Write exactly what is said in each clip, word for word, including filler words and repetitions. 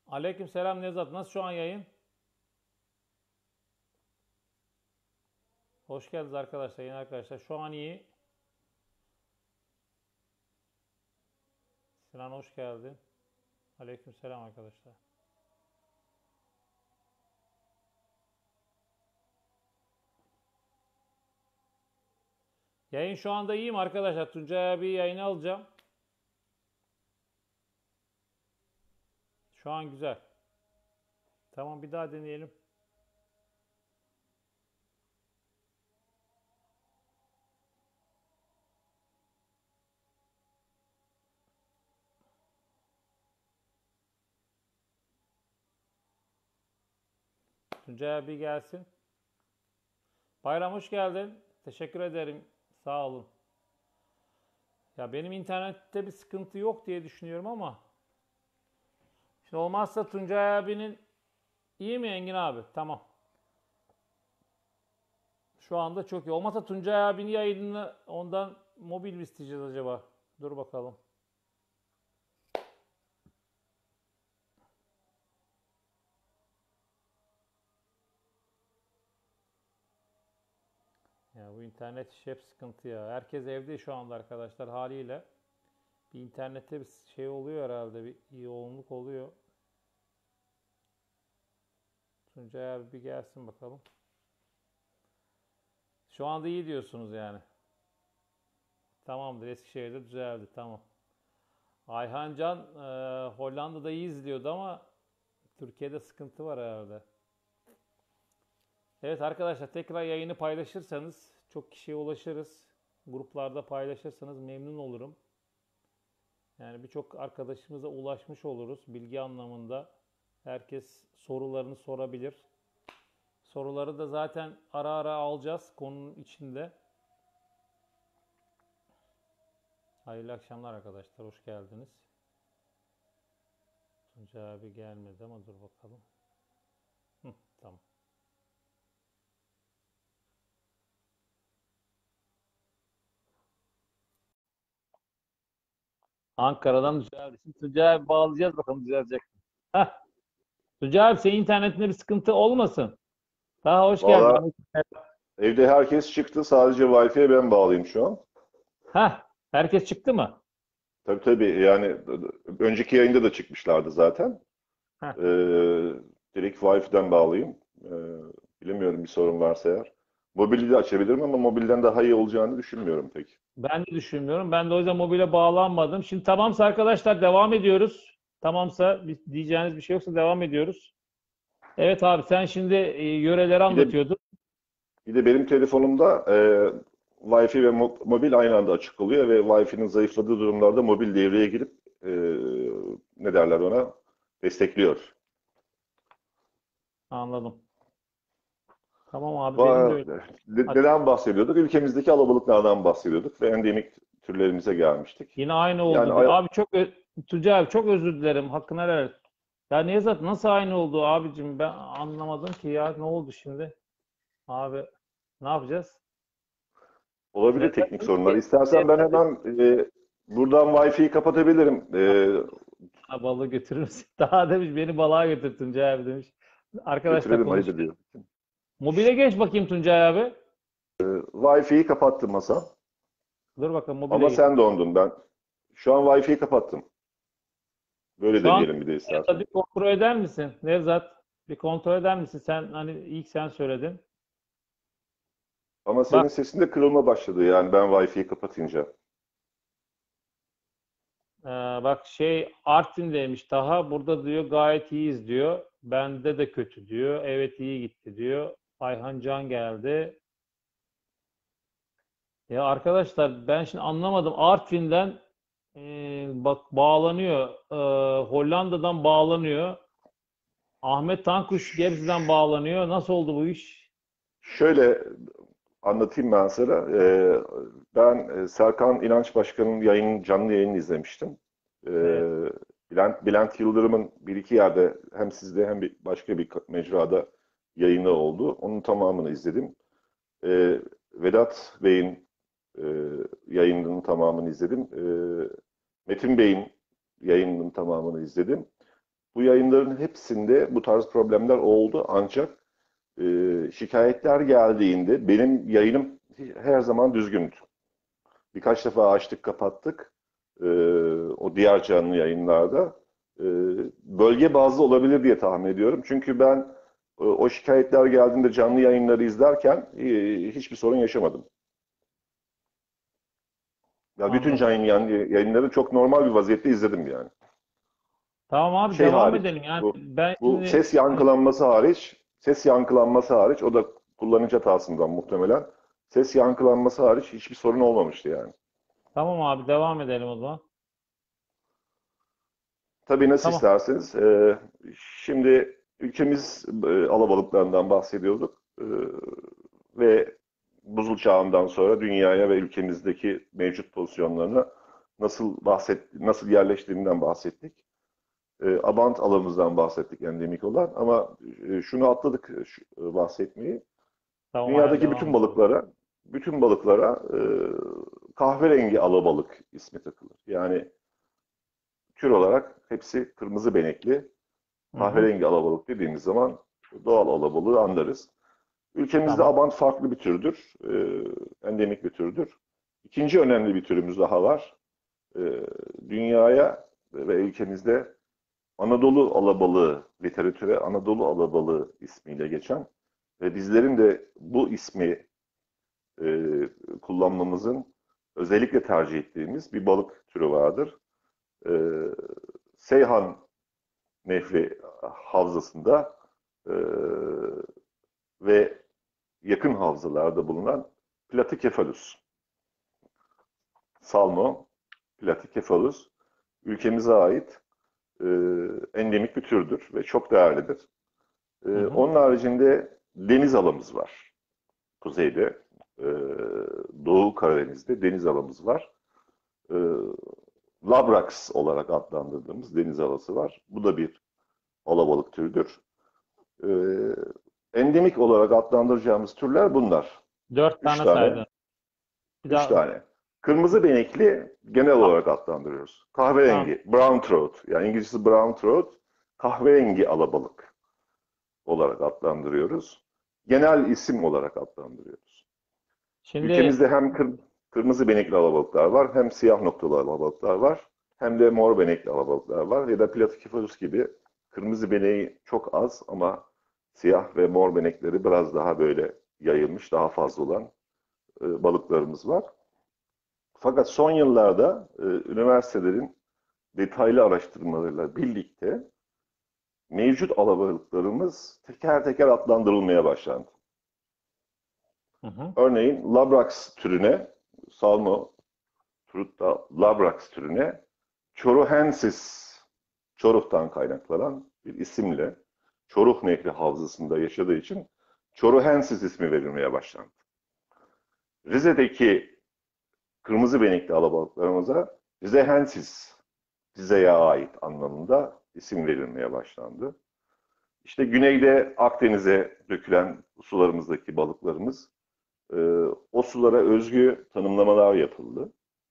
Aleykümselam Nevzat. Nasıl şu an yayın? Hoş geldiniz arkadaşlar, yeni arkadaşlar. Şu an iyi. Sinan hoş geldin. Aleykümselam arkadaşlar. Yayın şu anda iyiyim arkadaşlar. Tuncay abi yayını alacağım. Şu an güzel. Tamam, bir daha deneyelim. Tuncay abi gelsin. Bayram hoş geldin. Teşekkür ederim. Sağ olun. Ya benim internette bir sıkıntı yok diye düşünüyorum ama şimdi olmazsa Tuncay abinin iyi mi Engin abi? Tamam. Şu anda çok iyi. Olmazsa Tuncay abinin yayınını ondan mobil mi isteyeceğiz acaba? Dur bakalım. Ya bu internet işi hep sıkıntı ya. Herkes evde şu anda arkadaşlar haliyle. Bir internette bir şey oluyor herhalde. Bir yoğunluk oluyor. Tuncay abi bir gelsin bakalım. Şu anda iyi diyorsunuz yani. Tamamdır. Eskişehir'de düzeldi. Tamam. Ayhan Can e, Hollanda'da iyi izliyordu ama Türkiye'de sıkıntı var herhalde. Evet arkadaşlar, tekrar yayını paylaşırsanız çok kişiye ulaşırız. Gruplarda paylaşırsanız memnun olurum. Yani birçok arkadaşımıza ulaşmış oluruz bilgi anlamında. Herkes sorularını sorabilir. Soruları da zaten ara ara alacağız konunun içinde. Hayırlı akşamlar arkadaşlar, hoş geldiniz. Tuncay abi gelmedi ama dur bakalım. Hı, tamam. Ankara'dan düzeldi. Şimdi Tuncay abi bağlayacağız, bakalım düzelecek. Heh. Tuncay abi, senin internetinde bir sıkıntı olmasın. Daha hoş Valla geldin. evde herkes çıktı. Sadece Wi-Fi'ye ben bağlıyım şu an. Heh. Herkes çıktı mı? Tabii tabii yani önceki yayında da çıkmışlardı zaten. Heh. Ee, Direkt Wi-Fi'den bağlıyım. Ee, Bilemiyorum bir sorun varsa eğer. Mobili de açabilirim ama mobilden daha iyi olacağını düşünmüyorum pek. Ben de düşünmüyorum. Ben de o yüzden mobile bağlanmadım. Şimdi tamamsa arkadaşlar devam ediyoruz. Tamamsa bir- diyeceğiniz bir şey yoksa devam ediyoruz. Evet abi, sen şimdi e, yöreleri Bir de anlatıyordun. bir de benim telefonumda e, Wi-Fi ve mo- mobil aynı anda açık oluyor ve Wi-Fi'nin zayıfladığı durumlarda mobil devreye girip e, ne derler ona destekliyor. Anladım. Tamam abi, benim de Va- öyle. ne- Hadi. Neden bahsediyorduk? Ülkemizdeki alabalıklardan bahsediyorduk ve endemik türlerimize gelmiştik. Yine aynı Yani oldu diyor. ay- Abi çok ö- Tuncay abi, çok özür dilerim. Hakkını helal et. Ya Nevzat, nasıl aynı oldu abicim? Ben anlamadım ki ya. Ne oldu şimdi? Abi ne yapacağız? olabilir Nevzat teknik dedi sorunlar. ki, İstersen ben Nevzat dedi hemen e, buradan Wi-Fi'yi kapatabilirim. E, bana balığı götürür müsün? Daha demiş, beni balığa götür Tuncay abi demiş. Arkadaşlar Götürelim ayıp konuşuyor. ediyor. Mobile geç bakayım Tuncay abi. Wi-Fi'yi kapattım masa. Dur bakalım, mobile Ama geç. sen dondun ben. Şu an Wi-Fi'yi kapattım. Böyle Şu an deneyelim bir de Nevzat, istersen. bir kontrol eder misin? Nevzat, bir kontrol eder misin? Sen hani ilk sen söyledin. Ama Bak, senin sesinde kırılma başladı yani ben Wi-Fi'yi kapatınca. e, bak şey Artvin'deymiş daha. Burada diyor gayet iyiyiz diyor. Bende de kötü diyor. Evet, iyi gitti diyor. Ayhan Can geldi. Ya arkadaşlar, ben şimdi anlamadım. Artvin'den e, bak bağlanıyor. E, Hollanda'dan bağlanıyor. Ahmet Tankuş Gebze'den bağlanıyor. Nasıl oldu bu iş? Şöyle anlatayım ben sana. Ee, ben e, Serkan İnanç Başkan'ın yayın, canlı yayını izlemiştim. Evet. Ee, Bülent, Bülent Yıldırım'ın bir iki yerde hem sizde hem bir başka bir mecrada yayını oldu. Onun tamamını izledim. Ee, Vedat Bey'in e, yayınının tamamını izledim. Ee, Metin Bey'in yayınının tamamını izledim. Bu yayınların hepsinde bu tarz problemler oldu ancak e, şikayetler geldiğinde benim yayınım her zaman düzgündü. Birkaç defa açtık kapattık e, o diğer canlı yayınlarda. E, bölge bazlı olabilir diye tahmin ediyorum. Çünkü ben e, o şikayetler geldiğinde canlı yayınları izlerken e, hiçbir sorun yaşamadım. Ya bütün Anladım. canlı yayın- yayınları çok normal bir vaziyette izledim yani. Tamam abi, Şey devam hariç, edelim. Yani bu ben bu şimdi ses hani, yankılanması hariç, ses yankılanması hariç, o da kullanıcı hatasından muhtemelen. Ses yankılanması hariç hiçbir sorun olmamıştı yani. tamam abi, devam edelim o zaman. Tabii nasıl Tamam. isterseniz. Ee, şimdi ülkemiz e, alabalıklarından bahsediyorduk. Ee, ve buzul çağından sonra dünyaya ve ülkemizdeki mevcut pozisyonlarına nasıl bahset, nasıl yerleştiğinden bahsettik. Ee, Abant alanımızdan bahsettik endemik olan ama e, şunu atladık şu- e, bahsetmeyi. Tamam, aya Dünyadaki devam bütün edelim. balıklara bütün balıklara e, kahverengi alabalık ismi takılır. Yani tür olarak hepsi kırmızı benekli. Hı hı. Kahverengi alabalık dediğimiz zaman doğal alabalığı anlarız. Ülkemizde Tamam. abant farklı bir türdür. E, endemik bir türdür. İkinci önemli bir türümüz daha var. E, dünyaya ve ülkemizde Anadolu alabalığı, literatüre Anadolu alabalığı ismiyle geçen ve bizlerin de bu ismi e, kullanmamızın özellikle tercih ettiğimiz bir balık türü vardır. E, Seyhan Nehri havzasında e, ve yakın havzalarda bulunan Platycephalus, Salmo platycephalus ülkemize ait e, endemik bir türdür ve çok değerlidir. E, Hı hı. onun haricinde deniz alamız var. Kuzeyde, e, Doğu Karadeniz'de deniz alamız var. E, Labrax olarak adlandırdığımız deniz alası var. Bu da bir alabalık türüdür. E, endemik olarak adlandıracağımız türler bunlar. Dört Üç tane tane. saydın. Bir Üç daha. tane. Kırmızı benekli genel Ha, olarak adlandırıyoruz. tamam. Kahverengi, brown trout. Yani İngilizcesi brown trout. Kahverengi alabalık olarak adlandırıyoruz. Genel isim olarak adlandırıyoruz. Şimdi Ülkemizde hem kır, kırmızı benekli alabalıklar var, hem siyah noktalı alabalıklar var, hem de mor benekli alabalıklar var. Ya da Platycephalus gibi kırmızı beneği çok az ama siyah ve mor benekleri biraz daha böyle yayılmış, daha fazla olan e, balıklarımız var. Fakat son yıllarda e, üniversitelerin detaylı araştırmalarıyla birlikte mevcut alabalıklarımız teker teker adlandırılmaya başlandı. hı hı. Örneğin Labrax türüne, Salmo Trutta Labrax türüne Çoruhensis, Çoruh'tan kaynaklanan bir isimle Çoruh Nehri havzasında yaşadığı için Çoruhensis ismi verilmeye başlandı. Rize'deki kırmızı benekli alabalıklarımıza Rizehensis, Rize'ye ait anlamında isim verilmeye başlandı. İşte güneyde Akdeniz'e dökülen sularımızdaki balıklarımız, e, o sulara özgü tanımlamalar yapıldı.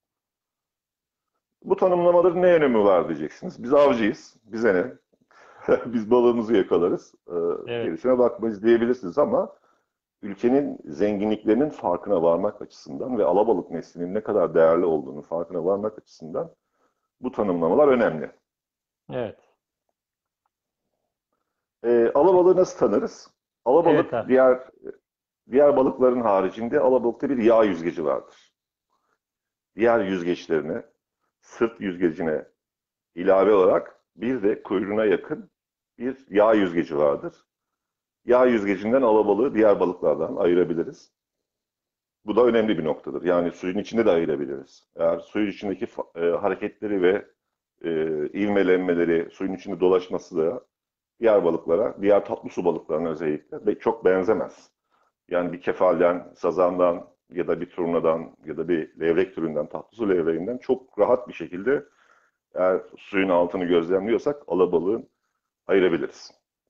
Bu tanımlamaların ne önemi var diyeceksiniz. Biz avcıyız, bize ne? Biz balığımızı yakalarız, e, Evet. gerisine bakmayız diyebilirsiniz ama ülkenin zenginliklerinin farkına varmak açısından ve alabalık neslinin ne kadar değerli olduğunu farkına varmak açısından bu tanımlamalar önemli. Evet. E, alabalığı nasıl tanırız? Evet Alabalık abi. diğer diğer balıkların haricinde alabalıkta bir yağ yüzgeci vardır. Diğer yüzgeçlerine, sırt yüzgecine ilave olarak bir de kuyruğuna yakın bir yağ yüzgeci vardır. Yağ yüzgecinden alabalığı diğer balıklardan ayırabiliriz. Bu da önemli bir noktadır. Yani suyun içinde de ayırabiliriz. Eğer suyun içindeki e, hareketleri ve e, ivmelenmeleri, suyun içinde dolaşması da diğer balıklara, diğer tatlı su balıklarına özellikle de çok benzemez. Yani bir kefalden, sazandan ya da bir turnadan ya da bir levrek türünden, tatlı su levreğinden çok rahat bir şekilde eğer suyun altını gözlemliyorsak alabalığın ayırabiliriz.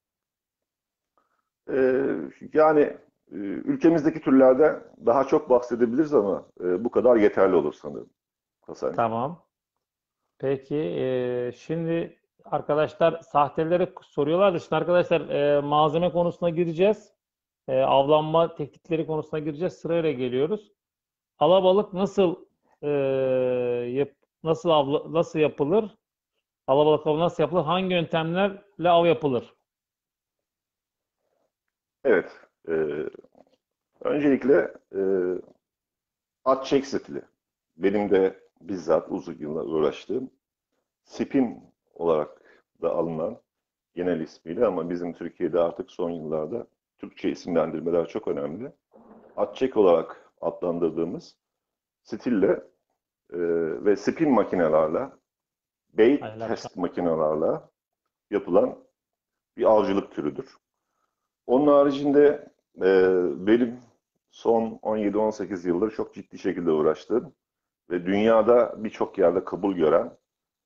Ee, yani e, ülkemizdeki türlerde daha çok bahsedebiliriz ama e, bu kadar yeterli olur sanırım Hasan'cığım. Tamam. Peki, e, şimdi arkadaşlar sahteleri soruyorlar da şimdi arkadaşlar e, malzeme konusuna gireceğiz. E, avlanma teknikleri konusuna gireceğiz. Sırayla geliyoruz. Alabalık nasıl e, yap, nasıl avla, nasıl yapılır? Alabalık avı nasıl yapılır? Hangi yöntemlerle av yapılır? Evet. e, Öncelikle e, at çek stili. Benim de bizzat uzun yıllar uğraştığım spin olarak da alınan genel ismiyle ama bizim Türkiye'de artık son yıllarda Türkçe isimlendirmeler çok önemli. At çek olarak adlandırdığımız stille e, ve spin makinelerle, bait Aynen. test makinelerle yapılan bir avcılık türüdür. Onun haricinde e, benim son on yedi on sekiz yıldır çok ciddi şekilde uğraştığım ve dünyada birçok yerde kabul gören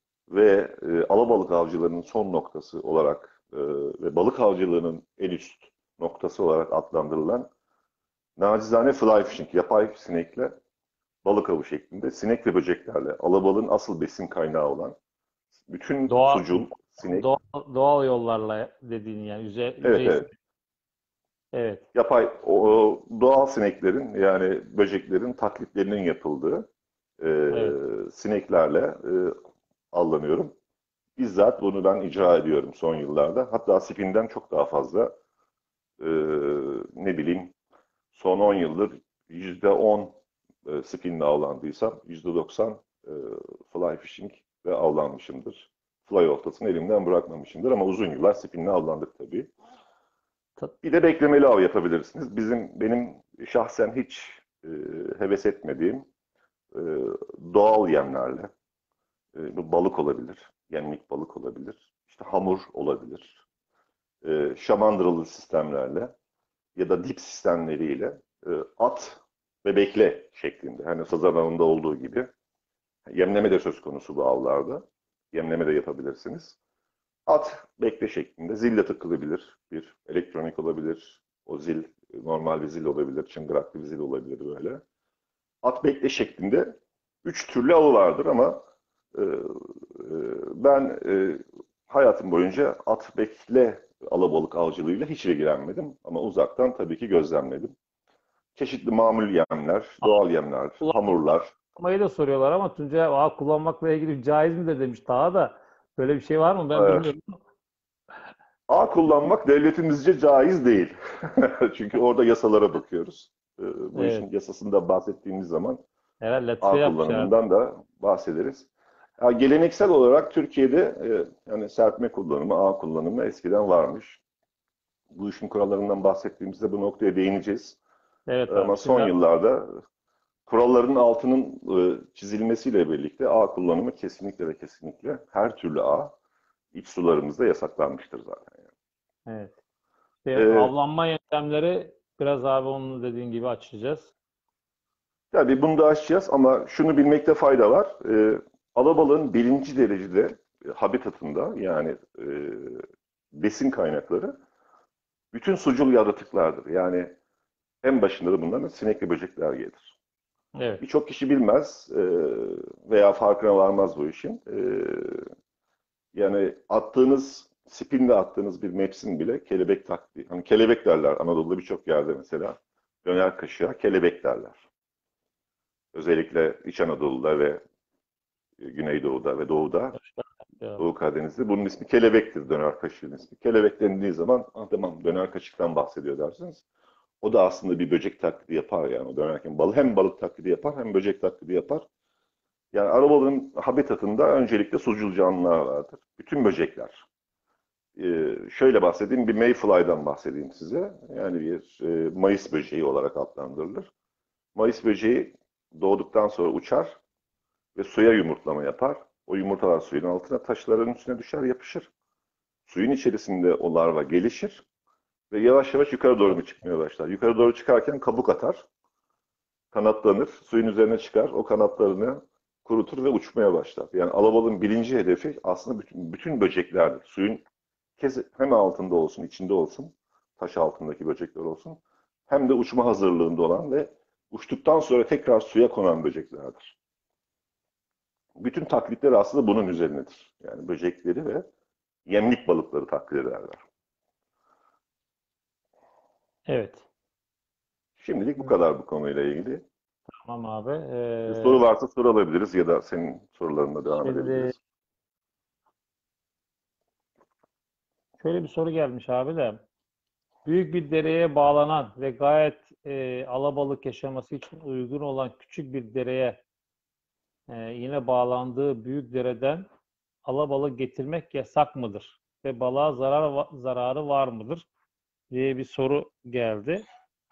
ve e, alabalık avcılarının son noktası olarak e, ve balık avcılığının en üst noktası olarak adlandırılan nacizane fly fishing, yapay sinekle balık avı şeklinde sinek ve böceklerle alabalığın asıl besin kaynağı olan bütün Doğa, sucul, sinek, doğal, doğal yollarla dediğin yani yüzey, evet yüzeysel. evet, Evet. yapay o, o doğal sineklerin yani böceklerin taklitlerinin yapıldığı e, Evet. sineklerle e, avlanıyorum. Bizzat bunu ben icra ediyorum son yıllarda. Hatta spinden çok daha fazla e, ne bileyim son on yıldır yüzde on e, spinle avlandıysam yüzde doksan e, fly fishing ve avlanmışımdır. Fly oltasını elimden bırakmamışımdır ama uzun yıllar spinle avlandık tabii. Ta- Bir de beklemeli av yapabilirsiniz. Bizim benim şahsen hiç e, heves etmediğim e, doğal yemlerle e, bu balık olabilir, yemlik balık olabilir, işte hamur olabilir, e, şamandıralı sistemlerle ya da dip sistemleriyle e, at ve bekle şeklinde. Hani sazan avında olduğu gibi yemleme de söz konusu bu avlarda. Yemleme de yapabilirsiniz. At bekle şeklinde zille takılabilir. Bir elektronik olabilir. O zil normal bir zil olabilir. Çıngıraklı bir zil olabilir böyle. At bekle şeklinde üç türlü avı vardır ama e, e, ben e, hayatım boyunca at bekle alabalık avcılığıyla hiç ilgilenmedim. Ama uzaktan tabii ki gözlemledim. Çeşitli mamul yemler, doğal yemler, hamurlar. Kullanmayı da soruyorlar ama Tuncay ağ kullanmakla ilgili caiz midir demiş daha da. Böyle bir şey var mı? Ben E, bilmiyorum. Ağ kullanmak devletimizce caiz değil. Çünkü orada yasalara bakıyoruz. E, bu Evet. işin yasasında bahsettiğimiz zaman Herhalde latife ağ yapmış herhalde. kullanımından da bahsederiz. Ya, geleneksel olarak Türkiye'de e, yani serpme kullanımı, ağ kullanımı eskiden varmış. Bu işin kurallarından bahsettiğimizde bu noktaya değineceğiz. Evet Ama abi. son Şimdi yıllarda kuralların altının e, çizilmesiyle birlikte ağ kullanımı kesinlikle ve kesinlikle her türlü ağ iç sularımızda yasaklanmıştır zaten. evet. İşte E, avlanma yöntemleri biraz abi onun dediğin gibi açacağız. Tabii bunu da aşacağız ama şunu bilmekte fayda var. E, alabalığın birinci derecede e, habitatında yani e, besin kaynakları bütün sucul yaratıklardır. Yani en başında da bunların sinek ve böcekler gelir. Evet. Birçok kişi bilmez e, veya farkına varmaz bu işin. E, yani attığınız, spinle attığınız bir mepsin bile kelebek taktiği. Hani kelebek derler Anadolu'da birçok yerde mesela. Döner kaşığa kelebek derler. Özellikle İç Anadolu'da ve Güneydoğu'da ve Doğu'da, Ya, Doğu Karadeniz'de bunun ismi kelebektir, döner kaşığın ismi. Kelebek denildiği zaman ah, tamam döner kaşıktan bahsediyor dersiniz. O da aslında bir böcek taklidi yapar yani o dönerken. Bal hem balık taklidi yapar hem böcek taklidi yapar. Yani arabalığın habitatında öncelikle sucul canlılar vardır. Bütün böcekler. Ee, şöyle bahsedeyim, bir mayfly'dan bahsedeyim size. Yani bir e, Mayıs böceği olarak adlandırılır. Mayıs böceği doğduktan sonra uçar ve suya yumurtlama yapar. O yumurtalar suyun altına, taşların üstüne düşer, yapışır. Suyun içerisinde o larva gelişir ve yavaş yavaş yukarı doğru mu çıkmaya başlar. Yukarı doğru çıkarken kabuk atar, kanatlanır, suyun üzerine çıkar, o kanatlarını kurutur ve uçmaya başlar. Yani alabalığın birinci hedefi aslında bütün, bütün böceklerdir. Suyun hem altında olsun, içinde olsun, taş altındaki böcekler olsun, hem de uçma hazırlığında olan ve uçtuktan sonra tekrar suya konan böceklerdir. Bütün taklitler aslında bunun üzerinedir. Yani böcekleri ve yemlik balıkları takdir ederler. Evet. Şimdilik bu kadar bu konuyla ilgili. Tamam abi. Bir soru Ee, varsa soru alabiliriz ya da senin sorularına devam şimdi edebiliriz. şöyle bir soru gelmiş abi de. Büyük bir dereye bağlanan ve gayet e, alabalık yaşaması için uygun olan küçük bir dereye e, yine bağlandığı büyük dereden alabalık getirmek yasak mıdır? Ve balığa zarar zararı var mıdır? Diye bir soru geldi.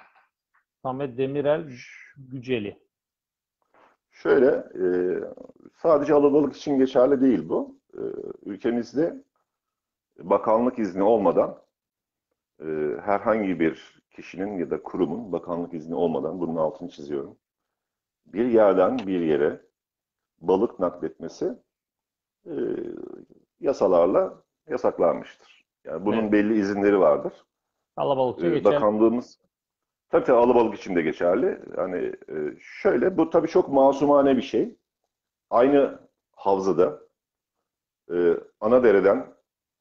Samet Demirel Güceli. Şöyle, e, sadece alabalık için geçerli değil bu. E, ülkemizde bakanlık izni olmadan, e, herhangi bir kişinin ya da kurumun bakanlık izni olmadan, bunun altını çiziyorum, bir yerden bir yere balık nakletmesi e, yasalarla yasaklanmıştır. Yani bunun Evet. belli izinleri vardır. Alabalıkça E, geçerli. bakanlığımız, tabii tabii alabalık için de geçerli. Yani e, şöyle, bu tabii çok masumane bir şey. Aynı havzada e, ana dereden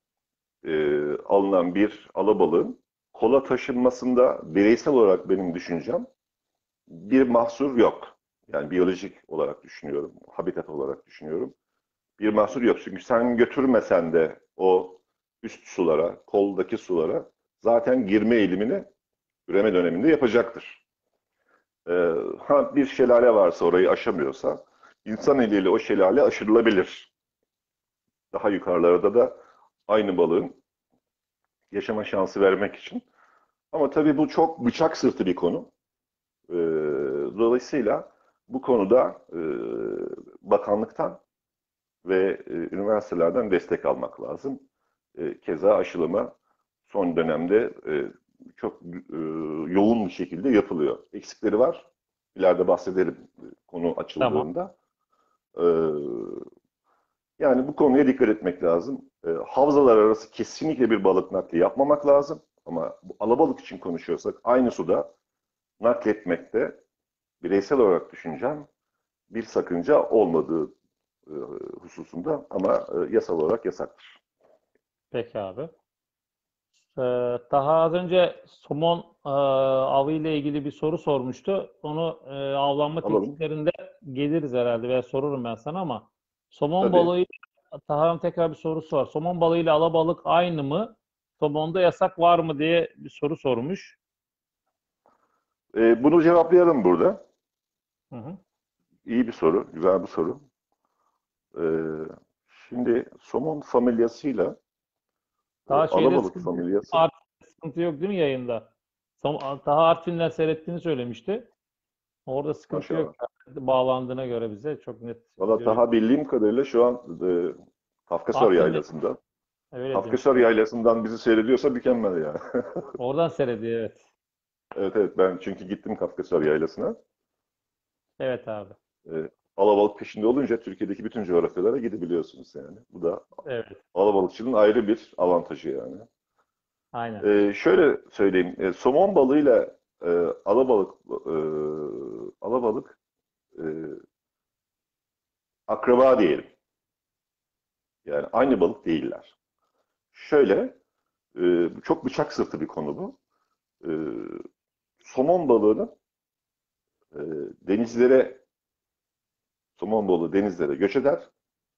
e, alınan bir alabalığın kola taşınmasında bireysel olarak benim düşüncem bir mahsur yok. Yani biyolojik olarak düşünüyorum, habitat olarak düşünüyorum. Bir mahsur yok. Çünkü sen götürmesen de o üst sulara, koldaki sulara zaten girme eğilimini üreme döneminde yapacaktır. Ee, ha bir şelale varsa orayı aşamıyorsa insan eliyle o şelale aşırılabilir. Daha yukarılarda da aynı balığın yaşama şansı vermek için. Ama tabii bu çok bıçak sırtı bir konu. Ee, dolayısıyla bu konuda e, bakanlıktan ve e, üniversitelerden destek almak lazım. E, keza aşılama son dönemde e, çok e, yoğun bir şekilde yapılıyor. Eksikleri var. İleride bahsedelim e, konu Tamam. açıldığında. E, yani bu konuya dikkat etmek lazım. E, havzalar arası kesinlikle bir balık nakli yapmamak lazım. Ama bu alabalık için konuşuyorsak aynı suda nakletmekte bireysel olarak düşüncem bir sakınca olmadığı e, hususunda ama e, yasal olarak yasaktır. Peki abi. Ee, daha az önce somon e, avı ile ilgili bir soru sormuştu. Onu e, avlanma Alalım. tekniklerinde geliriz herhalde veya sorurum ben sana ama somon Tabii. balığı Taha'nın tekrar bir sorusu var. Somon balığı ile alabalık aynı mı? Somonda yasak var mı diye bir soru sormuş. E, bunu cevaplayalım burada. Hı hı. İyi bir soru, güzel bir soru. E, şimdi somon familyasıyla e, Daha şeyde alabalık sıkıntı, familyası, Artvin'de sıkıntı yok değil mi yayında? Som- Taha Artvin'den seyrettiğini söylemişti. Orada sıkıntı yok. maşallah. Bağlandığına göre bize çok net Valla görüyor. daha bildiğim kadarıyla şu an e, Kafkasor Artvin'de Yaylası'nda. öyle Kafkasor demişti. Yaylası'ndan bizi seyrediyorsa mükemmel ya. Oradan seyrediyor evet. Evet evet, ben çünkü gittim Kafkasor Yaylası'na. Evet abi. E, alabalık peşinde olunca Türkiye'deki bütün coğrafyalara gidebiliyorsunuz yani. Bu da Evet. alabalıkçının ayrı bir avantajı yani. Aynen. Ee, şöyle söyleyeyim, e, somon balığıyla e, alabalık e, alabalık e, akraba diyelim. Yani aynı balık değiller. Şöyle, e, çok bıçak sırtı bir konu bu. E, somon balığının e, denizlere, somon balığı denizlere göç eder.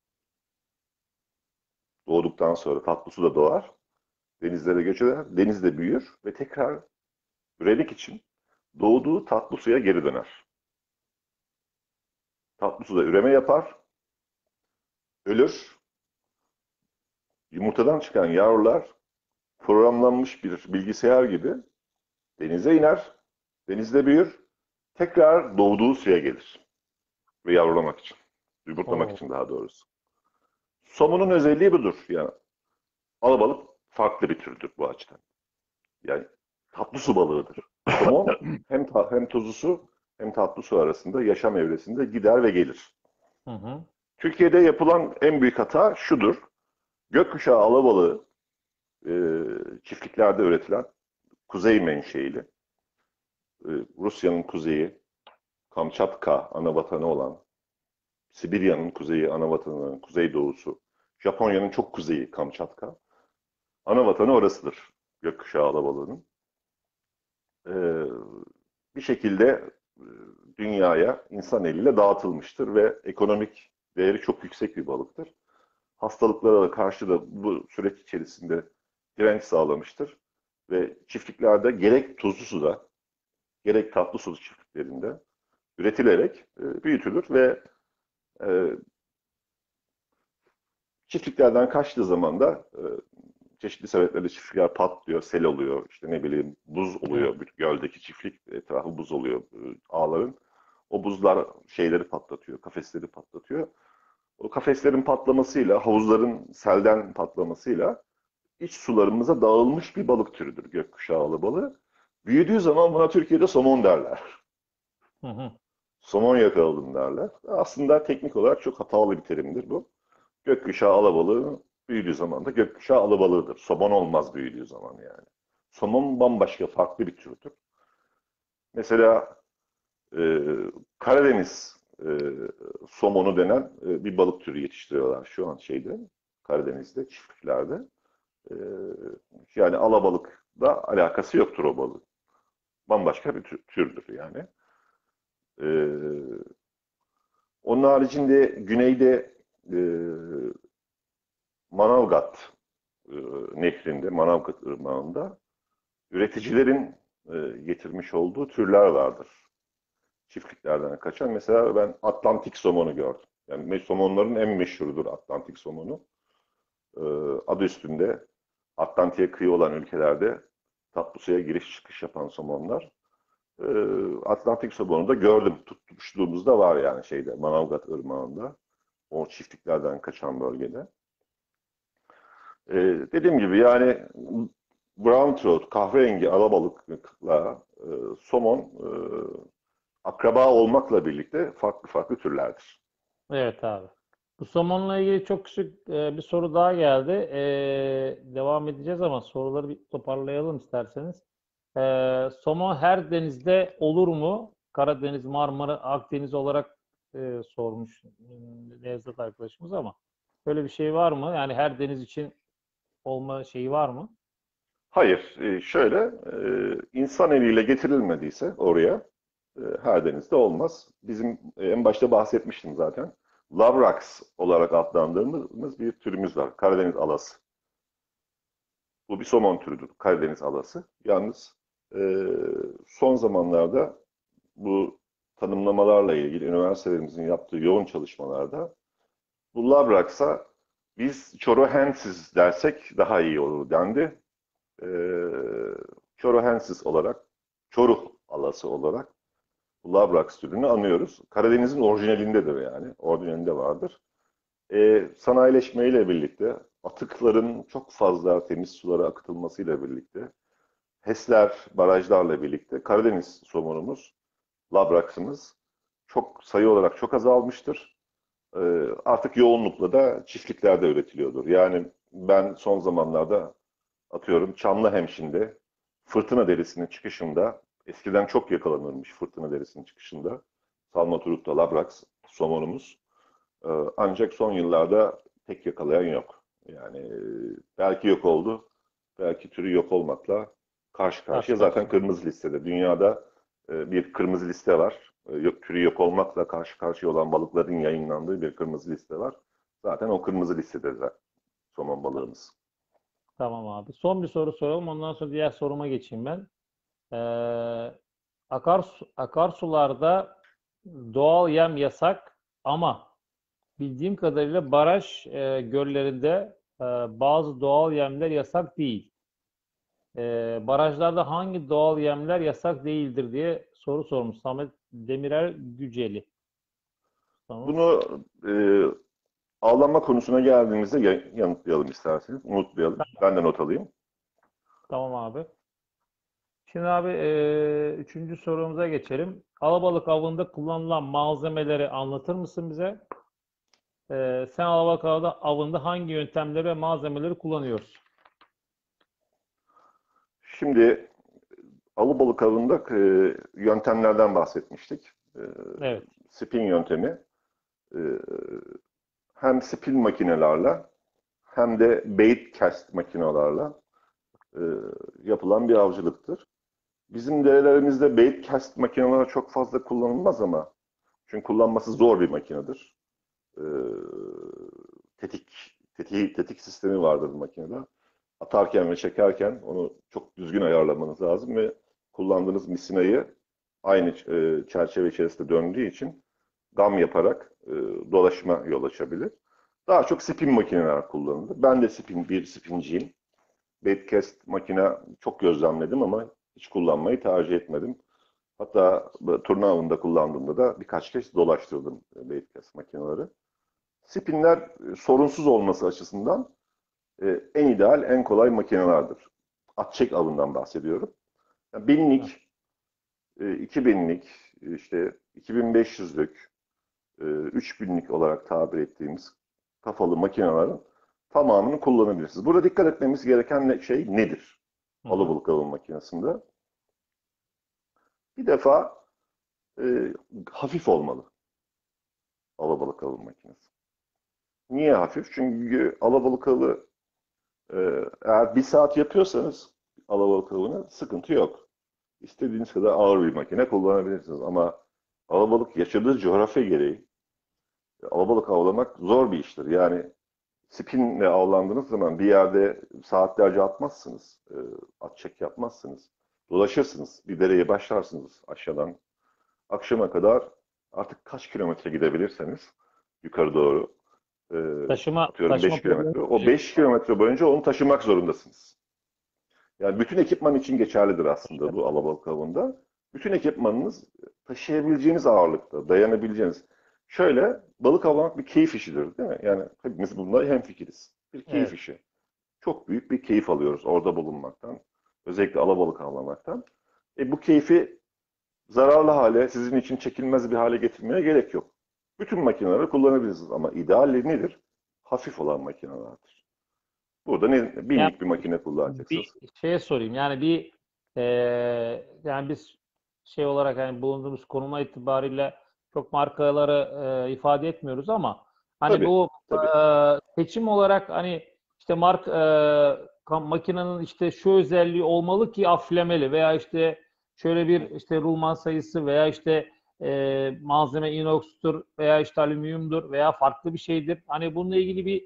Doğduktan sonra tatlı suda doğar. Denizlere göç eder, denizde büyür ve tekrar üremek için doğduğu tatlı suya geri döner. Tatlı suda üreme yapar, ölür. Yumurtadan çıkan yavrular programlanmış bir bilgisayar gibi denize iner, denizde büyür, tekrar doğduğu suya gelir ve yavrulamak için, yumurtlamak Oo. için daha doğrusu. Somonun özelliği budur. Yani alabalık farklı bir türdür bu açıdan. Yani tatlı su balığıdır. Somon hem ta- hem tuzlu su hem tatlı su arasında yaşam evresinde gider ve gelir. Hı hı. Türkiye'de yapılan en büyük hata şudur. Gökkuşağı alabalığı e, çiftliklerde üretilen kuzey menşeili, e, Rusya'nın kuzeyi, Kamçatka ana vatanı olan, Sibirya'nın kuzeyi ana vatanı, kuzeydoğusu, Japonya'nın çok kuzeyi Kamçatka. Ana vatanı orasıdır gökkuşağı alabalığının. Ee, Bir şekilde e, dünyaya insan eliyle dağıtılmıştır ve ekonomik değeri çok yüksek bir balıktır. Hastalıklara karşı da bu süreç içerisinde direnç sağlamıştır. Ve çiftliklerde gerek tuzlu suda gerek tatlı su çiftliklerinde üretilerek e, büyütülür ve e, çiftliklerden kaçtığı zaman da e, çeşitli sebeplerle çiftlikler patlıyor, sel oluyor, işte ne bileyim buz Evet. oluyor. Bir göldeki çiftlik etrafı buz oluyor e, ağların. O buzlar şeyleri patlatıyor, kafesleri patlatıyor. O kafeslerin patlamasıyla, havuzların selden patlamasıyla iç sularımıza dağılmış bir balık türüdür gökkuşağı alabalığı. Büyüdüğü zaman buna Türkiye'de somon derler. Hı hı. Somon yakaladım derler. Aslında teknik olarak çok hatalı bir terimdir bu. Gökkuşağı alabalığı büyüdüğü zaman da gökkuşağı alabalığıdır. Somon olmaz büyüdüğü zaman yani. Somon bambaşka farklı bir türdür. Mesela e, Karadeniz e, somonu denen e, bir balık türü yetiştiriyorlar şu an şeyde, Karadeniz'de, çiftliklerde. E, Yani alabalıkla alakası yoktur o balığın. Bambaşka bir tür- türdür yani. E, Onun haricinde güneyde e, Manavgat e, nehrinde, Manavgat ırmağında üreticilerin e, getirmiş olduğu türler vardır. Çiftliklerden kaçan. Mesela ben Atlantik somonu gördüm. Yani somonların en meşhurudur Atlantik somonu. E, Adı üstünde Atlantik'e kıyı olan ülkelerde tatlı suya giriş çıkış yapan somonlar. E, Atlantik somonu da gördüm. Tutmuşluğumuz da var yani şeyde Manavgat ırmağında. O çiftliklerden kaçan bölgede. Ee, Dediğim gibi yani brown trout, kahverengi alabalıkla e, somon e, akraba olmakla birlikte farklı farklı türlerdir. Evet abi. Bu somonla ilgili çok küçük e, bir soru daha geldi. E, devam edeceğiz ama soruları bir toparlayalım isterseniz. E, somon her denizde olur mu? Karadeniz, Marmara, Akdeniz olarak e, sormuş e, Nevzat arkadaşımız ama böyle bir şey var mı? Yani her deniz için olma şeyi var mı? Hayır, e, şöyle e, insan eliyle getirilmediyse oraya e, her denizde olmaz. Bizim e, en başta bahsetmiştim zaten. Lavrax olarak adlandırdığımız bir türümüz var. Karadeniz alası. Bu bir somon türüdür. Karadeniz alası. Yalnız e, son zamanlarda bu tanımlamalarla ilgili üniversitelerimizin yaptığı yoğun çalışmalarda bu Labrax'a biz Chorohensis dersek daha iyi olur dendi. Ee, Chorohensis olarak, Çoruh alası olarak bu Labrax türünü anıyoruz. Karadeniz'in orijinalindedir yani. Orijinalinde vardır. Ee, sanayileşmeyle birlikte atıkların çok fazla temiz sulara akıtılmasıyla birlikte HES'ler, barajlarla birlikte Karadeniz somonumuz, Labrax'ımız çok sayı olarak çok azalmıştır. Ee, Artık yoğunlukla da çiftliklerde üretiliyordur. Yani ben son zamanlarda atıyorum Çamlıhemşin'de fırtına derisinin çıkışında eskiden çok yakalanırmış fırtına derisinin çıkışında Salmaturuk'ta Labrax somonumuz. Ee, Ancak son yıllarda tek yakalayan yok. Yani e, belki yok oldu, belki türü yok olmakla karşı Karşı karşıya. Zaten karşıya. kırmızı listede. Dünyada e, bir kırmızı liste var. E, Yok, türü yok olmakla karşı karşıya olan balıkların yayınlandığı bir kırmızı liste var. Zaten o kırmızı listede zaten somon balığımız. Tamam abi. Son bir soru soralım. Ondan sonra diğer soruma geçeyim ben. Ee, akarsu, akarsularda doğal yem yasak ama bildiğim kadarıyla baraj e, göllerinde e, bazı doğal yemler yasak değil. E, barajlarda hangi doğal yemler yasak değildir diye soru sormuş Samet Demirel Güceli. Tamam. Bunu e, Ağlanma konusuna geldiğimizde ya- yanıtlayalım isterseniz. Unutmayalım. Ben de not alayım. Tamam abi. Şimdi abi e, üçüncü sorumuza geçelim. Alabalık avında kullanılan malzemeleri anlatır mısın bize? E, sen alabalık avında, avında hangi yöntemleri ve malzemeleri kullanıyorsun? Şimdi alabalık avında e, yöntemlerden bahsetmiştik. E, Evet. Spin yöntemi. E, Hem spin makinelerle hem de bait cast makinelerle e, yapılan bir avcılıktır. Bizim derelerimizde bait cast makineler çok fazla kullanılmaz ama çünkü kullanması zor bir makinedir. E, tetik, tetik, tetik sistemi vardır bu makinede. Atarken ve çekerken onu çok düzgün ayarlamanız lazım ve kullandığınız misinayı aynı e, çerçeve içerisinde döndüğü için gam yaparak e, dolaşma yol açabilir. Daha çok spin makineler kullanılır. Ben de spin bir spinciyim. Baitcast makine çok gözlemledim ama hiç kullanmayı tercih etmedim. Hatta turna avında kullandığımda da birkaç kez dolaştırdım baitcast makineleri. Spinler e, sorunsuz olması açısından e, en ideal, en kolay makinelerdir. Atçek avından bahsediyorum. Yani binlik, e, iki binlik, işte iki bin beş yüzlük, e, üç binlik olarak tabir ettiğimiz kafalı makinelerin tamamını kullanabilirsiniz. Burada dikkat etmemiz gereken şey nedir? Hı hı. Alabalık avı makinesinde. Bir defa e, hafif olmalı alabalık avı makinesi. Niye hafif? Çünkü alabalık avı e, eğer bir saat yapıyorsanız alabalık avını sıkıntı yok. İstediğiniz kadar ağır bir makine kullanabilirsiniz ama alabalık yaşadığı coğrafya gereği alabalık avlamak zor bir iştir. Yani spinle avlandığınız zaman bir yerde saatlerce atmazsınız. E, at çek yapmazsınız. Dolaşırsınız. Bir dereye başlarsınız aşağıdan. Akşama kadar artık kaç kilometre gidebilirseniz yukarı doğru e, Taşıma atıyorum taşıma beş problemi. kilometre. O beş kilometre boyunca onu taşımak zorundasınız. Yani bütün ekipman için geçerlidir aslında bu alabalık avında. Bütün ekipmanınız taşıyabileceğiniz ağırlıkta, dayanabileceğiniz. Şöyle, balık avlamak bir keyif işidir, değil mi? Yani hepimiz bunda hemfikiriz. Bir keyif Evet. işi. Çok büyük bir keyif alıyoruz orada bulunmaktan. Özellikle alabalık avlamaktan. E bu keyfi zararlı hale, sizin için çekilmez bir hale getirmeye gerek yok. Bütün makineleri kullanabilirsiniz ama ideali nedir? Hafif olan makinelerdir. Burada ne, Yani binlik bir makine bir kullanacaksınız. şeye sorayım. Yani bir eee, yani biz şey olarak yani bulunduğumuz konuma itibariyle çok markaları eee, ifade etmiyoruz ama hani Tabii, bu tabii. eee, seçim olarak hani işte mark eee, kam- makinenin işte şu özelliği olmalı ki hafiflemeli veya işte şöyle bir işte rulman sayısı veya işte eee, malzeme inox'tur veya işte alüminyumdur veya farklı bir şeydir. Hani bununla ilgili bir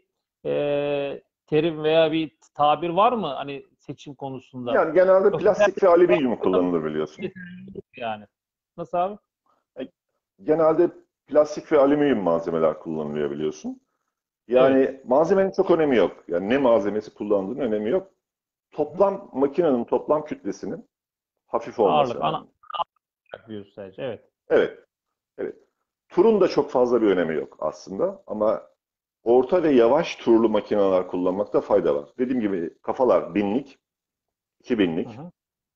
eee, terim veya bir tabir var mı hani seçim konusunda? Yani genelde Yoksa her plastik ve alüminyum kullanılır biliyorsun. yani. Nasıl abi? E, Genelde plastik ve alüminyum malzemeler kullanılıyor biliyorsun. Evet. Yani malzemenin çok önemi yok. Yani ne malzemesi kullandığının önemi yok. Hı hı. Toplam makinenin toplam kütlesinin hafif olması Ağırlık, ana önemli. ağırlık diyoruz sadece. Evet. Evet, evet. Turun da çok fazla bir önemi yok aslında ama orta ve yavaş turlu makineler kullanmakta fayda var. Dediğim gibi kafalar binlik, iki Hı binlik, hı.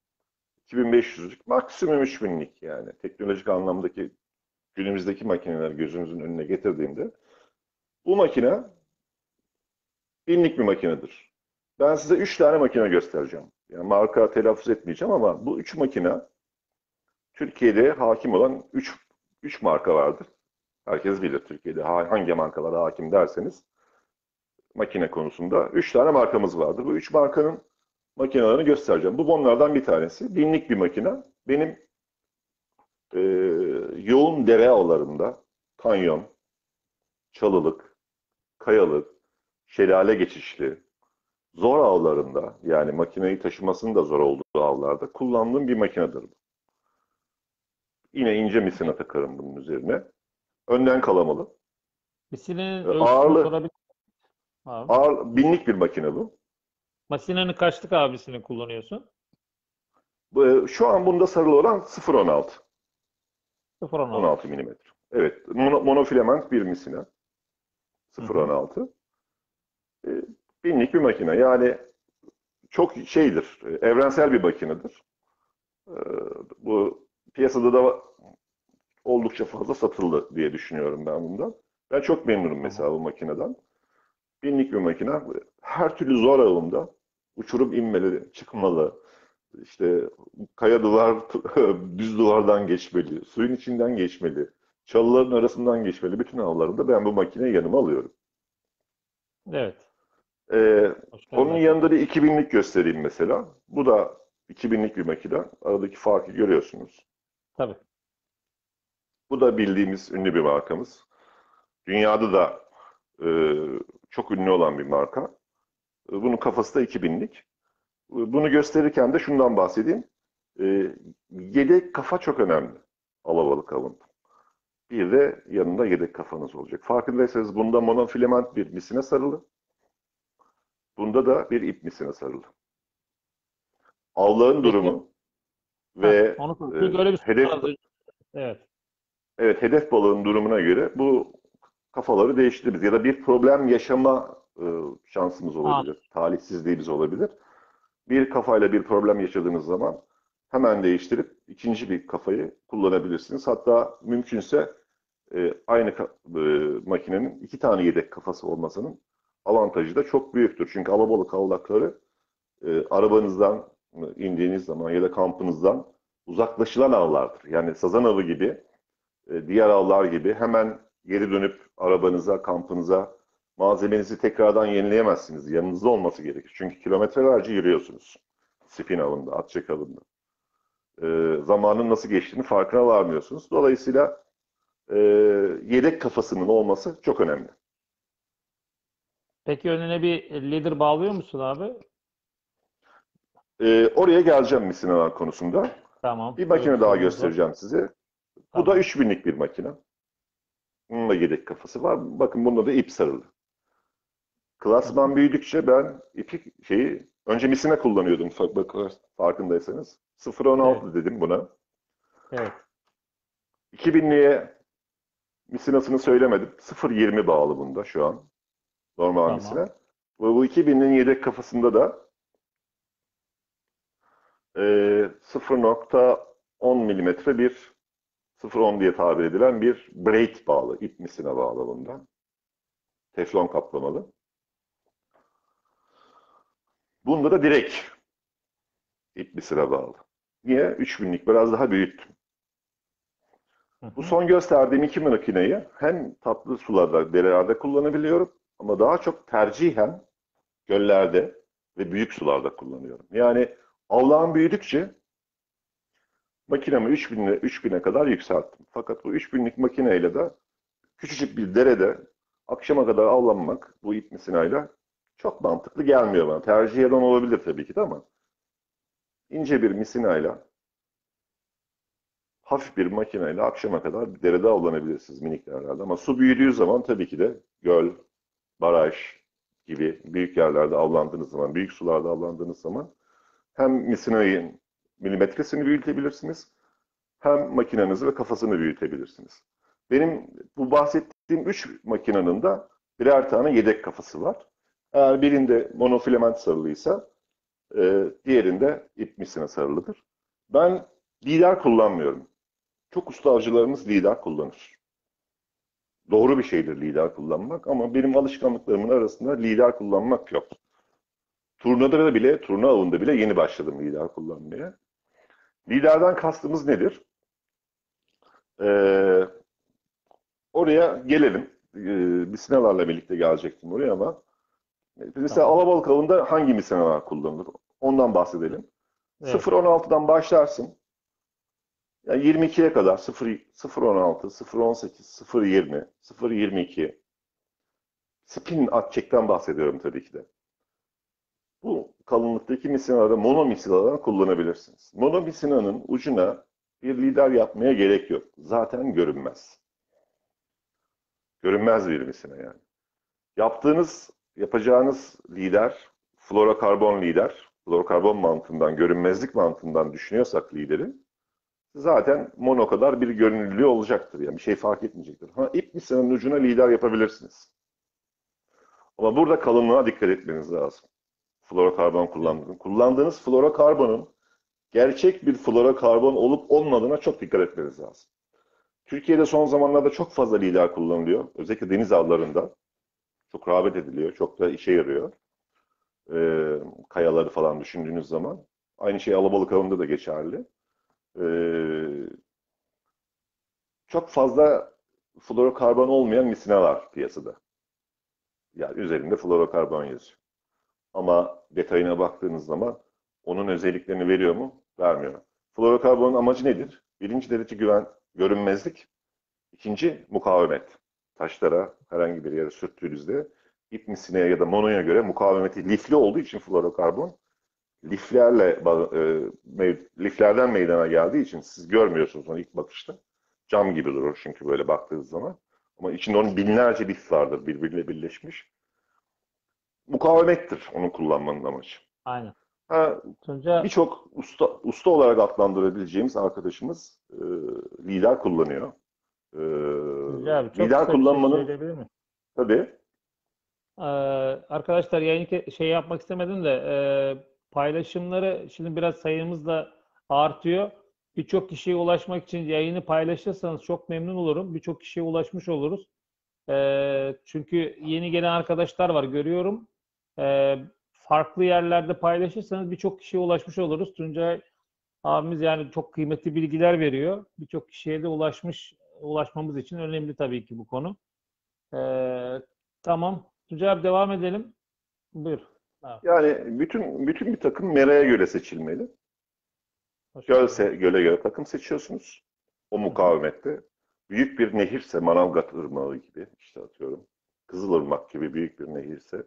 iki bin beş yüzlük, maksimum üç binlik yani teknolojik anlamdaki günümüzdeki makineler gözümüzün önüne getirdiğimde bu makine binlik bir makinedir. Ben size üç tane makine göstereceğim. Yani marka telaffuz etmeyeceğim ama bu üç makine Türkiye'de hakim olan üç üç marka vardır. Herkes bilir Türkiye'de hangi markalara hakim derseniz makine konusunda üç tane markamız vardır. Bu üç markanın makinelerini göstereceğim. Bu onlardan bir tanesi. Binlik bir makine. Benim e, yoğun dere ağlarında kanyon, çalılık, kayalık, şelale geçişli, zor avlarında yani makineyi taşımasının da zor olduğu avlarda kullandığım bir makinedir bu. Yine ince misina takarım bunun üzerine. Önden kalamalı. Masinenin E, ölçüsünü Ağırlı, sorabilir miyim abi? ağır, binlik bir makine bu. Masinenin kaçlık abisini kullanıyorsun? Bu, e, Şu an bunda sarılı olan sıfır virgül on altı. sıfır virgül on altı. on altı milimetre. Evet, mono, monofilament bir misina. Hı sıfır virgül hı. on altı. E, Binlik bir makine. Yani çok şeydir, e, evrensel bir makinedir. E, Bu piyasada da oldukça fazla satıldı diye düşünüyorum ben bundan. Ben çok memnunum Hı hı. mesela bu makineden. Binlik bir makine. Her türlü zor avında uçurum inmeli, çıkmalı, işte kaya duvar, düz duvardan geçmeli, suyun içinden geçmeli, çalıların arasından geçmeli. Bütün avlarında ben bu makineyi yanıma alıyorum. Evet. Ee, Hoş onun geldin. yanında bir iki binlik göstereyim mesela. Bu da iki binlik bir makine. Aradaki farkı görüyorsunuz. Tabii. Bu da bildiğimiz ünlü bir markamız. Dünyada da e, çok ünlü olan bir marka. E, Bunun kafası da iki binlik. E, Bunu gösterirken de şundan bahsedeyim. E, Yedek kafa çok önemli alabalık avında. Bir de yanında yedek kafanız olacak. Farkındaysanız bunda monofilament bir misine sarılı. Bunda da bir ip misine sarılı. Avlağın Peki, durumu heh, ve onu sor. e, Çünkü öyle bir soru var hedef az önce. Evet. evet hedef balığın durumuna göre bu kafaları değiştiririz ya da bir problem yaşama e, şansımız Aa, olabilir. Talihsizliğimiz olabilir. Bir kafayla bir problem yaşadığınız zaman hemen değiştirip ikinci bir kafayı kullanabilirsiniz. Hatta mümkünse e, aynı e, makinenin iki tane yedek kafası olmasının avantajı da çok büyüktür. Çünkü alabalık avlakları e, arabanızdan indiğiniz zaman ya da kampınızdan uzaklaşılan avlardır. Yani sazan avı gibi, e, diğer avlar gibi hemen geri dönüp arabanıza, kampınıza malzemenizi tekrardan yenileyemezsiniz. Yanınızda olması gerekir. Çünkü kilometrelerce yürüyorsunuz. Spin avında, atçek avında. E, zamanın nasıl geçtiğini farkına varmıyorsunuz. Dolayısıyla e, yedek kafasının olması çok önemli. peki önüne bir leader bağlıyor musun abi? E, oraya geleceğim misinalar konusunda. Tamam. Bir Öyle bir makine daha sorumuz var. göstereceğim size. Bu da Tamam. üç binlik bir makine. Bunun da yedek kafası var. Bakın bunda da ip sarılı. Hı hı. Klasman büyüdükçe ben ipi şeyi önce misine kullanıyordum fa- bak- farkındaysanız. sıfır virgül on altı Evet. dedim buna. Evet. iki binliğe misinasını söylemedim. sıfır virgül yirmi bağlı bunda şu an. Normal misine. Tamam. Ve bu iki binin yedek kafasında da e, sıfır nokta on milimetre bir sıfır virgül on diye tabir edilen bir braid bağlı. İp misine bağlı bunda. Teflon kaplamalı. Bunda da direkt ip misine bağlı. Niye? üç binlik biraz daha büyüttüm. Hı Bu hı. son gösterdiğim iki makineyi hem tatlı sularda, derelerde kullanabiliyorum ama daha çok tercihen göllerde ve büyük sularda kullanıyorum. Yani avlağım büyüdükçe makinemi üç bine, üç bine kadar yükselttim. Fakat bu üç binlik makineyle de küçücük bir derede akşama kadar avlanmak bu ip misinayla çok mantıklı gelmiyor bana. Tercih eden olabilir tabii ki de ama ince bir misinayla hafif bir makineyle akşama kadar bir derede avlanabilirsiniz minik yerlerde. Ama su büyüdüğü zaman tabii ki de göl, baraj gibi büyük yerlerde avlandığınız zaman, büyük sularda avlandığınız zaman hem misinayın milimetresini büyütebilirsiniz, hem makinenizi ve kafasını büyütebilirsiniz. Benim bu bahsettiğim üç makinenin de birer tane yedek kafası var. Eğer birinde monofilament sarılıysa e, diğerinde ip misine sarılıdır. Ben lider kullanmıyorum. Çok usta avcılarımız lider kullanır. Doğru bir şeydir lider kullanmak ama benim alışkanlıklarımın arasında lider kullanmak yok. Turnada da bile, turna avında bile yeni başladım lider kullanmaya. Liderden kastımız nedir? Ee, Oraya gelelim. Ee, misinalarla birlikte gelecektim oraya ama mesela Tamam. alabalık avında hangi misinalar kullanılır? Ondan bahsedelim. Evet. sıfır virgül on altıdan başlarsın. Yani yirmi ikiye kadar sıfır, sıfır virgül on altı, sıfır virgül on sekiz, sıfır virgül yirmi, sıfır virgül yirmi iki. Spin atçekten bahsediyorum tabii ki de. Bu kalınlıktaki misinaları mono misinalardan kullanabilirsiniz. Mono misinanın ucuna bir lider yapmaya gerek yok. Zaten görünmez. Görünmez bir misina yani. Yaptığınız, yapacağınız lider, fluorokarbon lider, fluorokarbon mantığından, görünmezlik mantığından düşünüyorsak lideri, zaten mono kadar bir görünürlüğü olacaktır. Yani bir şey fark etmeyecektir. Ha, ip misinanın ucuna lider yapabilirsiniz. Ama burada kalınlığa dikkat etmeniz lazım. Fluorokarbon Evet. kullandığınız. Kullandığınız fluorokarbonun gerçek bir fluorokarbon olup olmadığına çok dikkat etmeniz lazım. Türkiye'de son zamanlarda çok fazla lider kullanılıyor. Özellikle deniz avlarında. Çok rağbet ediliyor. Çok da işe yarıyor. Ee, kayaları falan düşündüğünüz zaman. Aynı şey alabalık avında da geçerli. Ee, Çok fazla fluorokarbon olmayan misina var piyasada. Yani üzerinde fluorokarbon yazıyor. Ama detayına baktığınız zaman onun özelliklerini veriyor mu? Vermiyor. Fluorokarbonun amacı nedir? Birinci derece güven, görünmezlik. İkinci mukavemet. Taşlara herhangi bir yere sürttüğünüzde ipnisine ya da monoya göre mukavemeti lifli olduğu için fluorokarbon liflerle e, liflerden meydana geldiği için siz görmüyorsunuz onu ilk bakışta. Cam gibi durur çünkü böyle baktığınız zaman. Ama içinde onun binlerce lif vardır birbiriyle birleşmiş. Mukavemettir onun kullanmanın amacı. Aynen. Ha, Tunca, birçok usta, usta olarak adlandırabileceğimiz arkadaşımız e, lider kullanıyor. E, Tunca abi çok lider kısa bir şey kullanmanın söyleyebilir miyim? tabii Ee, Arkadaşlar yayını ke- şey yapmak istemedim de e, paylaşımları şimdi biraz sayımız da artıyor. Birçok kişiye ulaşmak için yayını paylaşırsanız çok memnun olurum. Birçok kişiye ulaşmış oluruz. Ee, çünkü yeni gelen arkadaşlar var görüyorum. Ee, Farklı yerlerde paylaşırsanız birçok kişiye ulaşmış oluruz. Tuncay abimiz yani çok kıymetli bilgiler veriyor. Birçok kişiye de ulaşmış ulaşmamız için önemli tabii ki bu konu. Ee, tamam. Tuncay abi devam edelim. Buyur. Ha, yani bütün bütün bir takım meraya göre seçilmeli. hoş geldin. Gölse göle göre takım seçiyorsunuz. O Hı hı. mukavemette. Büyük bir nehirse Manavgat Irmağı gibi işte atıyorum. Kızılırmak gibi büyük bir nehirse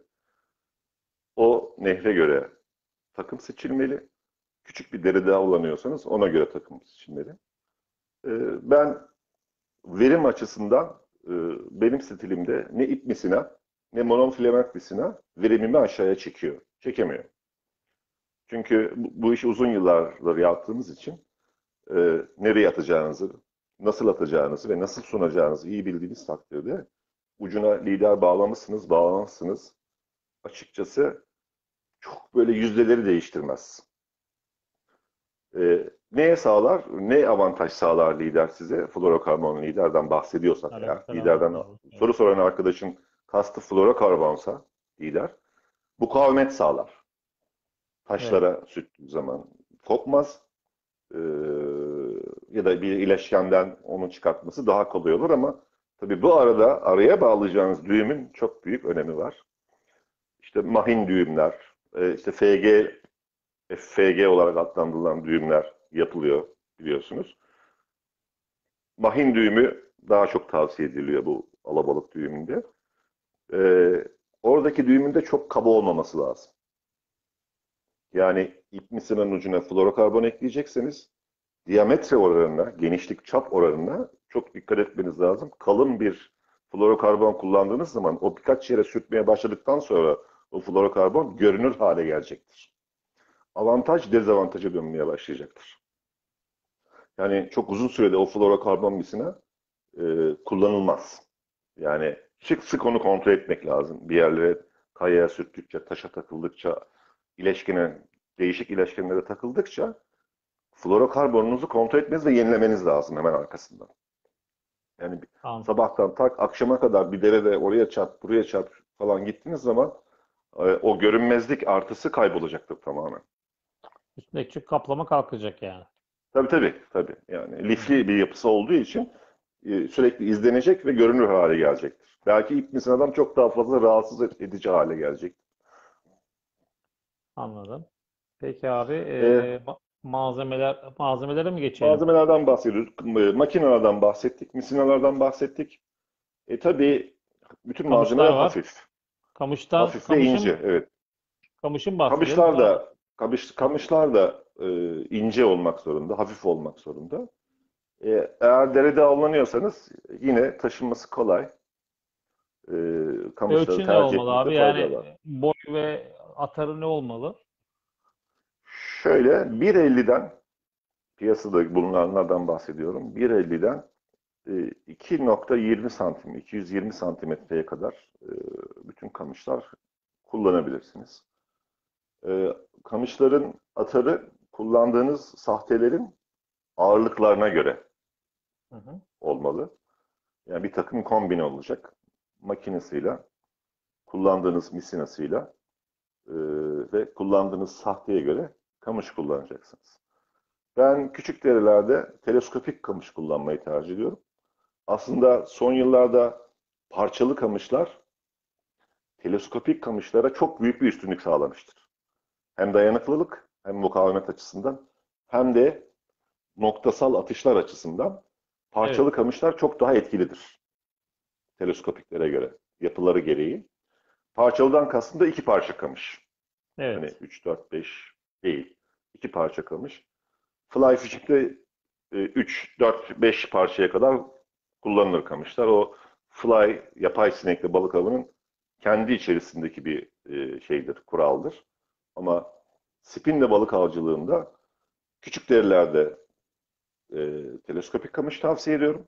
o nehre göre takım seçilmeli. Küçük bir derede avlanıyorsanız ona göre takım seçilmeli. Ee, ben verim açısından e, benim stilimde ne ip misina ne monofilament misina verimimi aşağıya çekiyor. Çekemiyor. Çünkü bu, bu işi uzun yıllardır yaptığımız için e, nereye atacağınızı, nasıl atacağınızı ve nasıl sunacağınızı iyi bildiğiniz takdirde ucuna lider bağlamışsınız, bağlamışsınız. Açıkçası çok böyle yüzdeleri değiştirmez. E, neye sağlar, ne avantaj sağlar lider size? Fluorokarbon liderden bahsediyorsak eğer, Aleykümselam liderden abi. soru soran arkadaşın kastı fluorokarbonsa lider, mukavemet sağlar. Evet. Taşlara sürttüğü zaman kopmaz. Ee, ya da bir ileşkenden onu çıkartması daha kolay olur ama tabii bu arada araya bağlayacağınız düğümün çok büyük önemi var. İşte mahin düğümler, e, işte F G, F G olarak adlandırılan düğümler yapılıyor biliyorsunuz. Mahin düğümü daha çok tavsiye ediliyor bu alabalık düğümünde. Ee, oradaki düğümün de çok kaba olmaması lazım. Yani ip misinanın ucuna fluorokarbon ekleyecekseniz diametre oranına, genişlik çap oranına çok dikkat etmeniz lazım. Kalın bir fluorokarbon kullandığınız zaman o birkaç yere sürtmeye başladıktan sonra o fluorokarbon görünür hale gelecektir. Avantaj dezavantaja dönmeye başlayacaktır. Yani çok uzun sürede o fluorokarbon misina e, kullanılmaz. Yani sık sık onu kontrol etmek lazım. Bir yerlere kayaya sürttükçe, taşa takıldıkça, ileşkine, değişik ileşkenlere takıldıkça fluorokarbonunuzu kontrol etmeniz ve yenilemeniz lazım hemen arkasından. Yani Tamam. sabahtan tak akşama kadar bir derede oraya çarp, buraya çarp falan gittiğiniz zaman e, o görünmezlik artısı kaybolacaktır tamamen. Üstündeki küçük kaplama kalkacak yani. Tabii tabii tabii. Yani Hı hı. lifli bir yapısı olduğu için e, sürekli izlenecek ve görünür hale gelecektir. Belki ip adam çok daha fazla rahatsız edici hale gelecek. Anladım. Peki abi E, e, ma- malzemeler malzemelere mi geçelim? malzemelerden bahsediyoruz. E, makinelerden bahsettik, misinalardan bahsettik. E tabii bütün Kamışlar malzemeler var. hafif. Kamıştan Hafif ve ince, kamışın evet. kamışın bahsedelim. Kamışlar Sonra da kamış, ha, kamışlar da e, ince olmak zorunda, hafif olmak zorunda. E, eğer derede avlanıyorsanız yine taşınması kolay. E, kamışları ölçü ne tercih olmalı etmekte abi? fayda var. Yani boy ve atarı ne olmalı? Şöyle bir elliden piyasada bulunanlardan bahsediyorum. bir elliden e, iki nokta yirmi santim, iki yüz yirmi santimetreye kadar e, bütün kamışlar kullanabilirsiniz. E, kamışların atarı kullandığınız sahtelerin ağırlıklarına göre Hı hı. olmalı. Yani bir takım kombine olacak. Makinesiyle, kullandığınız misinasıyla e, ve kullandığınız sahteye göre kamış kullanacaksınız. Ben küçük derelerde teleskopik kamış kullanmayı tercih ediyorum. Aslında son yıllarda parçalı kamışlar teleskopik kamışlara çok büyük bir üstünlük sağlamıştır. Hem dayanıklılık hem mukavemet açısından hem de noktasal atışlar açısından Evet. parçalı kamışlar çok daha etkilidir teleskopiklere göre yapıları gereği. Parçalıdan kastım da iki parça kamış. Hani Evet. üç, dört, beş değil. İki parça kamış. Fly fishing'de üç, dört, beş parçaya kadar kullanılır kamışlar. O fly, yapay sinekli balık avının kendi içerisindeki bir e, şeydir, kuraldır. Ama spinle balık avcılığında küçük derilerde e, teleskopik kamış tavsiye ediyorum.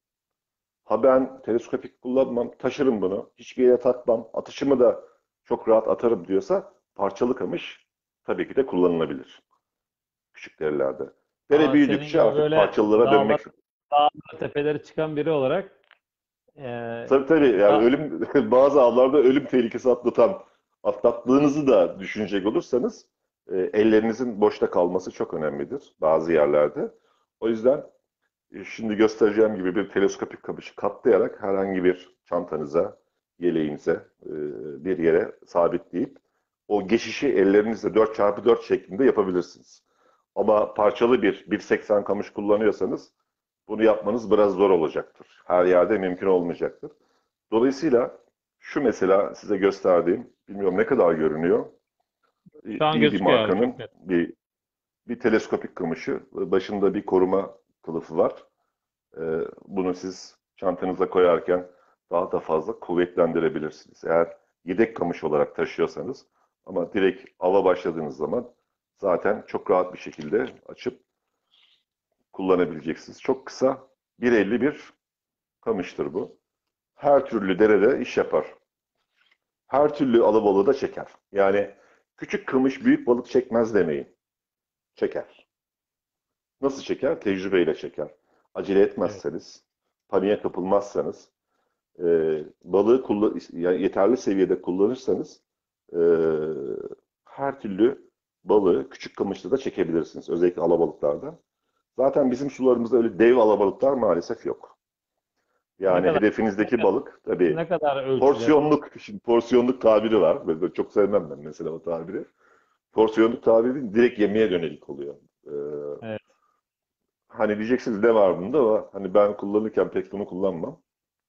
Ha ben teleskopik kullanmam, taşırım bunu, hiçbir yere takmam, atışımı da çok rahat atarım diyorsa parçalı kamış tabii ki de kullanılabilir küçük derilerde. Dere Ama senin büyüdükçe gibi artık böyle parçalılara dağlar, dönmek. dağlar tepeleri çıkan biri olarak eee, Tabii tabii yani daha ölüm bazı avlarda ölüm tehlikesi atlatan atlattığınızı da düşünecek olursanız e, ellerinizin boşta kalması çok önemlidir bazı yerlerde. O yüzden e, şimdi göstereceğim gibi bir teleskopik kamışı katlayarak herhangi bir çantanıza, yeleğinize e, bir yere sabitleyip o geçişi ellerinizle dört çarpı dört şeklinde yapabilirsiniz. Ama parçalı bir bir seksen kamış kullanıyorsanız bunu yapmanız biraz zor olacaktır. Her yerde mümkün olmayacaktır. Dolayısıyla şu mesela size gösterdiğim, bilmiyorum ne kadar görünüyor, şu an iyi bir gözüküyor abi markanın çok net. bir bir teleskopik kamışı, başında bir koruma kılıfı var. Ee, bunu siz çantanıza koyarken daha da fazla kuvvetlendirebilirsiniz. Eğer yedek kamış olarak taşıyorsanız ama direkt ava başladığınız zaman zaten çok rahat bir şekilde açıp kullanabileceksiniz. Çok kısa bir elli bir kamıştır bu. Her türlü derede iş yapar. Her türlü alabalığı da çeker. Yani küçük kamış büyük balık çekmez demeyin. Çeker. Nasıl çeker? Tecrübeyle çeker. Acele Evet. etmezseniz, paniğe kapılmazsanız, e, balığı kullan yani yeterli seviyede kullanırsanız e, her türlü balığı küçük kamışta da çekebilirsiniz. Özellikle alabalıklarda. Zaten bizim sularımızda öyle dev alabalıklar maalesef yok. Ne Yani kadar ne hedefinizdeki kadar, balık tabii ne kadar ölçüler? porsiyonluk, şimdi porsiyonluk tabiri var. Ben çok sevmem ben mesela o tabiri. Porsiyonluk tabiri direkt yemeğe dönelik oluyor. Ee, Evet. hani diyeceksiniz ne var bunda ama hani ben kullanırken pek bunu kullanmam.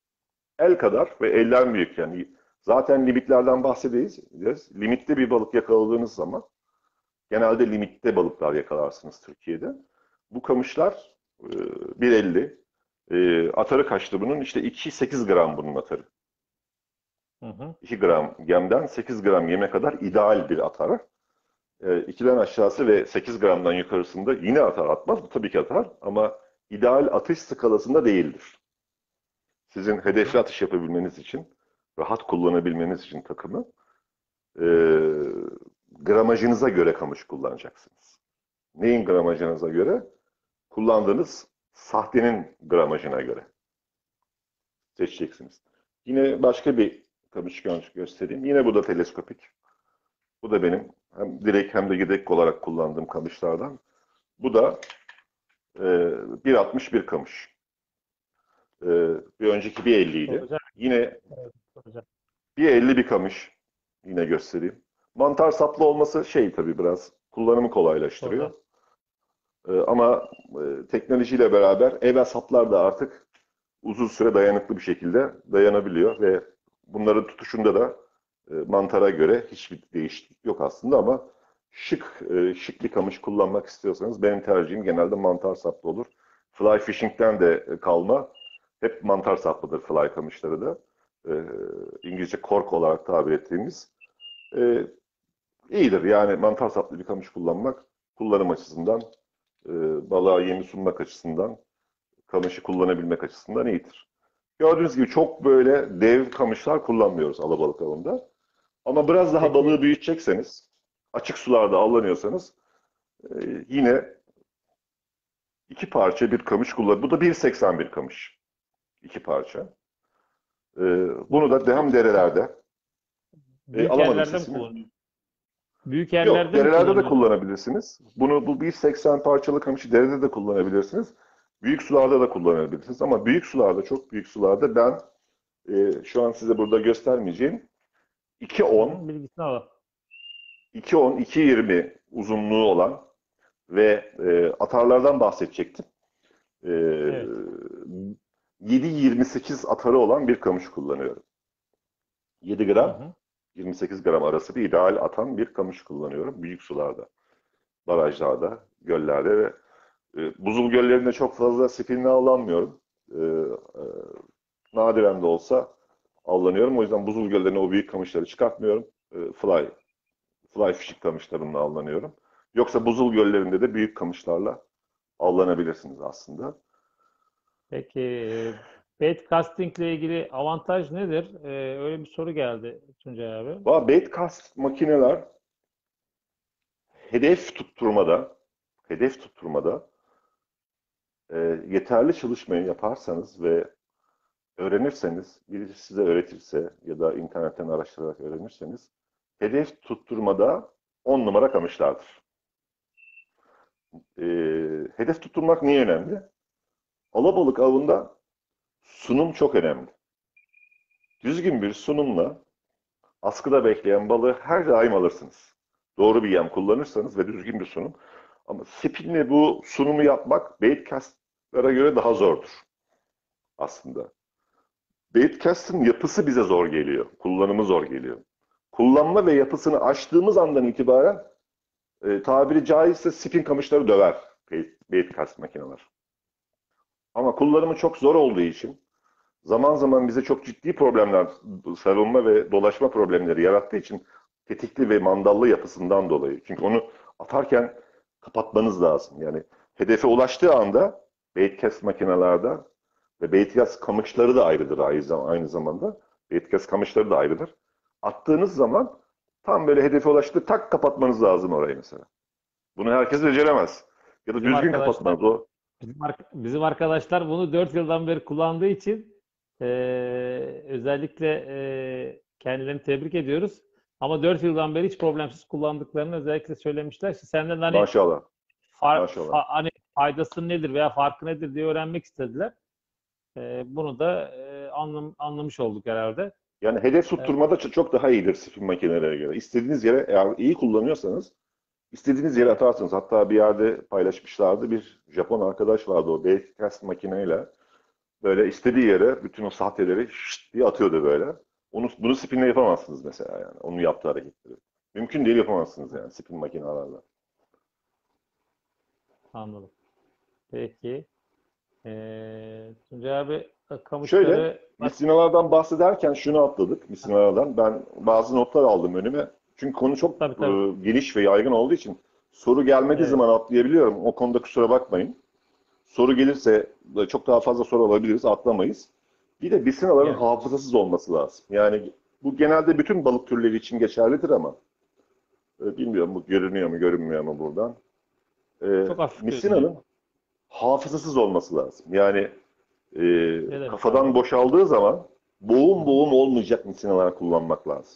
El kadar ve elden büyük yani. Zaten limitlerden bahsedeyiz. Limitte bir balık yakaladığınız zaman genelde limitte balıklar yakalarsınız Türkiye'de. Bu kamışlar e, bir elli. E, atarı kaçtı bunun? İşte iki sekiz gram bunun atarı. Hı hı. iki gram yemden sekiz gram yeme kadar ideal bir atar. E, ikiden aşağısı ve sekiz gramdan yukarısında yine atar atmaz. Bu tabii ki atar ama ideal atış skalasında değildir. Sizin Hı hedefli hı. atış yapabilmeniz için, rahat kullanabilmeniz için takımı e, gramajınıza göre kamış kullanacaksınız. Neyin gramajınıza göre? Kullandığınız sahtenin gramajına göre seçeceksiniz. Yine başka bir kamış gö- göstereyim. Yine bu da teleskopik. Bu da benim hem direkt hem de yedek olarak kullandığım kamışlardan. Bu da e, bir altmış bir kamış. E, bir önceki bir elli idi. Soracak. Yine Evet, soracak. bir elli bir kamış. Yine göstereyim. Mantar saplı olması şey tabii biraz kullanımı kolaylaştırıyor. Soracak. E, ama e, teknolojiyle beraber evvel saplar da artık uzun süre dayanıklı bir şekilde dayanabiliyor ve bunların tutuşunda da e, mantara göre hiçbir değişiklik yok aslında ama şık e, şık bir kamış kullanmak istiyorsanız benim tercihim genelde mantar saplı olur. Fly fishing'ten de e, kalma hep mantar saplıdır fly kamışları da. E, İngilizce cork olarak tabir ettiğimiz. E, iyidir yani mantar saplı bir kamış kullanmak kullanım açısından, e, balığa yemi sunmak açısından, kamışı kullanabilmek açısından iyidir. Gördüğünüz gibi çok böyle dev kamışlar kullanmıyoruz alabalık avında. Ama biraz daha Peki balığı büyütecekseniz, açık sularda avlanıyorsanız e, yine iki parça bir kamış kullan. Bu da bir seksen bir kamış. İki parça. E, bu bunu da hem kamışı derelerde, e, büyük alamadım yerlerde mi sesini. kullanıyorsun? Büyük Yok, yerlerde mi derelerde de kullanıyorsun? kullanabilirsiniz. Bunu bu bir seksen parçalı kamışı derede de kullanabilirsiniz. Büyük sularda da kullanabilirsiniz. Ama büyük sularda, çok büyük sularda ben e, şu an size burada göstermeyeceğim Hı iki on, hı, bilgisini alalım. iki on, iki yirmi uzunluğu olan ve e, atarlardan bahsedecektim. E, Evet. yedi yirmi sekiz atarı olan bir kamış kullanıyorum. yedi Hı gram, hı. yirmi sekiz gram arası bir ideal atan bir kamış kullanıyorum. Büyük sularda, barajlarda, göllerde ve e, buzul göllerinde çok fazla spinle avlanmıyorum. E, e, nadiren de olsa avlanıyorum. O yüzden buzul göllerine o büyük kamışları çıkartmıyorum. E, fly, fly fishing kamışlarımla avlanıyorum. Yoksa buzul göllerinde de büyük kamışlarla avlanabilirsiniz aslında. Peki e, bait casting ile ilgili avantaj nedir? E, öyle bir soru geldi Tuncay abi. Valla baitcast makineler hedef tutturmada, hedef tutturmada e, yeterli çalışmayı yaparsanız ve öğrenirseniz, birisi size öğretirse ya da internetten araştırarak öğrenirseniz, hedef tutturmada on numara kamışlardır. E, hedef tutturmak niye önemli? Alabalık avında sunum çok önemli. Düzgün bir sunumla askıda bekleyen balığı her daim alırsınız. Doğru bir yem kullanırsanız ve düzgün bir sunum. Ama spinle bu sunumu yapmak baitcast'lara göre daha zordur aslında. Baitcast'ın yapısı bize zor geliyor. Kullanımı zor geliyor. Kullanma ve yapısını aştığımız andan itibaren e, tabiri caizse spin kamışları döver bait, baitcast makineler. Ama kullanımı çok zor olduğu için zaman zaman bize çok ciddi problemler, sarılma ve dolaşma problemleri yarattığı için tetikli ve mandallı yapısından dolayı. Çünkü onu atarken kapatmanız lazım. Yani hedefe ulaştığı anda baitcast makinelerde ve baitcast kamışları da ayrıdır aynı zamanda. Baitcast kamışları da ayrıdır. Attığınız zaman tam böyle hedefe ulaştığı tak kapatmanız lazım orayı mesela. Bunu herkes beceremez. Ya da Bizim düzgün arkadaşlar kapatmanız o. bizim, ar- bizim arkadaşlar bunu dört yıldan beri kullandığı için e, özellikle e, kendilerini tebrik ediyoruz. Ama dört yıldan beri hiç problemsiz kullandıklarını özellikle söylemişler. İşte senden hani Maşallah. far- Maşallah. fa- hani faydası nedir veya farkı nedir diye öğrenmek istediler. E, bunu da e, anlam anlamış olduk herhalde. Yani hedef E, tutturmada çok daha iyidir spin makinelere göre. İstediğiniz yere eğer iyi kullanıyorsanız istediğiniz yere atarsınız. Hatta bir yerde paylaşmışlardı. Bir Japon arkadaş vardı o baitcast makineyle. Böyle istediği yere bütün o sahteleri şşt diye atıyordu böyle. Onu, bunu spinle yapamazsınız mesela yani. Onun yaptığı hareketleri. Mümkün değil yapamazsınız yani spin makinelerle. Anladım. Peki. E, Tuncay abi Şöyle kamışları bak. misinalardan bahsederken şunu atladık misinalardan. Ben bazı notlar aldım önüme. Çünkü konu çok Tabii e, tabii. geniş ve yaygın olduğu için soru gelmediği Evet. zaman atlayabiliyorum. O konuda kusura bakmayın. Soru gelirse da çok daha fazla soru alabiliriz, atlamayız. Bir de misinaların Yani hafızasız olması lazım. Yani bu genelde bütün balık türleri için geçerlidir ama e, bilmiyorum bu görünüyor mu görünmüyor mu buradan. E, çok hafif görünüyor. misinanın hafızasız olması lazım. Yani e, Ne demek abi? kafadan boşaldığı zaman Hı boğum hı. boğum olmayacak misinalar kullanmak lazım.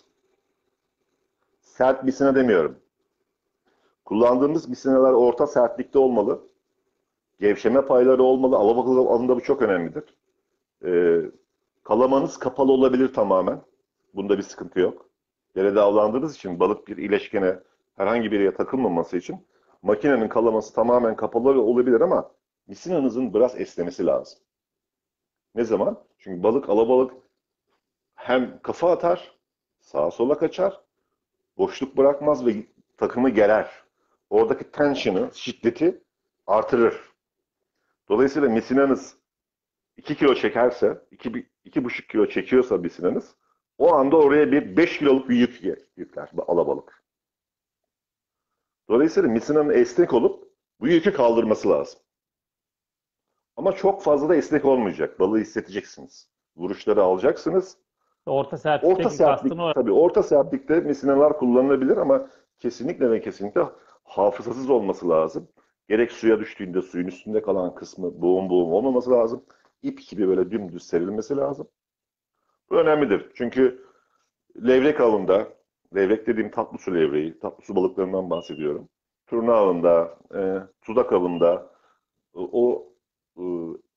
Sert misina demiyorum. Kullandığımız misinalar orta sertlikte olmalı. Gevşeme payları olmalı. Alabalık alanında bu çok önemlidir. E, kalamanız kapalı olabilir tamamen. Bunda bir sıkıntı yok. Derede avlandığınız için balık bir ileşkene herhangi bir yere takılmaması için makinenin kalaması tamamen kapalı olabilir ama misinanızın biraz esnemesi lazım. Ne zaman? Çünkü balık alabalık hem kafa atar, sağa sola kaçar, boşluk bırakmaz ve takımı gerer. Oradaki tension'ı, şiddeti artırır. Dolayısıyla misinanız iki kilo çekerse, iki, iki buçuk kilo çekiyorsa misinanız, o anda oraya bir beş kiloluk bir yük yükler alabalık. Dolayısıyla misinanın esnek olup bu yükü kaldırması lazım. Ama çok fazla da esnek olmayacak. Balığı hissedeceksiniz. Vuruşları alacaksınız. Orta Orta sertlikteki kastın sertlik, o. tabii orta sertlikte misinalar kullanılabilir ama kesinlikle ve kesinlikle hafızasız olması lazım. Gerek suya düştüğünde suyun üstünde kalan kısmı boğum boğum olmaması lazım. İp gibi böyle dümdüz serilmesi lazım. Bu önemlidir. Çünkü levrek avında, levrek dediğim tatlı su levreği, tatlı su balıklarından bahsediyorum. Turna avında, e, tuzak avında o e,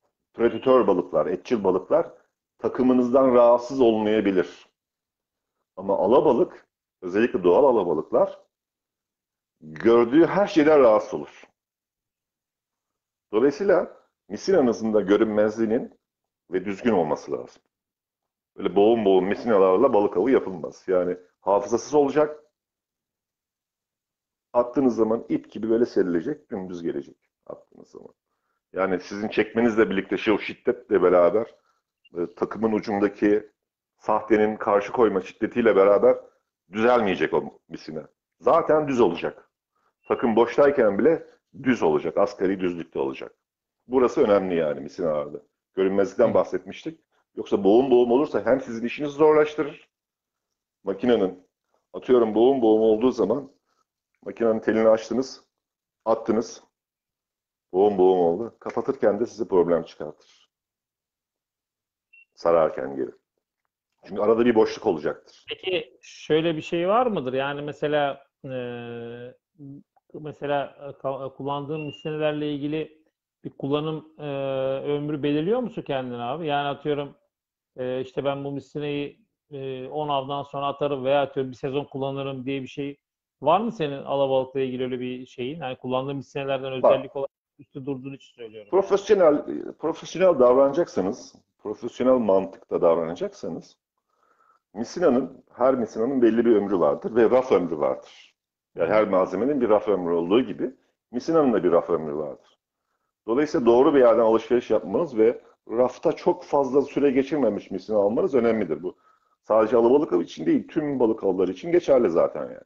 predatör balıklar, etçil balıklar takımınızdan rahatsız olmayabilir. Ama alabalık, özellikle doğal alabalıklar gördüğü her şeyden rahatsız olur. Dolayısıyla misinanızın da görünmezliğinin ve düzgün olması lazım. Böyle boğum boğum misinalarla balık avı yapılmaz. Yani hafızasız olacak. Attığınız zaman ip gibi böyle serilecek, dümdüz gelecek attığınız zaman. Yani sizin çekmenizle birlikte şey o şiddetle beraber e, takımın ucundaki sahtenin karşı koyma şiddetiyle beraber düzelmeyecek o misina. Zaten düz olacak. Takım boştayken bile düz olacak. Asgari düzlükte olacak. Burası önemli yani misinalarda. Görünmezlikten Hı. bahsetmiştik. Yoksa boğum boğum olursa hem sizin işinizi zorlaştırır. Makinenin atıyorum boğum boğum olduğu zaman makinenin telini açtınız, attınız. Boğum boğum oldu. Kapatırken de size problem çıkartır. Sararken geri. Çünkü arada bir boşluk olacaktır. Peki şöyle bir şey var mıdır? Yani mesela eee, mesela e, ka- kullandığın misinalarla ilgili bir kullanım eee, ömrü belirliyor musun kendine abi? Yani atıyorum eee, işte ben bu misinayı eee, on avdan sonra atarım veya atıyorum bir sezon kullanırım diye bir şey var mı senin alabalıkla ilgili öyle bir şeyin? Yani kullandığın misinalardan Bak, özellik olarak üstü durduğun için söylüyorum. profesyonel profesyonel davranacaksanız, profesyonel mantıkta davranacaksanız, misinanın, her misinanın belli bir ömrü vardır ve raf ömrü vardır. Hı Yani hı. her malzemenin bir raf ömrü olduğu gibi misinanın da bir raf ömrü vardır. Dolayısıyla doğru bir yerden alışveriş yapmanız ve rafta çok fazla süre geçirmemiş misina almanız önemlidir bu. Sadece alabalık avı için değil, tüm balık avları için geçerli zaten yani.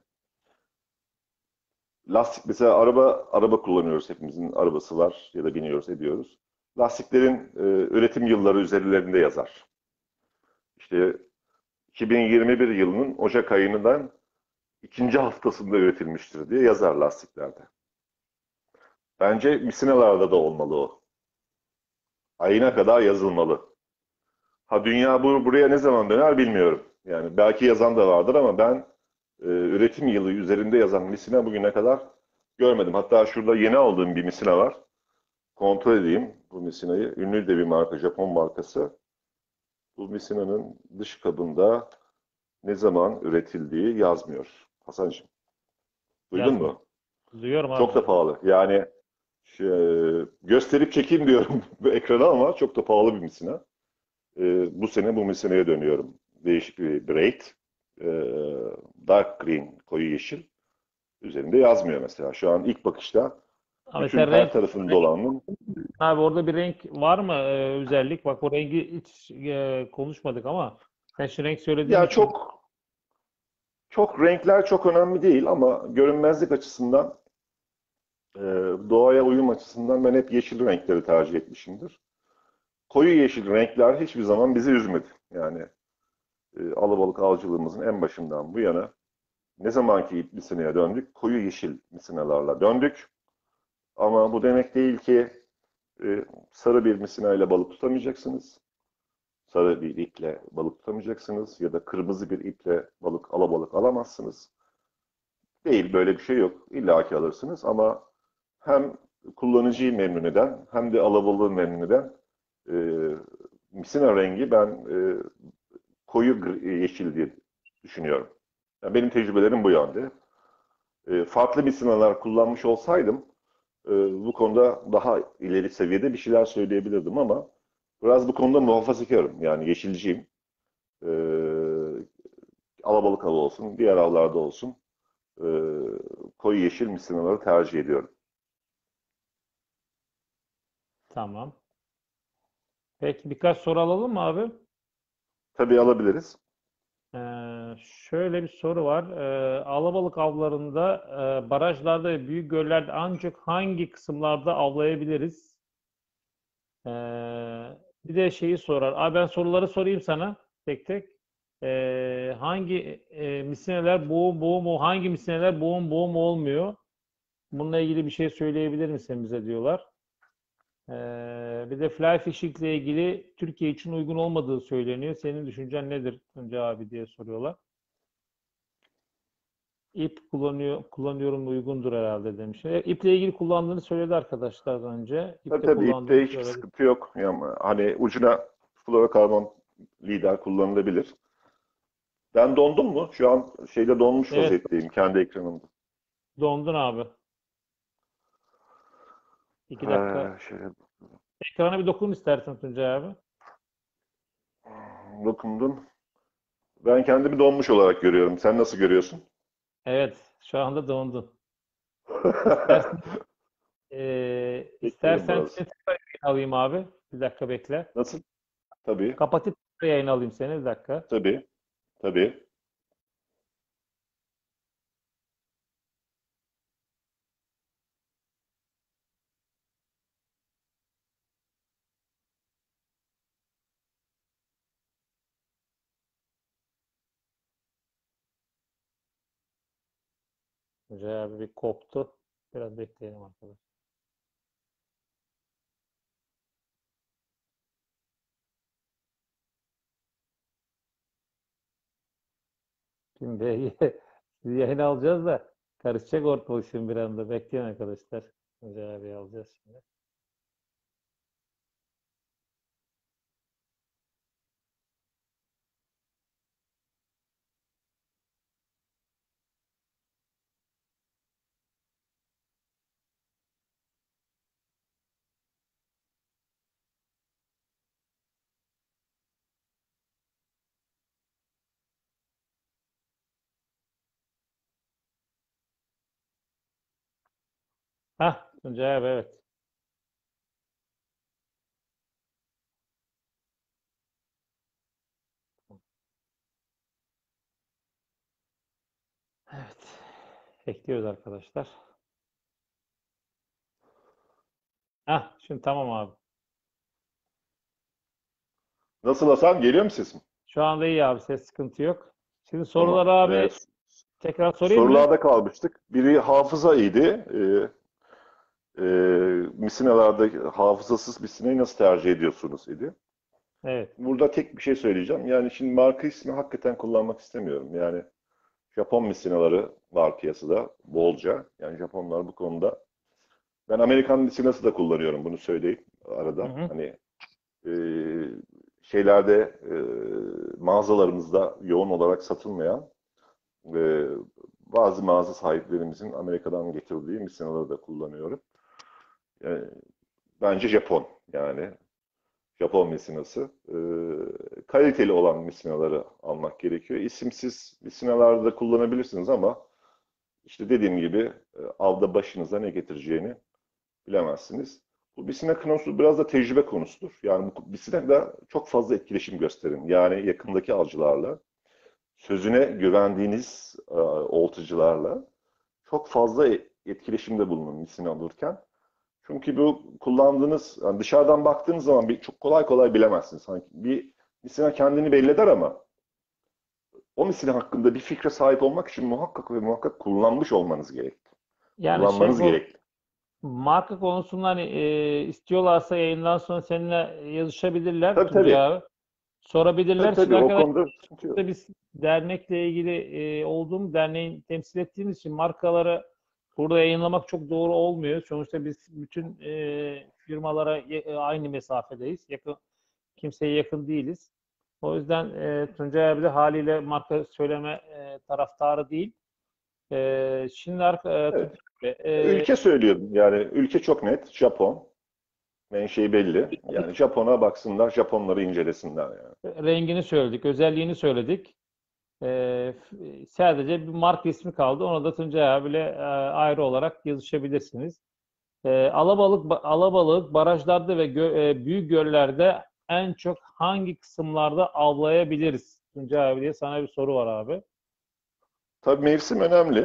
Lastik mesela araba araba kullanıyoruz, hepimizin arabası var ya da biniyoruz ediyoruz. Lastiklerin e, üretim yılları üzerlerinde yazar. İşte iki bin yirmi bir yılının Ocak ayından ikinci haftasında üretilmiştir diye yazar lastiklerde. Bence misinalarda da olmalı o. Ayına kadar yazılmalı. Ha dünya bu, buraya ne zaman döner bilmiyorum. Yani belki yazan da vardır ama ben e, üretim yılı üzerinde yazan misina bugüne kadar görmedim. Hatta şurada yeni aldığım bir misina var. Kontrol edeyim bu misinayı. Ünlü de bir marka, Japon markası. Bu misinanın dış kabında ne zaman üretildiği yazmıyor. Hasan'cığım, duydun Yazmıyor. mu? Duyuyorum abi Çok da seni. pahalı. Yani şey, gösterip çekeyim diyorum bu ekrana ama çok da pahalı bir misina. E, bu sene bu misinaya dönüyorum. Değişik bir braid. E, dark green, koyu yeşil. Üzerinde yazmıyor mesela. Şu an ilk bakışta Ama bütün mesela her renk, tarafını renk dolandım. abi orada bir renk var mı e, özellik? Bak o rengi hiç e, konuşmadık ama sen şu renk söylediğin Ya için çok çok renkler çok önemli değil ama görünmezlik açısından, e, doğaya uyum açısından ben hep yeşil renkleri tercih etmişimdir. Koyu yeşil renkler hiçbir zaman bizi üzmedi. Yani e, alabalık avcılığımızın en başından bu yana ne zamanki ilk misineye döndük, koyu yeşil misinalarla döndük. Ama bu demek değil ki e, sarı bir misinayla balık tutamayacaksınız. Sarı bir iple balık tutamayacaksınız ya da kırmızı bir iple balık alabalık alamazsınız. Değil, böyle bir şey yok. İlla ki alırsınız ama hem kullanıcıyı memnun eden hem de alabalığı memnun eden e, misina rengi ben e, koyu gri- yeşil diye düşünüyorum. Yani benim tecrübelerim bu yönde. E, farklı misinalar kullanmış olsaydım e, bu konuda daha ileri seviyede bir şeyler söyleyebilirdim ama biraz bu konuda muhafazakarım. Yani yeşilciyim. E, alabalık avı olsun, diğer avlarda olsun. e, koyu yeşil misinaları tercih ediyorum. tamam. Peki birkaç soru alalım mı abi? Tabii alabiliriz. Ee, şöyle bir soru var. Ee, alabalık avlarında e, barajlarda ve büyük göllerde ancak hangi kısımlarda avlayabiliriz? Ee, bir de şeyi sorar. Abi ben soruları sorayım sana tek tek. Ee, hangi e, misineler boğum boğum o hangi misineler boğum boğum olmuyor? Bununla ilgili bir şey söyleyebilir misin bize diyorlar. Ee, bir de fly fishing ile ilgili Türkiye için uygun olmadığı söyleniyor. Senin düşüncen nedir Tunca abi diye soruyorlar. İp kullanıyor, kullanıyorum uygundur herhalde demiş. E, iple ilgili kullandığını söyledi arkadaşlar az önce. Tabii İpte tabii ipte kullandığını hiçbir söyledi. sıkıntı yok. Yani hani ucuna fluorokarbon lider kullanılabilir. Ben dondum mu? Şu an şeyde donmuş Evet, vaziyetteyim kendi ekranımda. dondun abi. İki dakika. Ha, şöyle Ekrana bir dokun istersen Tuncay abi. dokundum. Ben kendimi donmuş olarak görüyorum. Sen nasıl görüyorsun? Evet, şu anda dondun. İstersen, eee, Bekleyelim istersen biraz. seni tekrar yayına alayım abi. Bir dakika bekle. Nasıl? Tabii, Kapatıp tekrar yayına alayım seni. Bir dakika. tabii, tabii. Tuncay abi bir koptu. Biraz bekleyelim arkadaşlar. Şimdi sizi yayına alacağız da karışacak ortalık şimdi bir anda. Bekleyin arkadaşlar. Tuncay abi alacağız şimdi. Hah, Tuncay abi evet. Evet. Bekliyoruz arkadaşlar. Hah, şimdi tamam abi. Nasıl Hasan? Geliyor mu sesim? Şu anda iyi abi. Ses sıkıntı yok. Şimdi Tamam. soruları Ee, abi s- tekrar sorayım mı? sorularda kalmıştık. Biri hafıza idi. Ee, e, misinalarda hafızasız misinayı nasıl tercih ediyorsunuz idi. Evet. Burada tek bir şey söyleyeceğim. Yani şimdi marka ismi hakikaten kullanmak istemiyorum. Yani Japon misinaları var piyasada bolca. Yani Japonlar bu konuda. Ben Amerikan misinası da kullanıyorum, bunu söyleyeyim Hı arada. hı. Hani e, şeylerde e, mağazalarımızda yoğun olarak satılmayan e, bazı mağaza sahiplerimizin Amerika'dan getirdiği misinaları da kullanıyorum. E, bence Japon yani. Japon misinası. E, kaliteli olan misinaları almak gerekiyor. İsimsiz misinalarda da kullanabilirsiniz ama işte dediğim gibi e, avda başınıza ne getireceğini bilemezsiniz. Bu Bisina konusu biraz da tecrübe konusudur. Yani bu Bisina'da çok fazla etkileşim gösterin. Yani yakındaki avcılarla, sözüne güvendiğiniz e, oltacılarla çok fazla e- etkileşimde bulunun Bisina alırken. Çünkü bu kullandığınız, yani dışarıdan baktığınız zaman bir, çok kolay kolay bilemezsiniz. Sanki bir Bisina kendini belli eder ama o Bisina hakkında bir fikre sahip olmak için muhakkak ve muhakkak kullanmış olmanız gerek. Yani şey Kullanmanız bu gerek. marka konusunda hani e, istiyorlarsa yayından sonra seninle yazışabilirler Tabii Tuncay tabii. abi. Tabii Sorabilirler. Şimdi tabii, o arkadaşlar konuda sıkıntı yok. biz dernekle ilgili e, olduğum derneğin temsil ettiğimiz için markaları burada yayınlamak çok doğru olmuyor. Sonuçta biz bütün e, firmalara ye- aynı mesafedeyiz. Yakın, kimseye yakın değiliz. O yüzden e, Tuncay abi de haliyle marka söyleme e, taraftarı değil. E, şimdi arka- e, Tuncay Evet. abi, e, Ülke söylüyorum. Yani ülke çok net. Japon. Menşei belli. Yani Japon'a baksınlar, Japonları incelesinler yani. rengini söyledik, özelliğini söyledik. E, f- sadece bir marka ismi kaldı. Ona da Tuncay abiyle e, ayrı olarak yazışabilirsiniz. E, alabalık ba- alabalık barajlarda ve gö- e, büyük göllerde en çok hangi kısımlarda avlayabiliriz? Tuncay abi diye sana bir soru var abi. Tabii mevsim önemli.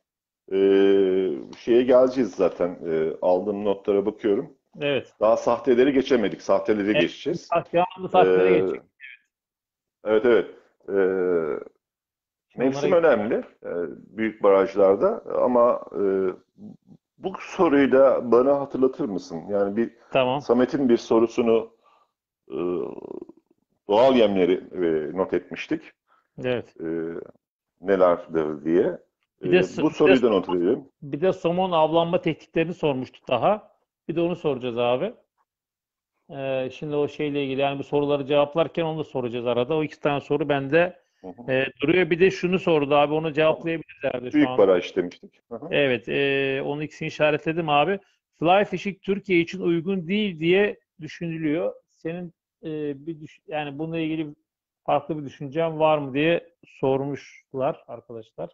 Ee, şeye geleceğiz zaten. Ee, aldığım notlara bakıyorum. Evet. Daha sahteleri geçemedik. Sahteleri Evet. geçeceğiz. Devamlı saatlere Ee, geçecek. evet evet. Ee, Şimdi onlara mevsim geçelim. önemli. Ee, büyük barajlarda. Ama e, bu soruyu da bana hatırlatır mısın? Yani bir Tamam. Samet'in bir sorusunu e, doğal yemleri e, not etmiştik. Evet. E, nelerdir diye. Bir de E, bu bir de soruyu da not edelim. bir de somon avlanma tekniklerini sormuştuk daha. Bir de onu soracağız abi. Ee, şimdi o şeyle ilgili yani bu soruları cevaplarken onu da soracağız arada. O iki tane soru bende Hı hı. E, Duru'ya bir de şunu sordu abi, onu Tamam. cevaplayabiliriz herhalde şu Büyük an. baraj demiştik. Hı hı. Evet, e, onun ikisini işaretledim abi. Fly fishing Türkiye için uygun değil diye düşünülüyor. Senin e, bir düş yani bununla ilgili farklı bir düşüncen var mı diye sormuşlar arkadaşlar.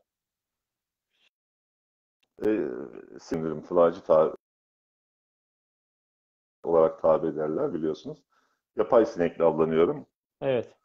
Ee, Sindirim flycı ta- olarak tabir ederler biliyorsunuz. Yapay sinekle avlanıyorum. Evet,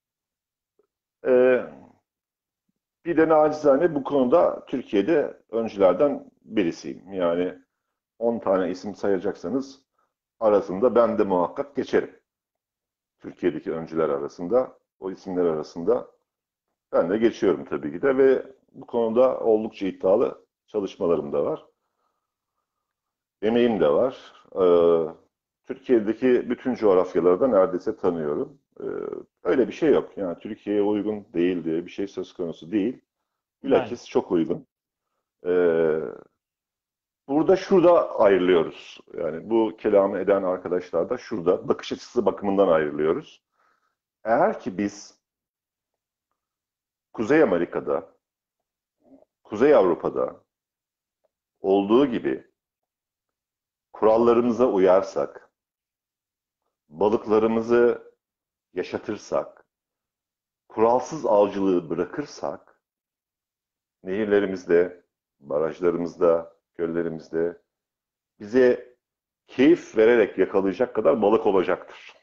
Ee, Bir de nacizane bu konuda Türkiye'de öncülerden birisiyim. Yani on tane isim sayacaksanız arasında ben de muhakkak geçerim. Türkiye'deki öncüler arasında, o isimler arasında ben de geçiyorum tabii ki de ve bu konuda oldukça iddialı çalışmalarım da var. Emeğim de var. Ee, Türkiye'deki bütün coğrafyaları da neredeyse tanıyorum. Ee, öyle bir şey yok. Yani Türkiye'ye uygun değil diye bir şey söz konusu değil. yani Bilakis çok uygun. Ee, Burada şurada ayrılıyoruz. Yani bu kelamı eden arkadaşlar da şurada bakış açısı bakımından ayrılıyoruz. Eğer ki biz Kuzey Amerika'da, Kuzey Avrupa'da olduğu gibi kurallarımıza uyarsak, balıklarımızı yaşatırsak, kuralsız avcılığı bırakırsak, nehirlerimizde, barajlarımızda, göllerimizde bize keyif vererek yakalayacak kadar balık olacaktır.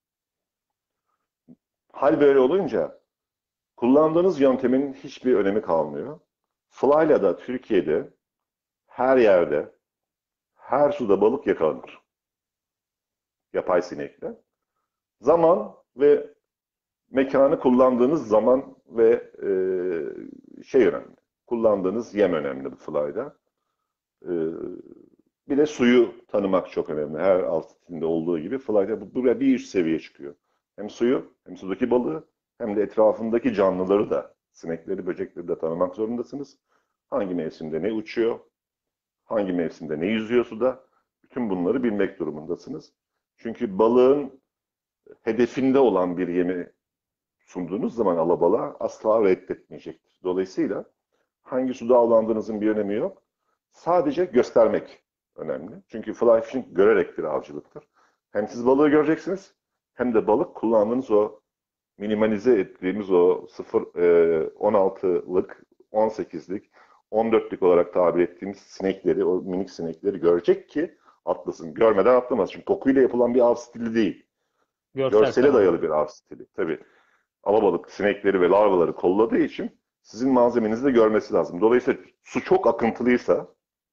Hal böyle olunca kullandığınız yöntemin hiçbir önemi kalmıyor. Fly'la da Türkiye'de her yerde, her suda balık yakalanır. Yapay sinekle. Zaman ve mekanı kullandığınız zaman ve e, şey önemli. Kullandığınız yem önemli bu Fly'da. E, Bir de suyu tanımak çok önemli. Her alt stilinde olduğu gibi Fly'da bu buraya bir üst seviye çıkıyor. Hem suyu, hem sudaki balığı, hem de etrafındaki canlıları da, sinekleri, böcekleri de tanımak zorundasınız. Hangi mevsimde ne uçuyor, hangi mevsimde ne yüzüyor suda, bütün bunları bilmek durumundasınız. Çünkü balığın hedefinde olan bir yemi sunduğunuz zaman alabalığa asla reddetmeyecektir. Dolayısıyla hangi suda avlandığınızın bir önemi yok. Sadece göstermek önemli. Çünkü fly fishing görerek bir avcılıktır. Hem siz balığı göreceksiniz hem de balık kullandığınız o minimalize ettiğimiz o sıfır, e, on altılık, on sekizlik, on dörtlük olarak tabir ettiğimiz sinekleri, o minik sinekleri görecek ki atlasın. Görmeden atlamaz. Çünkü kokuyla yapılan bir av stili değil. görsel Görsele tamamen. dayalı bir av stili. Tabii alabalık sinekleri ve larvaları kolladığı için sizin malzemenizi de görmesi lazım. Dolayısıyla su çok akıntılıysa,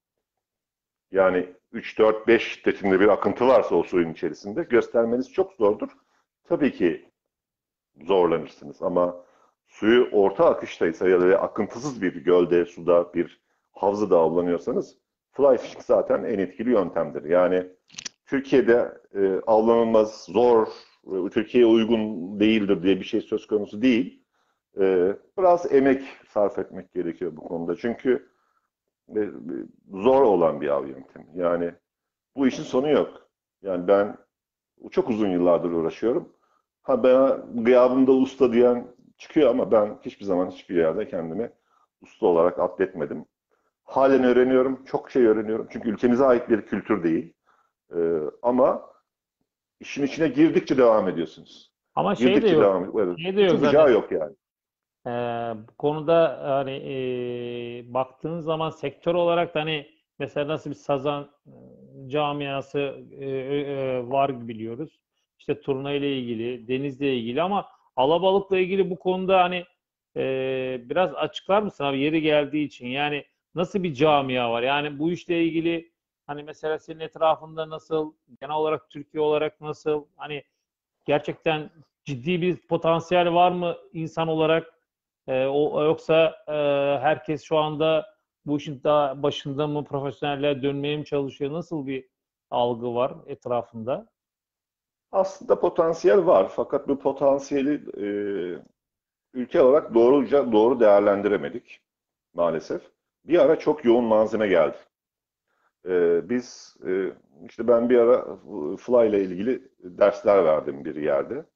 yani üç, dört, beş şiddetinde bir akıntı varsa o suyun içerisinde göstermeniz çok zordur. Tabii ki zorlanırsınız ama suyu orta akıştaysa ya da akıntısız bir gölde, suda, bir havzada avlanıyorsanız fly fishing zaten en etkili yöntemdir. Yani Türkiye'de e, avlanılmaz, zor, e, Türkiye'ye uygun değildir diye bir şey söz konusu değil. E, biraz emek sarf etmek gerekiyor bu konuda. Çünkü e, zor olan bir av yöntemi. Yani bu işin sonu yok. Yani ben çok uzun yıllardır uğraşıyorum. Ha ben gıyabımda usta diyen çıkıyor ama ben hiçbir zaman hiçbir yerde kendimi usta olarak atletmedim. Halen öğreniyorum, çok şey öğreniyorum. Çünkü ülkemize ait bir kültür değil. Ee, ama işin içine girdikçe devam ediyorsunuz. Ama şey de Girdikçe yok. devam ediyorsunuz. Şey de yok Ucu bucağı zaten. yok yani. Ee, Bu konuda hani e, baktığın zaman sektör olarak da hani mesela nasıl bir sazan e, camiası e, e, var biliyoruz. İşte turna ile ilgili, denizle ilgili ama alabalıkla ilgili bu konuda hani e, biraz açıklar mısın abi yeri geldiği için? Yani nasıl bir camia var? Yani bu işle ilgili hani mesela senin etrafında nasıl, genel olarak Türkiye olarak nasıl, hani gerçekten ciddi bir potansiyel var mı insan olarak? Ee, o yoksa e, herkes şu anda bu işin daha başında mı, profesyonelliğe dönmeye mi çalışıyor? Nasıl bir algı var etrafında? Aslında potansiyel var fakat bu potansiyeli e, ülke olarak doğruca doğru değerlendiremedik maalesef. Bir ara çok yoğun malzeme geldi. Ee, biz e, işte ben bir ara Fly ile ilgili dersler verdim bir yerde.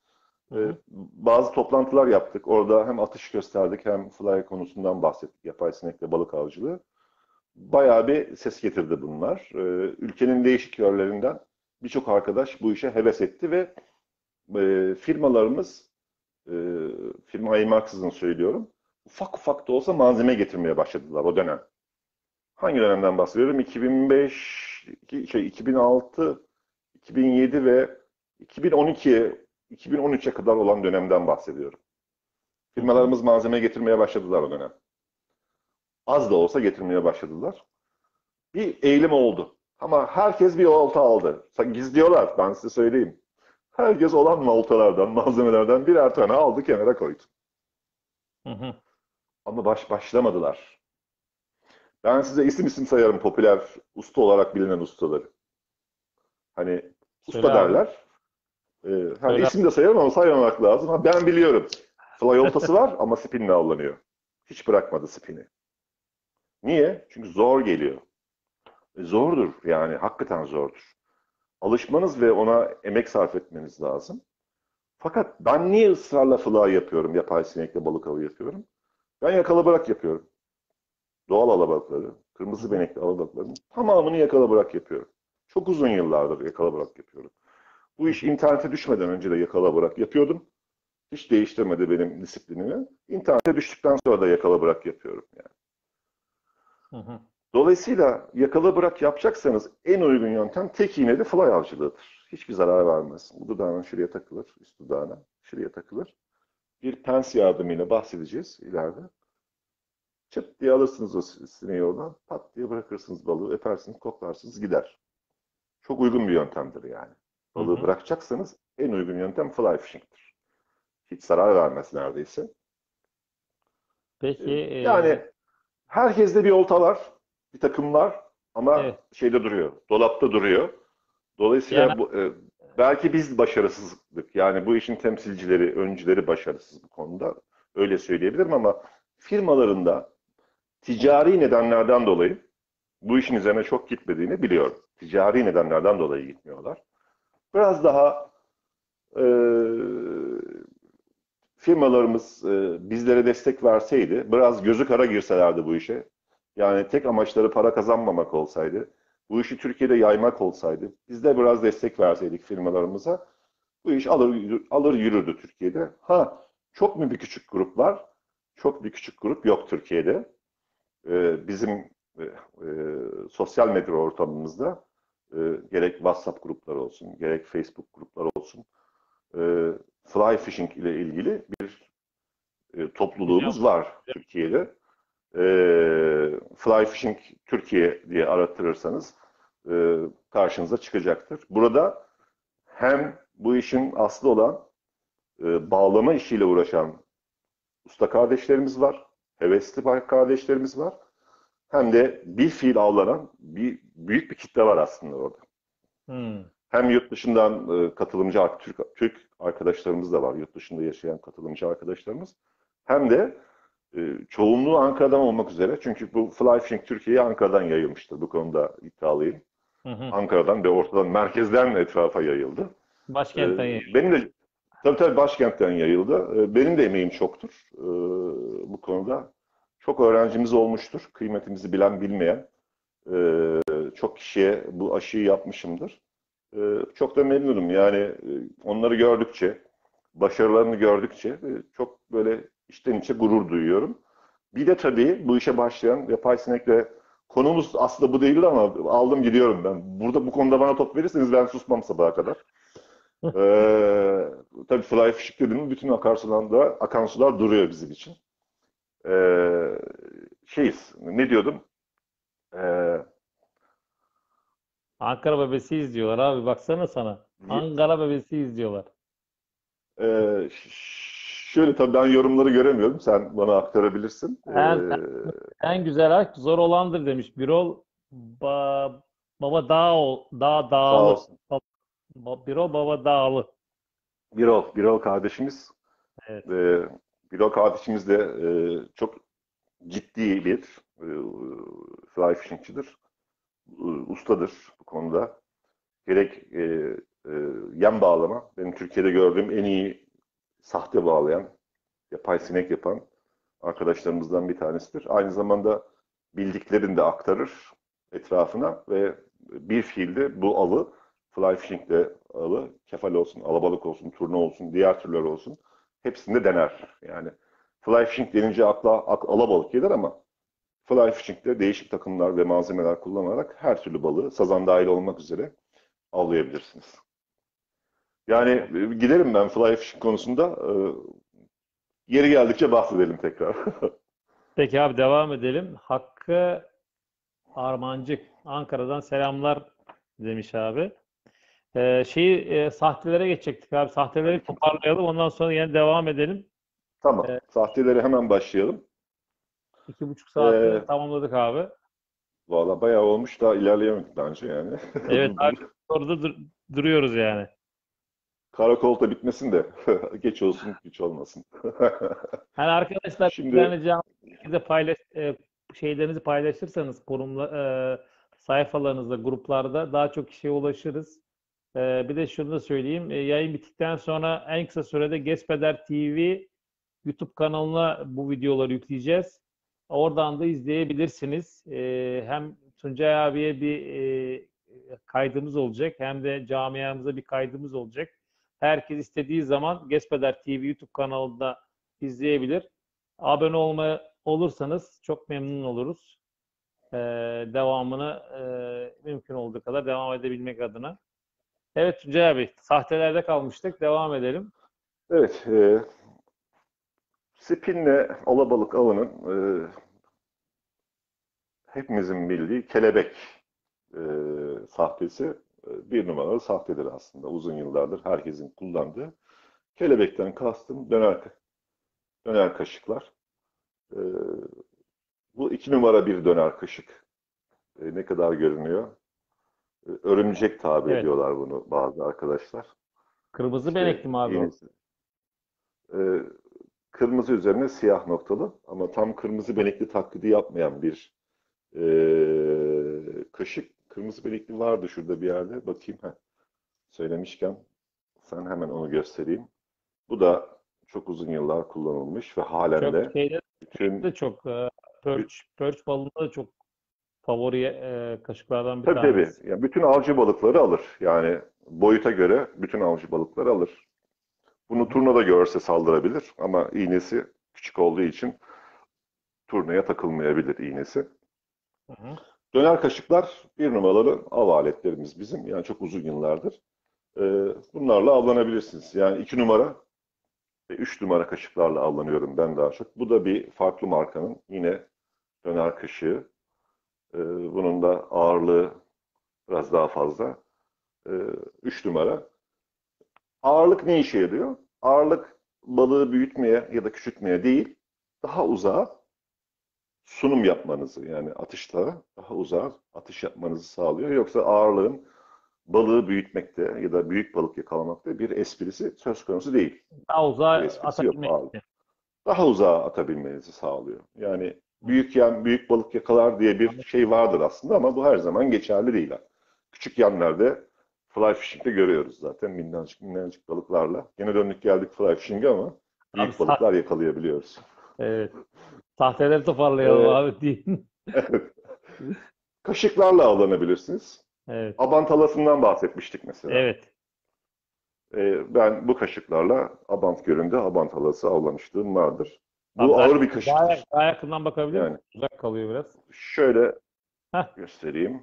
Hı Ee, hı. bazı toplantılar yaptık. Orada hem atış gösterdik hem fly konusundan bahsettik. Yapay sinekle balık avcılığı. Bayağı bir ses getirdi bunlar. Ee, ülkenin değişik yerlerinden birçok arkadaş bu işe heves etti ve e, firmalarımız, e, firmayı marksızın söylüyorum, ufak ufak da olsa malzeme getirmeye başladılar o dönem. Hangi dönemden bahsediyorum? iki bin beş, iki- şey iki bin altı, iki bin yedi ve iki bin on ikiye, iki bin on üçe kadar olan dönemden bahsediyorum. Hı hı. Firmalarımız malzeme getirmeye başladılar o dönem. Az da olsa getirmeye başladılar. Bir eğilim oldu. Ama herkes bir olta aldı. Gizliyorlar, ben size söyleyeyim. Herkes olan oltalardan, malzemelerden birer tane aldı, kenara koydu. Hı hı. Ama baş başlamadılar. Ben size isim isim sayarım, popüler usta olarak bilinen ustaları. Hani Söyle usta abi. derler. Ee, hani Söyle. isim de sayarım ama saymamak lazım. Ha, ben biliyorum. Fly oltası var ama spinle avlanıyor. Hiç bırakmadı spini. Niye? Çünkü zor geliyor. E, zordur yani, hakikaten zordur. Alışmanız ve ona emek sarf etmeniz lazım. Fakat ben niye ısrarla fly yapıyorum, yapay sinekle balık avı yapıyorum? Ben yakala bırak yapıyorum. Doğal alabalıkları, Hı kırmızı hı. benekli alabalıkların tamamını yakala bırak yapıyorum. Çok uzun yıllardır yakala bırak yapıyorum. Bu Hı iş hı. internete düşmeden önce de yakala bırak yapıyordum. Hiç değiştirmedi benim disiplinimi. İnternete düştükten sonra da yakala bırak yapıyorum yani. Hı hı. Dolayısıyla yakala bırak yapacaksanız en uygun yöntem tek iğneli fly avcılığıdır. Hiçbir zarar vermez. Bu dudağına şuraya takılır, üst dudağına şuraya takılır. Bir pens yardımıyla bahsedeceğiz ileride. Çıt diye alırsınız o sineği oradan, pat diye bırakırsınız balığı, öpersiniz, koklarsınız, gider. Çok uygun bir yöntemdir yani. Hı Balığı hı. bırakacaksanız en uygun yöntem fly fishing'tir. Hiç zarar vermez neredeyse. Peki, Ee, e, Yani herkeste bir olta var, bir takım var ama evet. şeyde duruyor, dolapta duruyor. Yani Dolayısıyla bu, e, belki biz başarısızlık, yani bu işin temsilcileri, öncüleri başarısız bu konuda. Öyle söyleyebilirim ama firmalarında ticari nedenlerden dolayı bu işin üzerine çok gitmediğini biliyorum. Ticari nedenlerden dolayı gitmiyorlar. Biraz daha e, firmalarımız e, bizlere destek verseydi, biraz gözü kara girselerdi bu işe. Yani tek amaçları para kazanmamak olsaydı, bu işi Türkiye'de yaymak olsaydı, biz de biraz destek verseydik firmalarımıza, bu iş alır alır yürürdü Türkiye'de. Ha, çok mu bir küçük grup var? Çok bir küçük grup yok Türkiye'de. Ee, bizim e, e, sosyal medya ortamımızda e, gerek WhatsApp grupları olsun, gerek Facebook grupları olsun, e, fly fishing ile ilgili bir e, güzel. topluluğumuz var Türkiye'de. E, Fly Fishing Türkiye diye arattırırsanız e, karşınıza çıkacaktır. Burada hem bu işin aslı olan e, bağlama işiyle uğraşan usta kardeşlerimiz var, hevesli kardeşlerimiz var. Hem de bir fiil avlanan bir büyük bir kitle var aslında orada. Hmm. Hem yurt dışından e, katılımcı Türk, Türk arkadaşlarımız da var, yurt dışında yaşayan katılımcı arkadaşlarımız. Hem de e, çoğunluğu Ankara'dan olmak üzere. Çünkü bu Fly Fishing Türkiye'ye Ankara'dan yayılmıştır. Bu konuda iddialıyım. Hı hı. Ankara'dan ve ortadan, merkezden etrafa yayıldı. E, Başkentten yayın. benim de tabii tabii başkentten yayıldı. E, benim de emeğim çoktur e, bu konuda. Çok öğrencimiz olmuştur. Kıymetimizi bilen bilmeyen. E, Çok kişiye bu aşıyı yapmışımdır. E, çok da memnunum. Yani e, onları gördükçe, başarılarını gördükçe e, çok böyle içten içe gurur duyuyorum. Bir de tabii bu işe başlayan yapay sinekle, konumuz aslında bu değildi ama aldım gidiyorum ben. Burada bu konuda bana top verirseniz ben susmam sabaha kadar. Ee, tabii fly fishing dediğimiz bütün akarsularda, akan sular duruyor bizim için. Ee, Şeyiz, ne diyordum? Ee, Ankara Bebesi izliyorlar abi. Baksana sana. Ankara Bebesi izliyorlar. e, Şöyle, tabii ben yorumları göremiyorum. Sen bana aktarabilirsin. En, Ee, en güzel aşk zor olandır demiş. Birol ba, Baba Dağ, Dağ Sağ Dağlı. olsun. Ba- Birol Baba Dağlı. Birol, Birol kardeşimiz. Evet. E, Birol kardeşimiz de e, çok ciddi bir e, fly fishingçidir. E, ustadır bu konuda. Gerek e, e, yem bağlama, benim Türkiye'de gördüğüm en iyi sahte bağlayan, yapay sinek yapan arkadaşlarımızdan bir tanesidir. Aynı zamanda bildiklerini de aktarır etrafına ve bir fiilde bu avı, fly fishing de avı, kefal olsun, alabalık olsun, turna olsun, diğer türler olsun, hepsinde dener. Yani fly fishing denince akla ak, alabalık gelir ama fly fishing'de değişik takımlar ve malzemeler kullanarak her türlü balığı, sazan dahil olmak üzere avlayabilirsiniz. Yani Tamam. e, giderim ben fly fishing konusunda. E, yeri geldikçe bahsedelim tekrar. Peki abi devam edelim. Hakkı Armancık Ankara'dan selamlar demiş abi. Ee, şeyi e, sahtelere geçecektik abi. Sahteleri toparlayalım. Ondan sonra yine devam edelim. Tamam. Ee, Sahteleri hemen başlayalım. iki buçuk saati Ee, tamamladık abi. valla bayağı olmuş, daha ilerleyemedik bence yani. Evet Bu, abi bu orada dur- duruyoruz yani. karakolda bitmesin de geç olsun, güç olmasın. Hani arkadaşlar Şimdi yani canlı şekilde paylaş e, şeylerinizi paylaşırsanız forumla e, sayfalarınızda, gruplarda daha çok kişiye ulaşırız. E, bir de şunu da söyleyeyim. E, yayın bittikten sonra en kısa sürede Gespeder T V YouTube kanalına bu videoları yükleyeceğiz. Oradan da izleyebilirsiniz. E, hem Tuncay abiye bir e, kaydımız olacak hem de camiamıza bir kaydımız olacak. Herkes istediği zaman Gespeder T V YouTube kanalında izleyebilir. Abone olma olursanız çok memnun oluruz. Ee, devamını e, mümkün olduğu kadar devam edebilmek adına. Evet Tuncay abi, sahtelerde kalmıştık. Devam edelim. evet, e, spinle alabalık avının e, hepimizin bildiği kelebek e, sahtesi e, bir numaralı sahtedir aslında. Uzun yıllardır herkesin kullandığı. Kelebekten kastım döner, döner kaşıklar. E, bu iki numara bir döner kaşık. E, ne kadar görünüyor? E, örümcek tabir Evet. ediyorlar bunu bazı arkadaşlar. Kırmızı İşte benekli mi abi o? iğnesi. E, kırmızı üzerine siyah noktalı ama tam kırmızı benekli taklidi yapmayan bir e, kaşık. Kırmızı benekli vardı şurada bir yerde. Bakayım. Heh, söylemişken sen hemen onu göstereyim. Bu da çok uzun yıllar kullanılmış ve halen Çok de şeyde bütün de çok e, perch, perch balığında da çok favori e, kaşıklardan bir tabii tabii. tanesi. Yani bütün avcı balıkları alır. Yani boyuta göre bütün avcı balıkları alır. Hı Bunu hı, turna da görse saldırabilir ama iğnesi küçük olduğu için turnaya takılmayabilir iğnesi. hı hı. Döner kaşıklar bir numaralı av aletlerimiz bizim. Yani çok uzun yıllardır. Ee, bunlarla avlanabilirsiniz. Yani iki numara ve üç numara kaşıklarla avlanıyorum ben daha çok. Bu da bir farklı markanın yine döner kaşığı. Ee, bunun da ağırlığı biraz daha fazla. Ee, üç numara. Ağırlık ne işe yarıyor? Ağırlık balığı büyütmeye ya da küçültmeye değil, daha uzağa sunum yapmanızı yani atışta daha uzağa atış yapmanızı sağlıyor. Yoksa ağırlığın balığı büyütmekte ya da büyük balık yakalamakta bir esprisi söz konusu değil. Daha Bir uzağa esprisi yok atabilmek ağırlık. için. Daha uzağa atabilmenizi sağlıyor. Yani Hı hı. büyük yan büyük balık yakalar diye bir Anladım. şey vardır aslında ama bu her zaman geçerli değil. Küçük yanlarda fly fishing'de görüyoruz zaten minnacık minnacık balıklarla. Yine döndük geldik fly fishing'e ama Abi büyük sa balıklar yakalayabiliyoruz. evet. Sahteleri toparlayalım Ee, abi diyeyim. kaşıklarla avlanabilirsiniz. Evet. Abantalasından bahsetmiştik mesela. Evet. Ee, ben bu kaşıklarla Abant Gölü'nde Abantalası avlamışlığım vardır. Abi Bu daha, ağır bir daha, kaşıktır. daha yakından bakabilir miyim? Yani Uzak kalıyor biraz. şöyle Heh, göstereyim.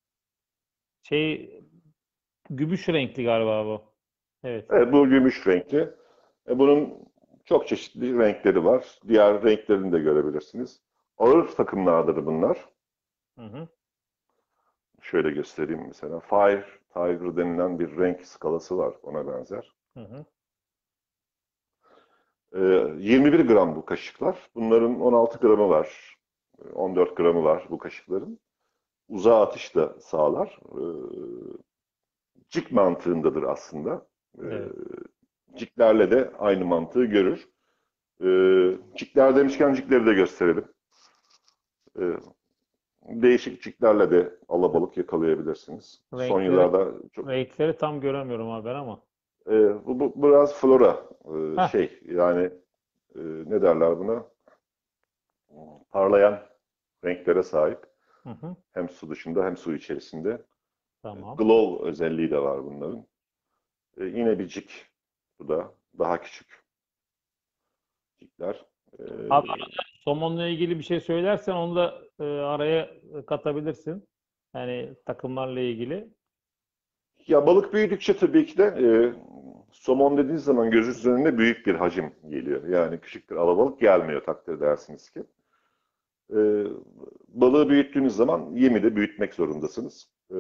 şey gümüş renkli galiba bu. Evet. Evet, bu gümüş renkli. E, bunun çok çeşitli renkleri var. Diğer renklerini de görebilirsiniz. Ağır takımlardır bunlar. Hı hı. Şöyle göstereyim mesela. Fire Tiger denilen bir renk skalası var ona benzer. Hı hı. E, yirmi bir gram bu kaşıklar. Bunların on altı gramı var. on dört gramı var bu kaşıkların. Uzağa atış da sağlar. E, cik mantığındadır aslında. E, Evet. ciklerle de aynı mantığı görür. E, cikler demişken cikleri de gösterelim. E, değişik ciklerle de alabalık yakalayabilirsiniz. Son Renkleri yıllarda çok renkleri tam göremiyorum abi ben ama. E, bu, bu biraz flora e, Heh. şey yani e, ne derler buna? Parlayan renklere sahip. Hı hı. Hem su dışında hem su içerisinde. E, Tamam. Glow özelliği de var bunların. E, yine bir cik. Bu da daha küçük cikler. E, Abi somonla ilgili bir şey söylersen onu da e, araya katabilirsin. Yani takımlarla ilgili. Ya balık büyüdükçe tabii ki de e, somon dediğiniz zaman gözünüzün önüne büyük bir hacim geliyor. Yani küçük bir alabalık gelmiyor takdir edersiniz ki. E, balığı büyüttüğünüz zaman yemi de büyütmek zorundasınız. E,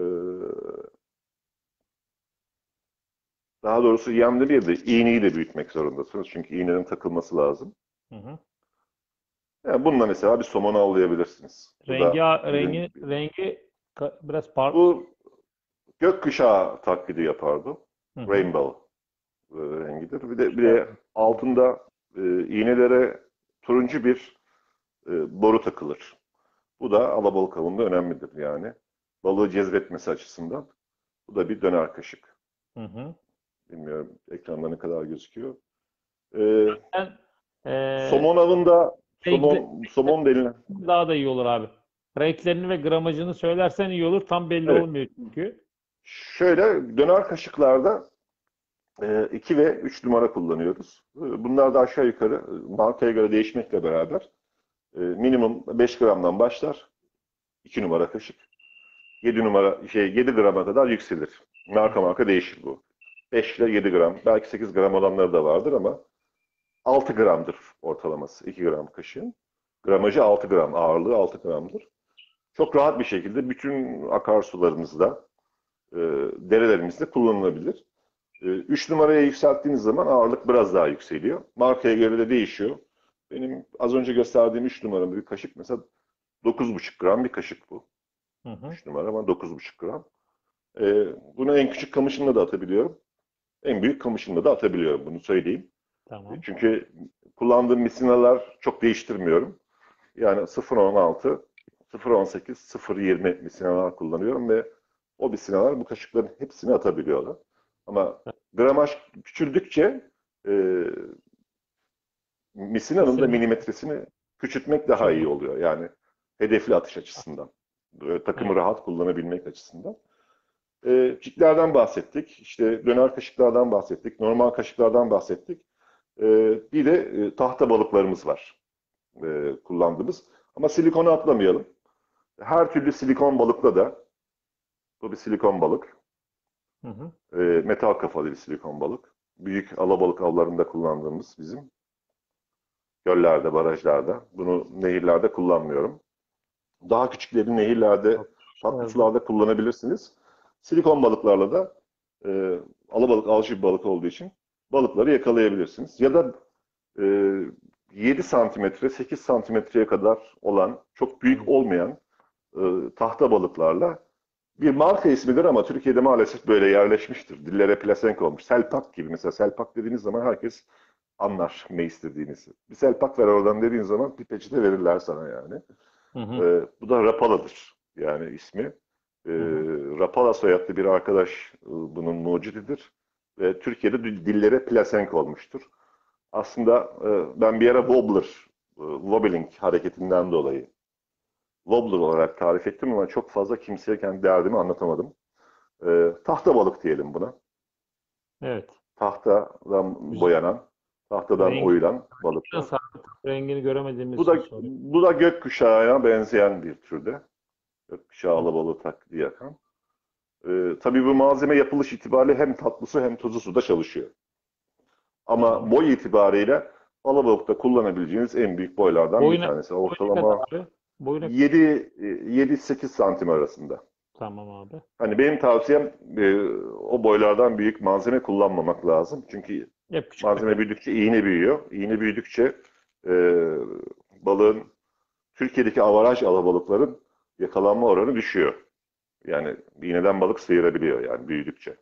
daha doğrusu yem de değil de iğneyi de büyütmek zorundasınız. Çünkü iğnenin takılması lazım. Hı hı. Yani bununla mesela bir somon avlayabilirsiniz. Bu Rengi da rengi bizim rengi ka- biraz par bu gökkuşağı taklidi yapardı. hı hı. Rainbow e, rengidir. Bir de, bir de altında e, iğnelere turuncu bir e, boru takılır. Bu da alabalık avında önemlidir yani. Balığı cezbetmesi açısından. Bu da bir döner kaşık. Hı hı. Bilmiyorum ekranda ne kadar gözüküyor. E, Ben e, somon avında renkle- somon, somon denilen daha da iyi olur abi. Renklerini ve gramajını söylersen iyi olur. Tam belli evet. olmuyor çünkü. Şöyle döner kaşıklarda iki ve üç numara kullanıyoruz. Bunlar da aşağı yukarı markaya göre değişmekle beraber minimum beş gramdan başlar. iki numara kaşık. yedi numara şey yedi grama kadar yükselir. Hı Marka marka değişir bu. beş ile yedi gram, belki sekiz gram olanları da vardır ama altı gramdır ortalaması iki gram kaşığın. Gramajı altı gram, ağırlığı altı gramdır. Çok rahat bir şekilde bütün akarsularımızda, e, derelerimizde kullanılabilir. üç numaraya yükselttiğiniz zaman ağırlık biraz daha yükseliyor. Markaya göre de değişiyor. Benim az önce gösterdiğim üç numaralı bir kaşık mesela dokuz buçuk gram bir kaşık bu. hı. Hı. üç numara ama dokuz buçuk gram. Ee, bunu en küçük kamışımla da atabiliyorum. En büyük kamışımla da atabiliyorum. Bunu söyleyeyim. E, Tamam. Çünkü kullandığım misinalar çok değiştirmiyorum. Yani sıfır virgül on altı, sıfır virgül on sekiz, sıfır virgül yirmi misinalar kullanıyorum ve o misinalar bu kaşıkların hepsini atabiliyorlar. Ama gramaj küçüldükçe e, misinanın da Kesinlikle. milimetresini küçültmek daha iyi Küçüldü. oluyor. Yani hedefli atış açısından. Böyle takımı Evet. rahat kullanabilmek açısından. E, ciklerden bahsettik. İşte döner kaşıklardan bahsettik. Normal kaşıklardan bahsettik. E, bir de e, tahta balıklarımız var e, kullandığımız. Ama silikonu atlamayalım. Her türlü silikon balıkla da bu bir silikon balık. Hı hı. E, metal kafalı bir silikon balık. Büyük alabalık avlarında kullandığımız bizim. Göllerde, barajlarda. Bunu nehirlerde kullanmıyorum. Daha küçükleri nehirlerde, Çok tatlı yazdım. sularda kullanabilirsiniz. Silikon balıklarla da e, alabalık alçı bir balık olduğu için balıkları yakalayabilirsiniz. Ya da e, yedi santimetre, sekiz santimetreye kadar olan, çok büyük Hı. olmayan e, tahta balıklarla bir marka ismidir ama Türkiye'de maalesef böyle yerleşmiştir. Dillere pelesenk olmuş. Selpak gibi mesela. Selpak dediğiniz zaman herkes anlar ne istediğinizi. Bir selpak ver oradan dediğin zaman bir peçete verirler sana yani. Hı hı. Ee, bu da Rapala'dır yani ismi. Ee, Hı hı. Rapala soyadlı bir arkadaş e, bunun mucididir. Ve Türkiye'de dillere pelesenk olmuştur. Aslında e, ben bir ara wobbler, e, wobbling hareketinden dolayı wobbler olarak tarif ettim ama çok fazla kimseye kendi derdimi anlatamadım. Ee, tahta balık diyelim buna. Evet. Tahtadan Güzel. boyanan, tahtadan Rengi oyulan balıklar. nasıl abi? Rengini göremediğimiz Bu için da soruyorum. bu da gökkuşağına benzeyen bir türde. Gökkuşağı Hı. alabalığı taklidi yakan. Ee, tabii bu malzeme yapılış itibariyle hem tatlı su hem tuzlu suda çalışıyor. Ama Tamam. boy itibariyle alabalıkta kullanabileceğiniz en büyük boylardan bir Boyuna, tanesi. boyu ne kadar Ortalama abi? Boyu ne? yedi yedi sekiz santim arasında. Tamam abi. Hani benim tavsiyem e, o boylardan büyük malzeme kullanmamak lazım. Çünkü Hep küçük malzeme kaçar. büyüdükçe iğne büyüyor. İğne büyüdükçe e, balığın Türkiye'deki avaraj alabalıkların yakalanma oranı düşüyor. Yani iğneden balık sıyırabiliyor yani büyüdükçe.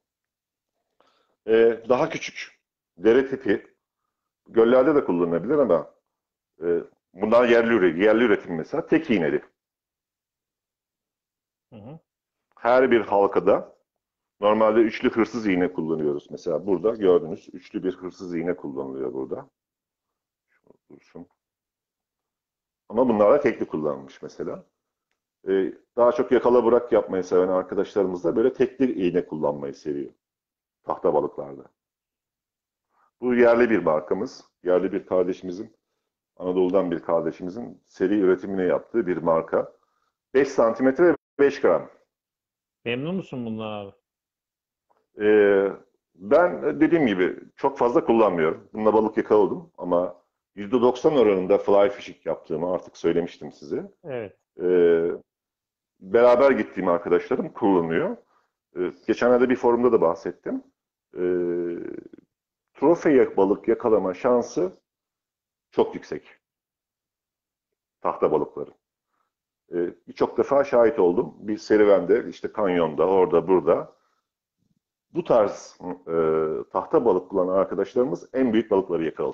E, daha küçük dere tipi göllerde de kullanılabilir ama e, bunlar yerli üretim, yerli üretim mesela tek iğneli. Hı hı. Her bir halkada Normalde üçlü hırsız iğne kullanıyoruz. Mesela burada gördünüz üçlü bir hırsız iğne kullanılıyor burada. Dursun. Ama bunlar da tekli kullanılmış mesela. Ee, daha çok yakala bırak yapmayı seven arkadaşlarımız da böyle tekli iğne kullanmayı seviyor. Tahta balıklarda. Bu yerli bir markamız. Yerli bir kardeşimizin, Anadolu'dan bir kardeşimizin seri üretimine yaptığı bir marka. beş santimetre ve beş gram. Memnun musun bundan abi? Ee, ben dediğim gibi çok fazla kullanmıyorum. Bununla balık yakaladım ama yüzde doksan oranında fly fishing yaptığımı artık söylemiştim size. Evet. Ee, beraber gittiğim arkadaşlarım kullanıyor. Ee, geçenlerde bir forumda da bahsettim. Ee, trofe balık yakalama şansı çok yüksek. Tahta balıkları. Ee, birçok defa şahit oldum. Bir serüvende, işte kanyonda, orada, burada. Bu tarz e, tahta balık kullanan arkadaşlarımız en büyük balıkları yakaladı.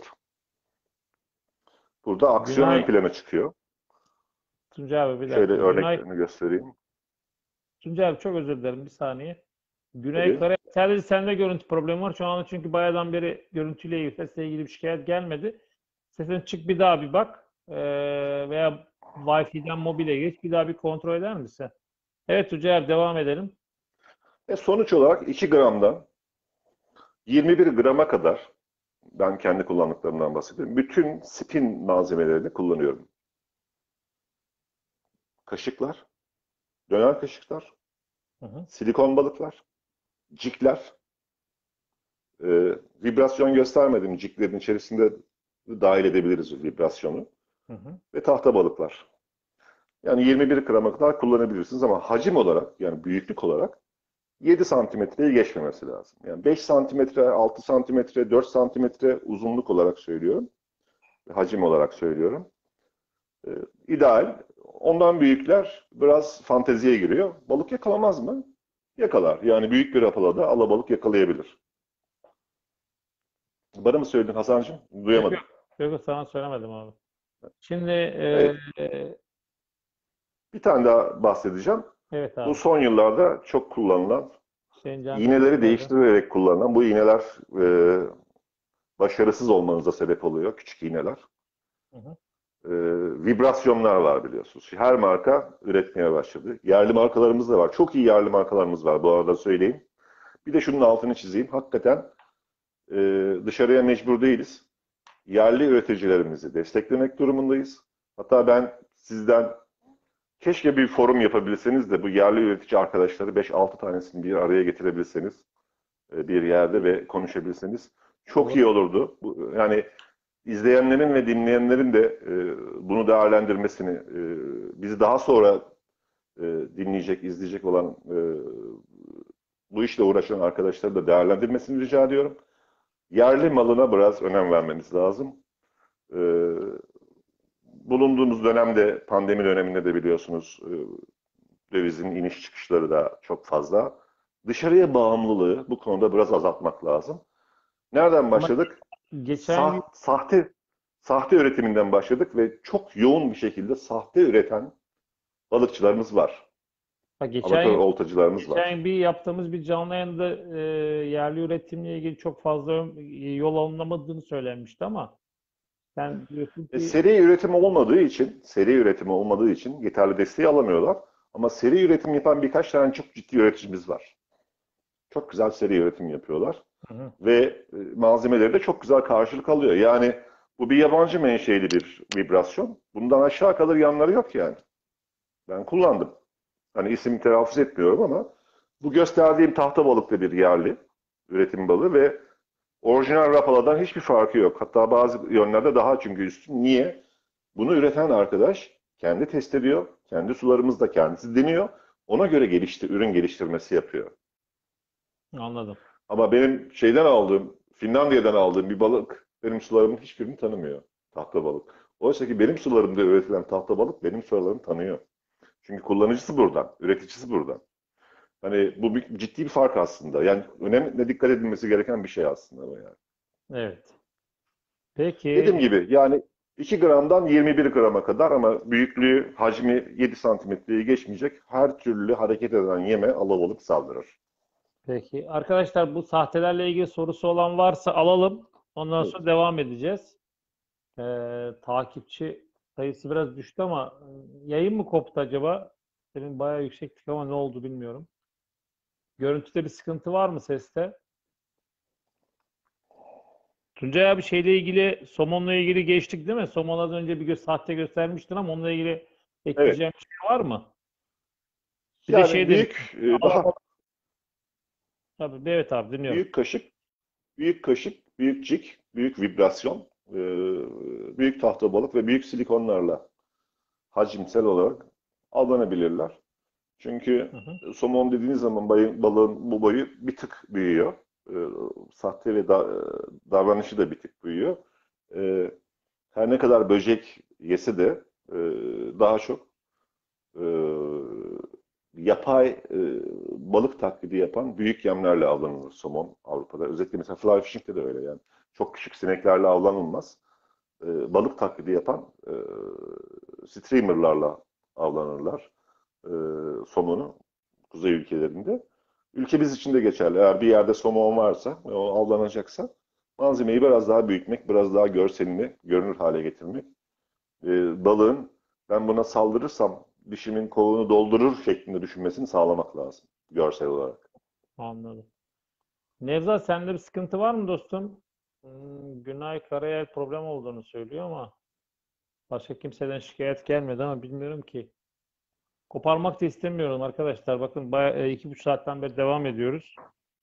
Burada aksiyon ön Günay, plana çıkıyor. Tuncay abi bir Şöyle dakika. Günay, örneklerini göstereyim. Tuncay abi çok özür dilerim bir saniye. Güney Tabii. Kore, sadece sende görüntü problemi var. Şu anda çünkü bayağıdan beri görüntüyle ilgili, sesle ilgili bir şikayet gelmedi. Sesin çık bir daha bir bak. Ee, veya Wi-Fi'den mobile geç. Bir daha bir kontrol eder misin? Evet Tuncay abi devam edelim. E sonuç olarak iki gramdan yirmi bir grama kadar ben kendi kullandıklarımdan bahsediyorum. Bütün spin malzemelerini kullanıyorum. Kaşıklar, döner kaşıklar, Hı hı, silikon balıklar, cikler, e, vibrasyon göstermedim. Ciklerin içerisinde dahil edebiliriz vibrasyonu hı hı. ve tahta balıklar. Yani yirmi bir grama kadar kullanabilirsiniz ama hacim olarak yani büyüklük olarak yedi santimetreyi geçmemesi lazım. Yani beş santimetre, altı santimetre, dört santimetre uzunluk olarak söylüyorum. Hacim olarak söylüyorum. Ee, ideal. Ondan büyükler biraz fanteziye giriyor. Balık yakalamaz mı? Yakalar. Yani büyük bir apalada alabalık yakalayabilir. Bana mı söyledin Hasan'cığım? Yok yok. Duyamadım. Yok yok, sana söylemedim abi. Şimdi e, Evet. e, Bir tane daha bahsedeceğim. evet Bu abi. son yıllarda çok kullanılan, Hüseyin Can iğneleri teşekkür ederim. değiştirerek kullanılan bu iğneler e, başarısız olmanıza sebep oluyor. Küçük iğneler. Hı hı. e, vibrasyonlar var biliyorsunuz. Her marka üretmeye başladı. Yerli markalarımız da var. Çok iyi yerli markalarımız var bu arada söyleyeyim. Bir de şunun altını çizeyim. Hakikaten e, dışarıya mecbur değiliz. Yerli üreticilerimizi desteklemek durumundayız. Hatta ben sizden keşke bir forum yapabilseniz de bu yerli üretici arkadaşları beş altı tanesini bir araya getirebilseniz e, bir yerde ve konuşabilseniz çok Olur iyi abi. olurdu. Bu, yani izleyenlerin ve dinleyenlerin de e, bunu değerlendirmesini, e, bizi daha sonra e, dinleyecek, izleyecek olan e, bu işle uğraşan arkadaşları da değerlendirmesini rica ediyorum. Yerli malına biraz önem vermemiz lazım. E, bulunduğumuz dönemde, pandemi döneminde de biliyorsunuz e, dövizin iniş çıkışları da çok fazla. Dışarıya bağımlılığı bu konuda biraz azaltmak lazım. Nereden Ama başladık? geçen gün Sa sahte sahte üretiminden başladık ve çok yoğun bir şekilde sahte üreten balıkçılarımız var. bak geçen Amatör gün oltacılarımız var. geçen bir yaptığımız bir canlı yayında e, yerli üretimle ilgili çok fazla ön- yol alınamadığını söylenmişti ama sen diyorsun E, ki seri üretim olmadığı için, seri üretim olmadığı için yeterli desteği alamıyorlar. Ama seri üretim yapan birkaç tane çok ciddi üreticimiz var. Çok güzel seri üretim yapıyorlar. hı hı, Ve e, malzemeleri de çok güzel karşılık alıyor. Yani bu bir yabancı menşeli bir vibrasyon. Bundan aşağı kalır yanları yok yani. Ben kullandım. Hani isim telaffuz etmiyorum ama bu gösterdiğim tahta balıklı bir yerli üretim balığı ve orijinal rapaladan hiçbir farkı yok. Hatta bazı yönlerde daha çünkü üstün. Niye? Bunu üreten arkadaş kendi test ediyor. Kendi sularımızda kendisi deniyor. Ona göre gelişti, ürün geliştirmesi yapıyor. anladım. Ama benim şeyden aldığım, Finlandiya'dan aldığım bir balık benim sularımın hiçbirini tanımıyor. Tahta balık. Oysa ki benim sularımda üretilen tahta balık benim sularımı tanıyor. Çünkü kullanıcısı buradan, üreticisi buradan. Hani bu bir, ciddi bir fark aslında. Yani önemli dikkat edilmesi gereken bir şey aslında bu yani. Evet. Peki Dediğim e, gibi yani iki gramdan yirmi bir grama kadar ama büyüklüğü, hacmi yedi santimetreyi geçmeyecek her türlü hareket eden yeme alabalık saldırır. Peki. Arkadaşlar bu sahtelerle ilgili sorusu olan varsa alalım. Ondan Evet. sonra devam edeceğiz. Ee, takipçi sayısı biraz düştü ama e, yayın mı koptu acaba? Senin bayağı yüksektik ama ne oldu bilmiyorum. Görüntüde bir sıkıntı var mı seste? Tuncay abi şeyle ilgili, somonla ilgili geçtik değil mi? Somon az önce bir gö sahte göstermiştin ama onunla ilgili Evet. ekleyeceğim bir şey var mı? Bir de Yani şey demiş. büyük e, daha Alabalık. Tabii, evet abi dinliyorum. büyük kaşık, büyük kaşık, büyük cik, büyük vibrasyon, e, büyük tahtabalık ve büyük silikonlarla hacimsel olarak avlanabilirler. Çünkü Hı hı. somon dediğiniz zaman bayı- balığın bu boyu bir tık büyüyor. E, sahte ve da- davranışı da bir tık büyüyor. E, her ne kadar böcek yese de e, daha çok e, yapay e, balık taklidi yapan büyük yemlerle avlanılır somon Avrupa'da. Özellikle mesela fly fishing'de de öyle yani. Çok küçük sineklerle avlanılmaz. E, balık taklidi yapan e, streamerlarla avlanırlar e, somonu kuzey ülkelerinde. Ülkemiz için de geçerli. Eğer bir yerde somon varsa ve o avlanacaksa malzemeyi biraz daha büyütmek, biraz daha görselini görünür hale getirmek. E, balığın ben buna saldırırsam dişimin kovuğunu doldurur şeklinde düşünmesini sağlamak lazım görsel olarak. Anladım. Nevzat sende bir sıkıntı var mı dostum? Hmm, Günay Karayel problem olduğunu söylüyor ama başka kimseden şikayet gelmedi ama bilmiyorum ki. Koparmak da istemiyorum arkadaşlar. Bakın bayağı, e, iki buçuk saatten beri devam ediyoruz.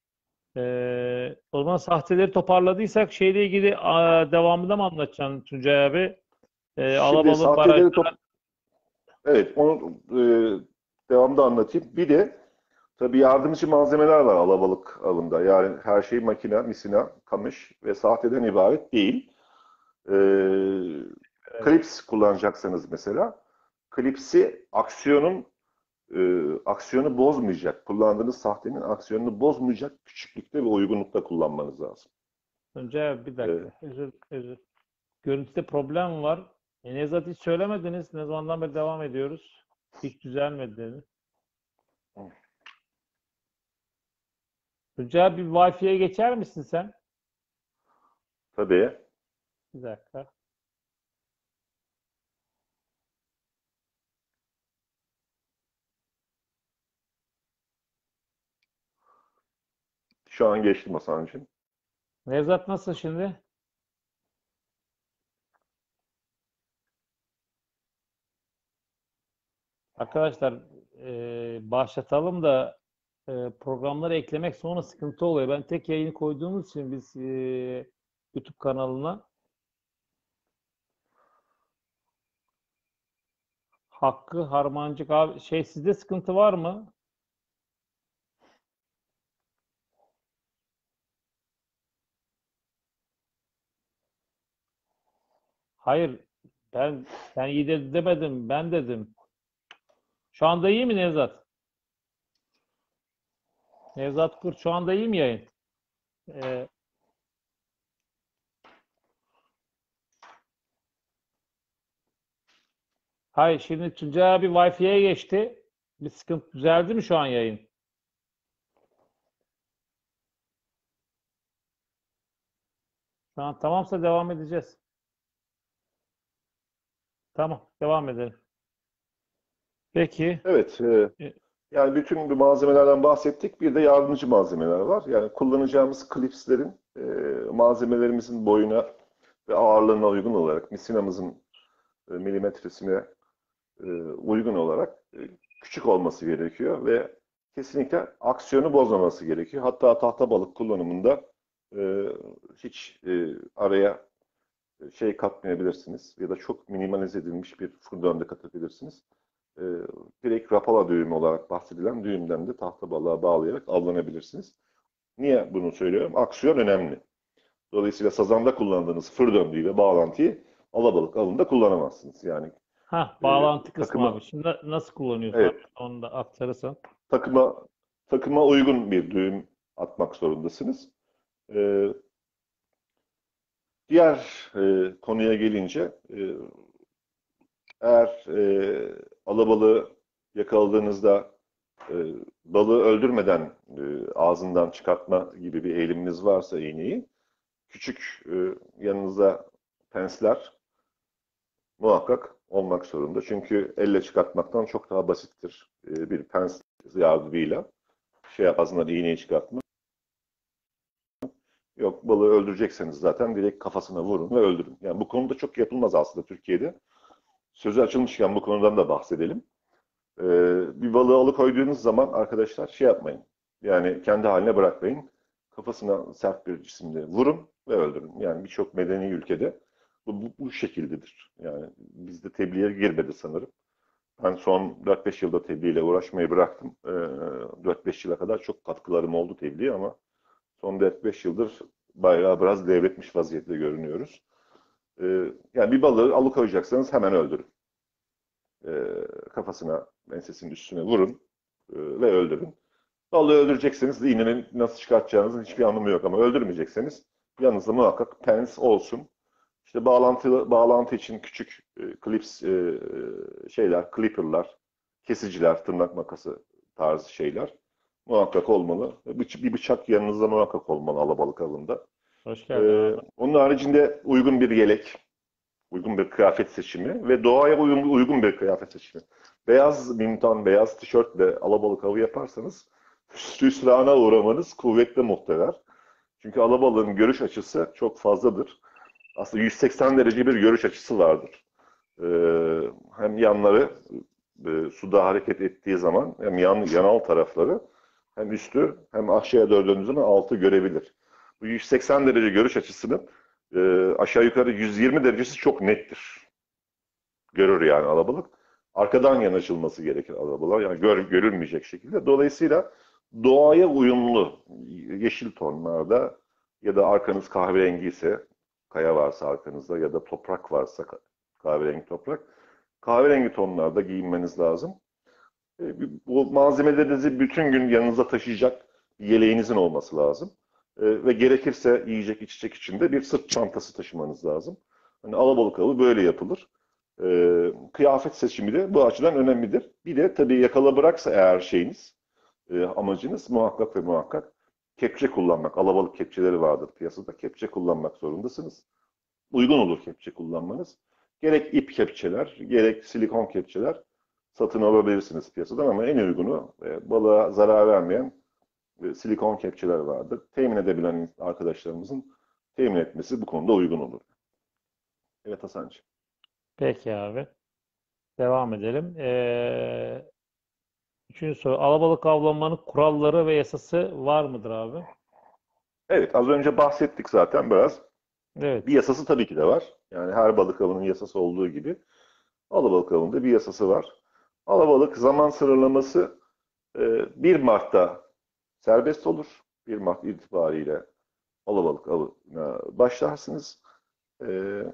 Ee, o zaman sahteleri toparladıysak şeyle ilgili a, devamında mı anlatacaksın Tuncay abi? Ee, Şimdi Alabalık sahteleri barajları. top evet onu e, devamda anlatayım. Bir de tabii yardımcı malzemeler var alabalık avında. Yani her şey makine, misina, kamış ve sahteden ibaret değil. Ee, Evet. klips kullanacaksanız mesela, klipsi aksiyonun e, aksiyonu bozmayacak, kullandığınız sahtenin aksiyonunu bozmayacak küçüklükte ve uygunlukta kullanmanız lazım. Tuncay abi bir Ee, dakika. Özür, özür. Görüntüde problem var. E, Nevzat hiç söylemediniz. Ne zamandan beri devam ediyoruz. Hiç düzelmedi dedi. Tuncay abi bir Wi-Fi'ye geçer misin sen? tabii. Bir dakika. Şu an geçtim Hasan'cığım. Nevzat nasıl şimdi? Arkadaşlar e, başlatalım da e, programları eklemek sonra sıkıntı oluyor. Ben tek yayını koyduğumuz için biz e, YouTube kanalına Hakkı Harmancık abi şey sizde sıkıntı var mı? Hayır. Ben sen iyi de demedim. Ben dedim. Şu anda iyi mi Nevzat? Nevzat Kurt şu anda iyi mi yayın? E, hayır şimdi Tuncay abi Wi-Fi'ye geçti. Bir sıkıntı düzeldi mi şu an yayın? Şu an tamamsa devam edeceğiz. Tamam, devam edelim. Peki. Evet, e, e, yani bütün bu malzemelerden bahsettik. Bir de yardımcı malzemeler var. Yani kullanacağımız klipslerin e, malzemelerimizin boyuna ve ağırlığına uygun olarak, misinamızın e, milimetresine e, uygun olarak e, küçük olması gerekiyor ve kesinlikle aksiyonu bozmaması gerekiyor. Hatta tahta balık kullanımında e, hiç e, araya şey katmayabilirsiniz ya da çok minimalize edilmiş bir fırdönde katabilirsiniz. E, direkt rapala düğümü olarak bahsedilen düğümden de tahta balığa bağlayarak avlanabilirsiniz. Niye bunu söylüyorum? Aksiyon önemli. Dolayısıyla sazanda kullandığınız fır döndüğüyle bağlantıyı alabalık avında kullanamazsınız. Yani Ha, e, bağlantı kısmı abi. takıma Şimdi na- nasıl kullanıyorsun abi? evet Onu da aktarırsan. takıma takıma uygun bir düğüm atmak zorundasınız. E, diğer e, konuya gelince e, eğer e, alabalığı yakaladığınızda e, balığı öldürmeden e, ağzından çıkartma gibi bir eğiliminiz varsa iğneyi, küçük e, yanınızda pensler muhakkak olmak zorunda. Çünkü elle çıkartmaktan çok daha basittir. E, bir pens yardımıyla şey ağzından iğneyi çıkartmak. Yok, balığı öldürecekseniz zaten direkt kafasına vurun ve öldürün. Yani bu konuda çok yapılmaz aslında Türkiye'de. Sözü açılmışken bu konudan da bahsedelim. Ee, bir balığı alıkoyduğunuz zaman arkadaşlar şey yapmayın. Yani kendi haline bırakmayın. Kafasına sert bir cisimle vurun ve öldürün. Yani birçok medeni ülkede bu, bu, bu şekildedir. Yani bizde tebliğe girmedi sanırım. Ben son dört beş yılda tebliğle uğraşmayı bıraktım. Ee, dört beş yıla kadar çok katkılarım oldu tebliğe ama son dört beş yıldır bayağı biraz devretmiş vaziyette görünüyoruz. Ee, yani bir balığı alıkoyacaksanız hemen öldürün. Ee, kafasına, ensesinin üstüne vurun e, ve öldürün. Balığı öldürecekseniz de iğnenin nasıl çıkartacağınızın hiçbir anlamı yok ama öldürmeyecekseniz yanınızda muhakkak pens olsun. İşte bağlantı bağlantı için küçük e, clips e, şeyler, clipper'lar, kesiciler, tırnak makası tarzı şeyler muhakkak olmalı. Bir, bir bıçak yanınızda muhakkak olmalı alabalık avında. Hoş geldin Ee, abi. onun haricinde uygun bir yelek, uygun bir kıyafet seçimi ve doğaya uygun, uygun bir kıyafet seçimi. Beyaz mintan, beyaz tişörtle alabalık avı yaparsanız hüsrana uğramanız kuvvetle muhtemel. Çünkü alabalığın görüş açısı çok fazladır. Aslında yüz seksen derece bir görüş açısı vardır. Ee, hem yanları e, suda hareket ettiği zaman hem yan, yanal tarafları hem üstü hem aşağıya döndüğünüz zaman altı görebilir. Bu yüz seksen derece görüş açısının e, aşağı yukarı yüz yirmi derecesi çok nettir. Görür yani alabalık. Arkadan yanaşılması gerekir alabalığa. Yani gör, görülmeyecek şekilde. Dolayısıyla doğaya uyumlu yeşil tonlarda ya da arkanız kahverengi ise, kaya varsa arkanızda ya da toprak varsa kahverengi toprak, kahverengi tonlarda giyinmeniz lazım. E, Bu malzemelerinizi bütün gün yanınıza taşıyacak bir yeleğinizin olması lazım. E, ve gerekirse yiyecek içecek için de bir sırt çantası taşımanız lazım. Hani alabalık avı böyle yapılır. E, kıyafet seçimi de bu açıdan önemlidir. Bir de tabii yakala bıraksa eğer şeyiniz, e, amacınız muhakkak ve muhakkak kepçe kullanmak. Alabalık kepçeleri vardır piyasada. Kepçe kullanmak zorundasınız. Uygun olur kepçe kullanmanız. Gerek ip kepçeler, gerek silikon kepçeler satın alabilirsiniz piyasadan ama en uygunu e, balığa zarar vermeyen e, silikon kepçeler vardır. Temin edebilen arkadaşlarımızın temin etmesi bu konuda uygun olur. Evet Hasan'cığım. Peki abi. Devam edelim. Ee, üçüncü soru. Alabalık avlanmanın kuralları ve yasası var mıdır abi? Evet, az önce bahsettik zaten biraz. Bir Evet. yasası tabii ki de var. Yani her balık avının yasası olduğu gibi alabalık avında bir yasası var. Alabalık zaman sınırlaması e, bir Mart'ta serbest olur. bir Mart itibariyle alabalık avına başlarsınız. E,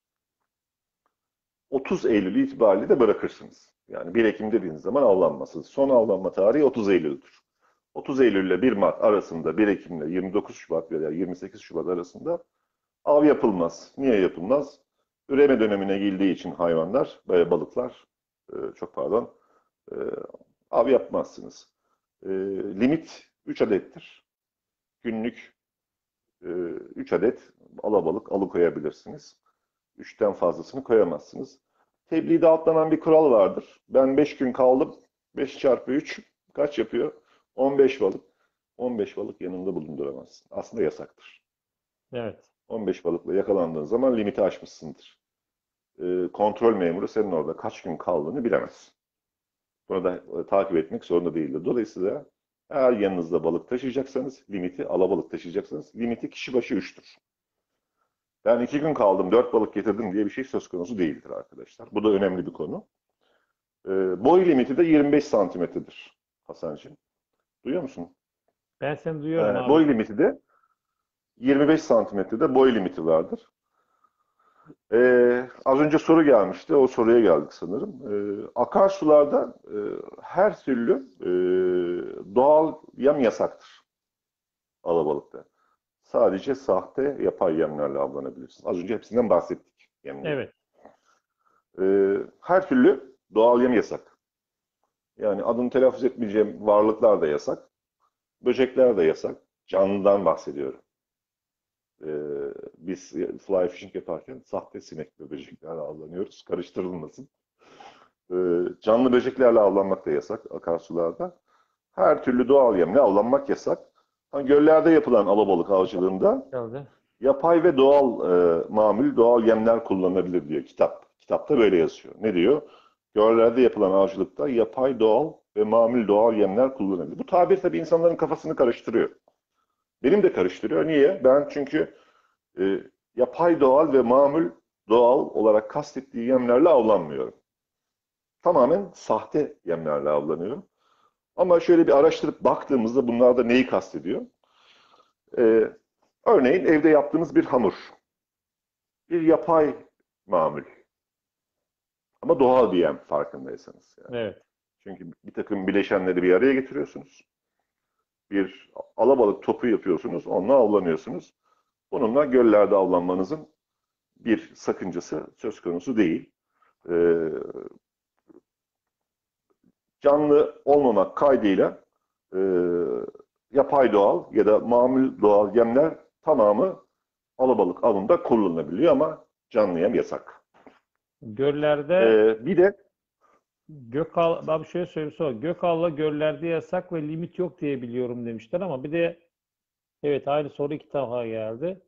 otuz Eylül itibariyle de bırakırsınız. Yani bir Ekim dediğiniz zaman avlanması. Son avlanma tarihi otuz Eylül'dür. otuz Eylül ile bir Mart arasında, bir Ekim ile yirmi dokuz Şubat veya yirmi sekiz Şubat arasında av yapılmaz. Niye yapılmaz? Üreme dönemine girdiği için hayvanlar, böyle balıklar, e, çok pardon, e, av yapmazsınız. E, limit üç adettir. Günlük e, üç adet alabalık alıkoyabilirsiniz. üçten fazlasını koyamazsınız. Tebliğde atlanan bir kural vardır. Ben beş gün kaldım. beş çarpı üç kaç yapıyor? on beş balık. on beş balık yanında bulunduramazsın. Aslında yasaktır. Evet. on beş balıkla yakalandığın zaman limiti aşmışsındır. Ee, kontrol memuru senin orada kaç gün kaldığını bilemez. Bunu da e, takip etmek zorunda değildir. Dolayısıyla eğer yanınızda balık taşıyacaksanız, limiti, alabalık taşıyacaksanız, limiti kişi başı üçtür. Ben iki gün kaldım, dört balık getirdim diye bir şey söz konusu değildir arkadaşlar. Bu da önemli bir konu. Ee, boy limiti de yirmi beş santimetredir Hasan'cığım. Duyuyor musun? Ben seni duyuyorum Ee, abi. boy limiti de yirmi beş santimetrede boy limiti vardır. Ee, az önce soru gelmişti. O soruya geldik sanırım. Ee, akarsularda e, her türlü e, doğal yem yasaktır alabalıkta. Sadece sahte yapay yemlerle avlanabilirsin. Az önce hepsinden bahsettik yemleri. Evet. Ee, her türlü doğal yem yasak. Yani adını telaffuz etmeyeceğim varlıklar da yasak. Böcekler de yasak. Canlıdan bahsediyorum. Ee, biz fly fishing yaparken sahte sinek ve böceklerle avlanıyoruz. Karıştırılmasın. Ee, canlı böceklerle avlanmak da yasak akarsularda. Her türlü doğal yemle avlanmak yasak. Hani göllerde yapılan alabalık avcılığında Geldi. yapay ve doğal e, mamül, doğal yemler kullanılabilir diyor kitap. Kitapta böyle yazıyor. Ne diyor? Göllerde yapılan avcılıkta yapay, doğal ve mamül doğal yemler kullanılabilir. Bu tabir tabii insanların kafasını karıştırıyor. Benim de karıştırıyor. Niye? Ben çünkü e, yapay, doğal ve mamül doğal olarak kastettiği yemlerle avlanmıyorum. Tamamen sahte yemlerle avlanıyorum. Ama şöyle bir araştırıp baktığımızda bunlar da neyi kastediyor? Ee, örneğin evde yaptığınız bir hamur. Bir yapay mamül. Ama doğal bir yem farkındaysanız. Yani. Evet. Çünkü bir takım bileşenleri bir araya getiriyorsunuz. Bir alabalık topu yapıyorsunuz. Onunla avlanıyorsunuz. Bununla göllerde avlanmanızın bir sakıncası söz konusu değil. Ee, canlı olmamak kaydıyla e, yapay doğal ya da mamül doğal yemler tamamı alabalık avında kullanılabiliyor ama canlı yem yasak. Göllerde Ee, bir de Gökal, abi şöyle söyleyeyim. Gökal'la göllerde yasak ve limit yok diye biliyorum demişler ama bir de evet aynı soru iki defa geldi.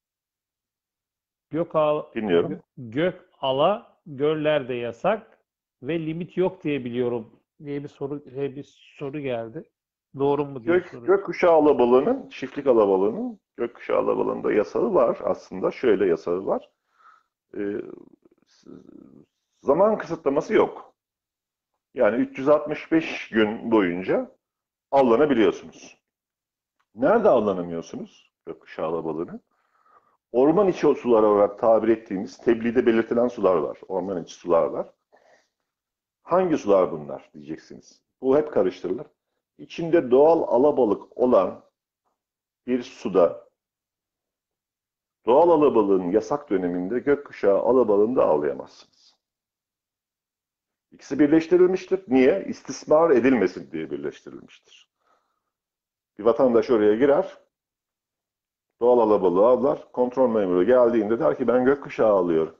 Gökal, Gö, dinliyorum. Gökala göllerde yasak ve limit yok diye biliyorum diye bir soru diye bir soru geldi. Doğru mu diye Gök, soruyor. gökkuşağı alabalığının, çiftlik alabalığının gökkuşağı alabalığında yasağı var aslında. Şöyle yasağı var. Ee, zaman kısıtlaması yok. Yani üç yüz altmış beş gün boyunca avlanabiliyorsunuz. Nerede avlanamıyorsunuz gökkuşağı alabalığını? Orman içi sular olarak tabir ettiğimiz tebliğde belirtilen sular var. Orman içi sular var. Hangi sular bunlar diyeceksiniz. Bu hep karıştırılır. İçinde doğal alabalık olan bir suda doğal alabalığın yasak döneminde gökkuşağı alabalığını da avlayamazsınız. İkisi birleştirilmiştir. Niye? İstismar edilmesin diye birleştirilmiştir. Bir vatandaş oraya girer, doğal alabalığı avlar, kontrol memuru geldiğinde der ki ben gökkuşağı alıyorum.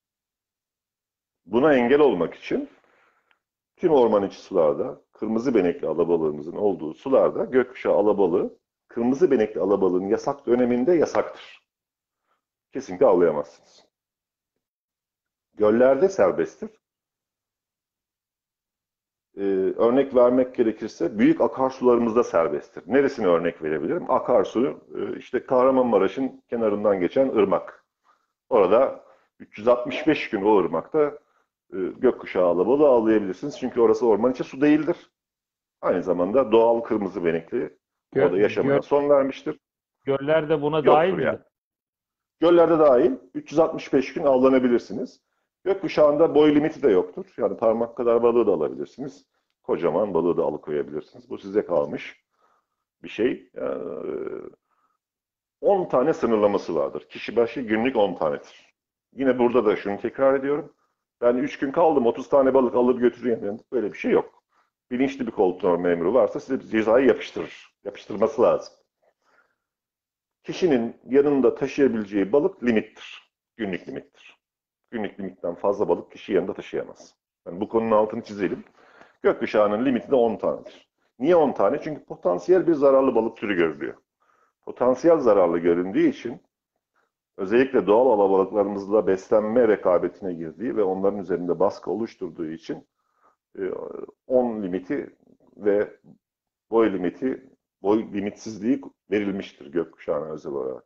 Buna engel olmak için tüm orman içi sularda, kırmızı benekli alabalığımızın olduğu sularda gökkuşağı alabalığı, kırmızı benekli alabalığın yasak döneminde yasaktır. Kesinlikle avlayamazsınız. Göllerde serbesttir. Ee, örnek vermek gerekirse büyük akarsularımızda serbesttir. Neresine örnek verebilirim? Akarsu, e, işte Kahramanmaraş'ın kenarından geçen ırmak. Orada üç yüz altmış beş gün o ırmakta e, gökkuşağı alabalığı avlayabilirsiniz. Çünkü orası orman içi su değildir. Aynı zamanda doğal kırmızı benekli Gö, orada gö, yaşamına son vermiştir. göller de buna dahil Yoktur yani. midir? Göllerde dahil üç yüz altmış beş gün avlanabilirsiniz. Gökkuşağında boy limiti de yoktur. Yani parmak kadar balığı da alabilirsiniz. Kocaman balığı da alıkoyabilirsiniz. Bu size kalmış bir şey. Yani, on tane sınırlaması vardır. Kişi başı günlük on tanedir. Yine burada da şunu tekrar ediyorum. Ben üç gün kaldım otuz tane balık alıp götüreyim. Yani böyle bir şey yok. Bilinçli bir kontrol memuru varsa size bir cezayı yapıştırır. Yapıştırması lazım. Kişinin yanında taşıyabileceği balık limittir. Günlük limittir. Günlük limitten fazla balık kişi yanında taşıyamaz. Yani bu konunun altını çizelim. Gökkuşağının limiti de on tanedir. Niye on tane? Çünkü potansiyel bir zararlı balık türü görülüyor. Potansiyel zararlı göründüğü için özellikle doğal alabalıklarımızla beslenme rekabetine girdiği ve onların üzerinde baskı oluşturduğu için on limiti ve boy limiti, boy limitsizliği verilmiştir gökkuşağına özel olarak.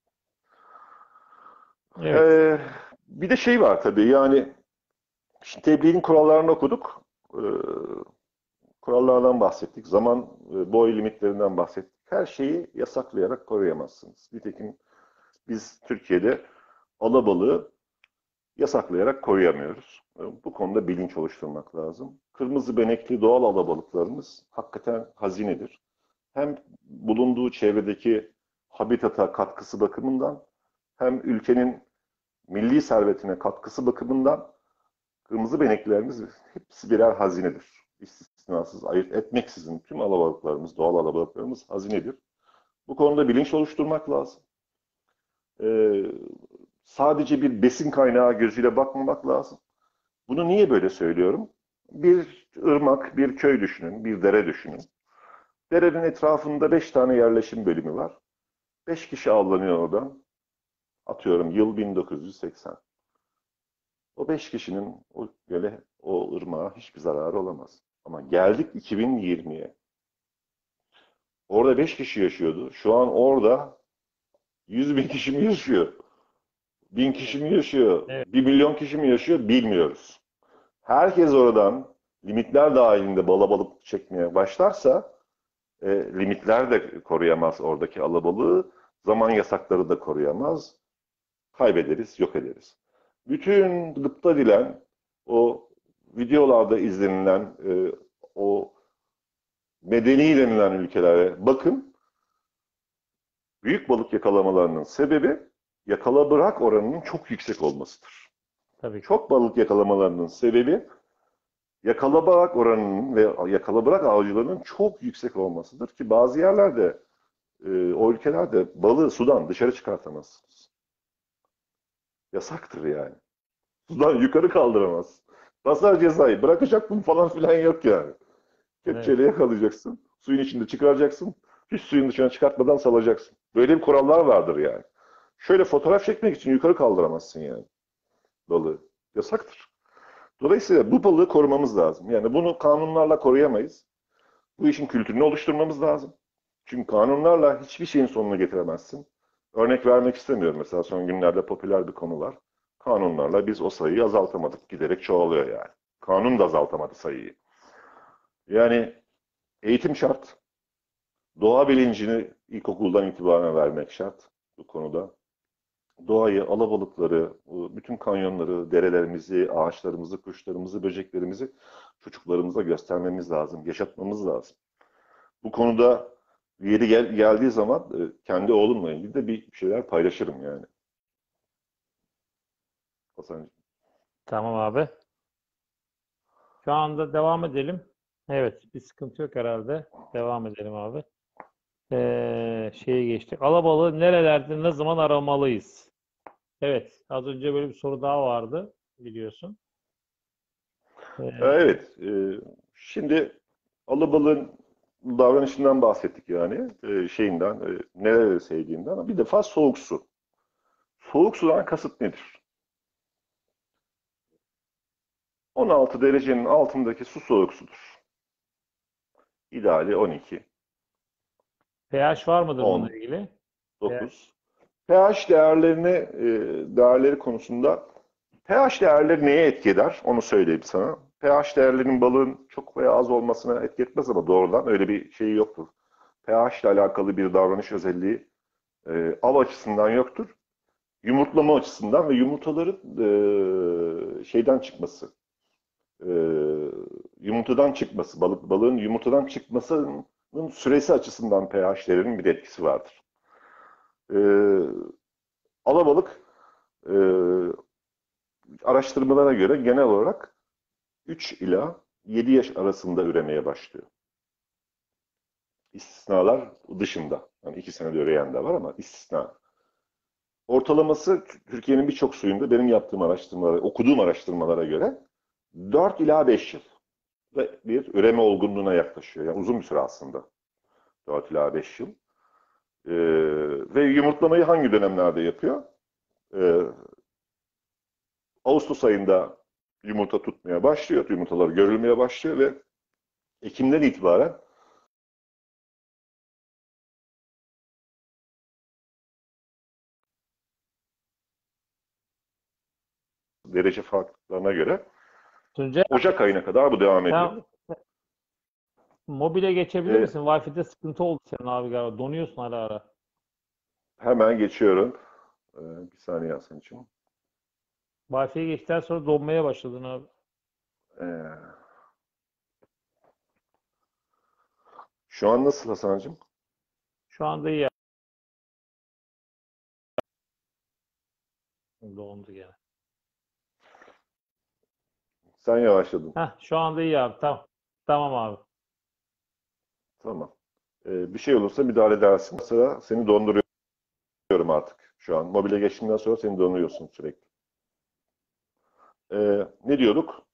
Evet. Ee, bir de şey var tabii yani şimdi tebliğin kurallarını okuduk. Ee, kurallardan bahsettik. Zaman ve boy limitlerinden bahsettik. Her şeyi yasaklayarak koruyamazsınız. Nitekim biz Türkiye'de alabalığı yasaklayarak koruyamıyoruz. Bu konuda bilinç oluşturmak lazım. Kırmızı benekli doğal alabalıklarımız hakikaten hazinedir. Hem bulunduğu çevredeki habitata katkısı bakımından hem ülkenin milli servetine katkısı bakımından kırmızı beneklilerimiz hepsi birer hazinedir. istisnasız ayırt etmeksizin tüm alabalıklarımız, doğal alabalıklarımız hazinedir. Bu konuda bilinç oluşturmak lazım. Ee, Sadece bir besin kaynağı gözüyle bakmamak lazım. Bunu niye böyle söylüyorum? Bir ırmak, bir köy düşünün, bir dere düşünün. Derenin etrafında beş tane yerleşim bölümü var. Beş kişi avlanıyor oradan. Atıyorum yıl bin dokuz yüz seksen. O beş kişinin o göle, o ırmağa hiçbir zararı olamaz. Ama geldik iki bin yirmiye. Orada beş kişi yaşıyordu. Şu an orada yüz bin kişi mi yaşıyor? Bin kişi mi yaşıyor? Evet. Bir milyon kişi mi yaşıyor? Bilmiyoruz. Herkes oradan limitler dahilinde balabalık çekmeye başlarsa e, limitler de koruyamaz oradaki alabalığı. Zaman yasakları da koruyamaz. Kaybederiz, yok ederiz. Bütün gıpta dilen o videolarda izlenilen e, o medeni denilen ülkelere bakın. Büyük balık yakalamalarının sebebi yakala bırak oranının çok yüksek olmasıdır. Tabii ki. Çok balık yakalamalarının sebebi yakala bırak oranının ve yakala bırak avcılarının çok yüksek olmasıdır ki bazı yerlerde e, o ülkelerde balığı sudan dışarı çıkartamazsınız. Yasaktır yani. Sudan yukarı kaldıramaz. Basar cezayı. Bırakacak mı falan filan yok yani. Evet. Kepçeyle yakalayacaksın. Suyun içinde çıkaracaksın. Hiç suyun dışına çıkartmadan salacaksın. Böyle bir kurallar vardır yani. Şöyle fotoğraf çekmek için yukarı kaldıramazsın yani balığı. Yasaktır. Dolayısıyla bu balığı korumamız lazım. Yani bunu kanunlarla koruyamayız. Bu işin kültürünü oluşturmamız lazım. Çünkü kanunlarla hiçbir şeyin sonunu getiremezsin. Örnek vermek istemiyorum. Mesela son günlerde popüler bir konu var. Kanunlarla biz o sayıyı azaltamadık. Giderek çoğalıyor yani. Kanun da azaltamadı sayıyı. Yani eğitim şart. Doğa bilincini ilkokuldan itibaren vermek şart bu konuda. Doğayı, alabalıkları, bütün kanyonları, derelerimizi, ağaçlarımızı, kuşlarımızı, böceklerimizi çocuklarımıza göstermemiz lazım, yaşatmamız lazım. Bu konuda yeri gel geldiği zaman e, kendi oğlumla ilgili de bir şeyler paylaşırım yani. Hasan. Tamam abi. Şu anda devam edelim. Evet, bir sıkıntı yok herhalde. Devam edelim abi. Ee, şeye geçtik. Alabalığı nerelerde ne zaman aramalıyız? Evet, az önce böyle bir soru daha vardı biliyorsun. Ee, Evet, e, şimdi alabalığın davranışından bahsettik yani, e, şeyinden, e, neleri sevdiğinden. Ama bir defa soğuk su. Soğuk sudan kasıt nedir? on altı derecenin altındaki su soğuk sudur. İdeali on iki, pH var mıdır bununla on, ilgili? pH. dokuz. pH değerlerini, e, değerleri konusunda pH değerleri neye etki eder? Onu söyleyeyim sana. pH değerlerinin balığın çok veya az olmasına etki etmez ama doğrudan öyle bir şeyi yoktur. pH ile alakalı bir davranış özelliği e, av açısından yoktur. Yumurtlama açısından ve yumurtaların e, şeyden çıkması, e, yumurtadan çıkması, balık balığın yumurtadan çıkmasının süresi açısından pH'lerin bir etkisi vardır. E, Alabalık e, araştırmalara göre genel olarak üç ila yedi yaş arasında üremeye başlıyor. İstisnalar dışında. Yani iki senede üreyen de var ama istisna. Ortalaması Türkiye'nin birçok suyunda benim yaptığım araştırmalara, okuduğum araştırmalara göre dört ila beş yıl ve bir üreme olgunluğuna yaklaşıyor. Yani uzun bir süre aslında. dört ila beş yıl. Ee, Ve yumurtlamayı hangi dönemlerde yapıyor? Ee, Ağustos ayında yumurta tutmaya başlıyor. Yumurtalar görülmeye başlıyor ve Ekim'den itibaren derece farklılıklarına göre Tuncay, Ocak ayına kadar bu devam ediyor. sen mobile geçebilir Ee, misin? Wi-Fi'de sıkıntı oldu senin abi galiba. Donuyorsun ara ara. Hemen geçiyorum. Ee, bir saniye Hasan için. Wi-Fi'ye geçtikten sonra donmaya başladın abi. Ee, Şu an nasıl Hasan'cığım? Şu anda iyi. Dondu gene. Sen yavaşladın. Heh, şu anda iyi abi. Tamam. Tamam abi. Tamam. Ee, bir şey olursa müdahale edersin. Mesela seni donduruyorum artık şu an. Mobile geçtiğinden sonra seni donuyorsun sürekli. Ee, ne diyorduk?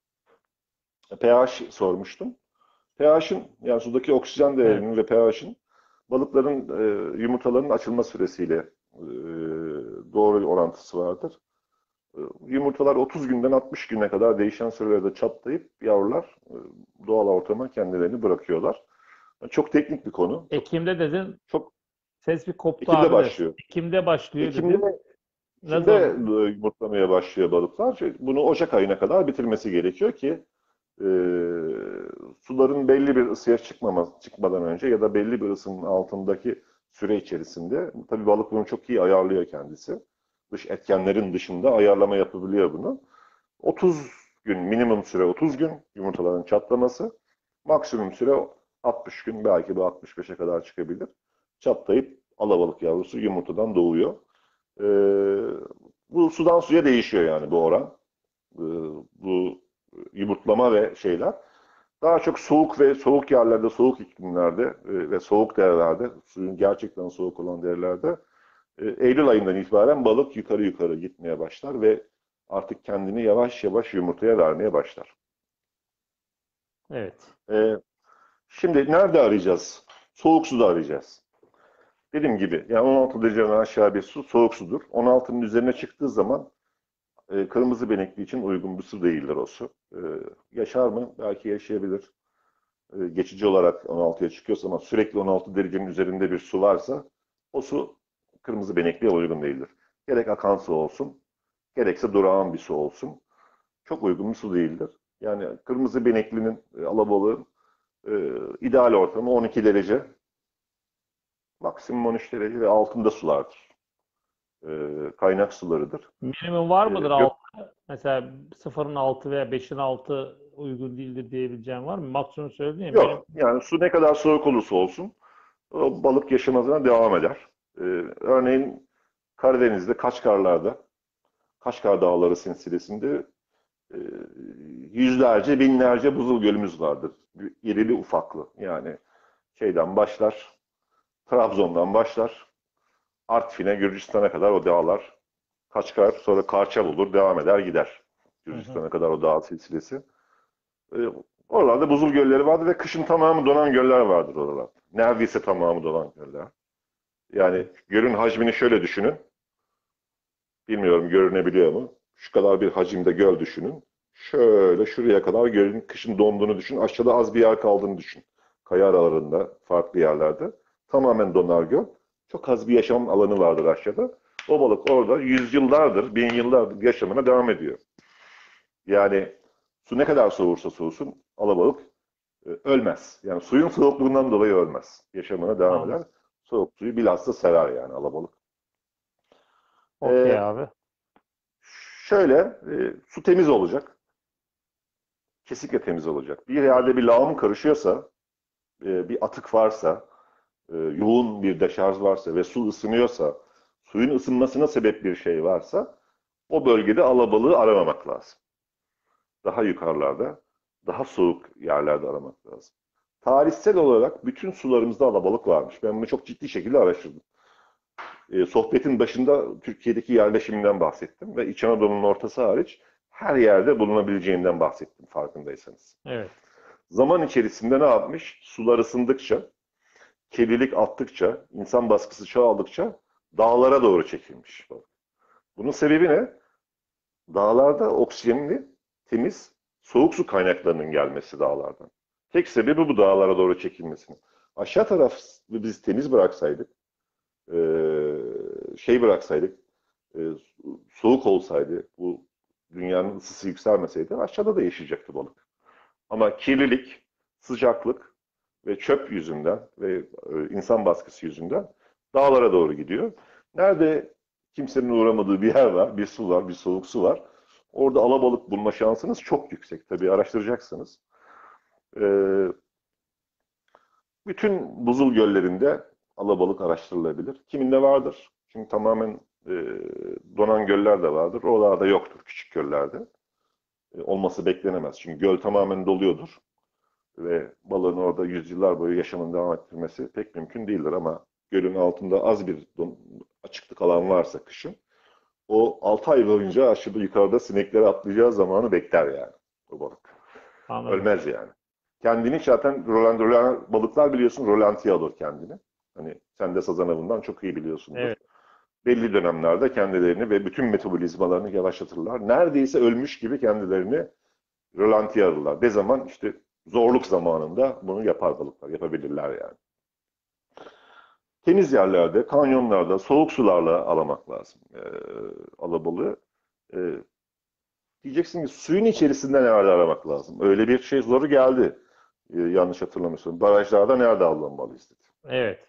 pH sormuştum. pH'in yani sudaki oksijen Evet. değerinin ve pH'in balıkların e, yumurtaların açılma süresiyle e, doğru orantısı vardır. E, Yumurtalar otuz günden altmış güne kadar değişen sürelerde çatlayıp yavrular e, doğal ortama kendilerini bırakıyorlar. Çok teknik bir konu. Çok Ekim'de dedin. çok Ses bir koptu Ekim'de abi de. başlıyor. Ekim'de başlıyor Ekim'de dedin. Ne Ekim'de zaman? e, yumurtlamaya başlıyor balıklar. Şey, Bunu Ocak ayına kadar bitirmesi gerekiyor ki e, suların belli bir ısıya çıkmama, çıkmadan önce ya da belli bir ısının altındaki süre içerisinde, tabii balık bunu çok iyi ayarlıyor kendisi. Dış etkenlerin dışında ayarlama yapabiliyor bunu. otuz gün, minimum süre otuz gün yumurtaların çatlaması, maksimum süre altmış gün, belki bu altmış beşe kadar çıkabilir. Çatlayıp alabalık yavrusu yumurtadan doğuyor. Ee, Bu sudan suya değişiyor yani bu oran. Ee, Bu yumurtlama ve şeyler. Daha çok soğuk ve soğuk yerlerde, soğuk iklimlerde e, ve soğuk derelerde, suyun gerçekten soğuk olan derelerde e, Eylül ayından itibaren balık yukarı yukarı gitmeye başlar ve artık kendini yavaş yavaş yumurtaya vermeye başlar. Evet. E, Şimdi nerede arayacağız? Soğuk suda arayacağız. Dediğim gibi yani on altı dereceden aşağı bir su soğuk sudur. on altının üzerine çıktığı zaman e, kırmızı benekli için uygun bir su değildir o su. E, yaşar mı? Belki yaşayabilir. E, geçici olarak on altıya çıkıyorsa ama sürekli on altı derecenin üzerinde bir su varsa o su kırmızı benekliye uygun değildir. Gerek akan su olsun, gerekse durağan bir su olsun. Çok uygun bir su değildir. Yani kırmızı beneklinin, e, alabalığın e, ideal ortamı on iki derece, maksimum on üç derece ve altında sulardır. E, kaynak sularıdır. Minimum var E, mıdır gök, altı? Mesela sıfırın altı veya beşin altı uygun değildir diyebileceğin var mı? Maksimum söyledin ya benim. yok. Yani su ne kadar soğuk olursa olsun o balık yaşamına devam eder. E, örneğin Karadeniz'de, Kaçkarlar'da, Kaçkar Dağları silsilesinde e, yüzlerce, binlerce buzul gölümüz vardır. İrili ufaklı. Yani şeyden başlar, Trabzon'dan başlar, Artvin'e, Gürcistan'a kadar o dağlar Kaçkar, sonra Karçal olur, devam eder gider. Hı hı. Gürcistan'a kadar o dağ silsilesi. E, Oralarda buzul gölleri vardır ve kışın tamamı donan göller vardır oralarda. Neredeyse tamamı donan göller. Yani gölün hacmini şöyle düşünün. Bilmiyorum görünebiliyor mu? Şu kadar bir hacimde göl düşünün. Şöyle şuraya kadar gölün kışın donduğunu düşün. Aşağıda az bir yer kaldığını düşün. Kaya aralarında, farklı yerlerde. Tamamen donar göl. Çok az bir yaşam alanı vardır aşağıda. O balık orada yüzyıllardır, bin yıllardır yaşamına devam ediyor. Yani su ne kadar soğursa soğusun alabalık e, ölmez. Yani suyun soğukluğundan dolayı ölmez. Yaşamına devam eder. Anladım. Soğuk suyu bilhassa sever yani alabalık. Okey Ee, abi. Şöyle, e, su temiz olacak. Kesinlikle temiz olacak. Bir yerde bir lağım karışıyorsa, e, bir atık varsa, e, yoğun bir deşarj varsa ve su ısınıyorsa, suyun ısınmasına sebep bir şey varsa, o bölgede alabalığı aramamak lazım. Daha yukarılarda, daha soğuk yerlerde aramak lazım. Tarihsel olarak bütün sularımızda alabalık varmış. Ben bunu çok ciddi şekilde araştırdım. E, sohbetin başında Türkiye'deki yerleşiminden bahsettim ve İç Anadolu'nun ortası hariç her yerde bulunabileceğinden bahsettim farkındaysanız. Evet. Zaman içerisinde ne yapmış? Sular ısındıkça, kirlilik arttıkça, insan baskısı çoğaldıkça dağlara doğru çekilmiş. Bunun sebebi ne? Dağlarda oksijenli, temiz, soğuk su kaynaklarının gelmesi dağlardan. Tek sebebi bu dağlara doğru çekilmesinin. Aşağı tarafı biz temiz bıraksaydık, şey bıraksaydık, soğuk olsaydı, bu dünyanın ısısı yükselmeseydi aşağıda da yaşayacaktı balık. Ama kirlilik, sıcaklık ve çöp yüzünden ve insan baskısı yüzünden dağlara doğru gidiyor. Nerede kimsenin uğramadığı bir yer var, bir su var, bir soğuk su var. Orada alabalık bulma şansınız çok yüksek. Tabii araştıracaksınız. Bütün buzul göllerinde alabalık araştırılabilir. Kiminde vardır. Çünkü tamamen e, donan göller de vardır. Oralarda yoktur, küçük göllerde. E, olması beklenemez. Çünkü göl tamamen doluyordur. ve balığın orada yüzyıllar boyu yaşamını devam ettirmesi pek mümkün değildir ama gölün altında az bir don- açıklık alan varsa kışın o altı ay boyunca aşırı yukarıda sinekleri atlayacağı zamanı bekler yani o balık. Anladım. Ölmez yani. Kendini zaten roland, roland, balıklar biliyorsun rolantiye alır kendini. Hani sen de sazan avından çok iyi biliyorsundur. Evet. Belli dönemlerde kendilerini ve bütün metabolizmalarını yavaşlatırlar. Neredeyse ölmüş gibi kendilerini rolantiye alırlar. Ne zaman? İşte zorluk zamanında bunu yapar balıklar, yapabilirler yani. Temiz yerlerde, kanyonlarda, soğuk sularla alamak lazım e, alabalığı. E, diyeceksin ki suyun içerisinde nerede aramak lazım? Öyle bir şey zoru geldi. E, yanlış hatırlamıyorsun. Barajlarda nerede avlanmalıyız dedi. Evet.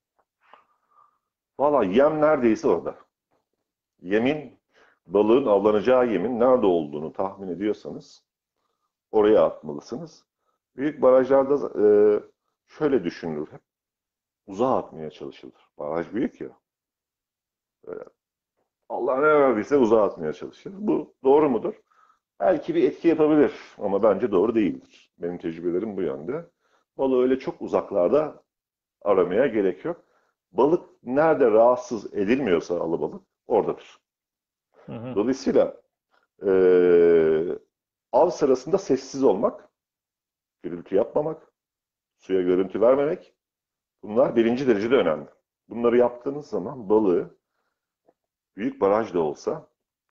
Valla yem neredeyse orada. Yemin, balığın avlanacağı yemin nerede olduğunu tahmin ediyorsanız oraya atmalısınız. Büyük barajlarda e, şöyle düşünülür hep. Uzağa atmaya çalışılır. Baraj büyük ya. Böyle Allah ne verdiyse uzağa atmaya çalışır. Bu doğru mudur? Belki bir etki yapabilir ama bence doğru değildir. Benim tecrübelerim bu yönde. Balığı öyle çok uzaklarda aramaya gerek yok. Balık nerede rahatsız edilmiyorsa alabalık oradadır. Hı hı. Dolayısıyla eee, av sırasında sessiz olmak, gürültü yapmamak, suya görüntü vermemek bunlar birinci derecede önemli. Bunları yaptığınız zaman balığı büyük baraj da olsa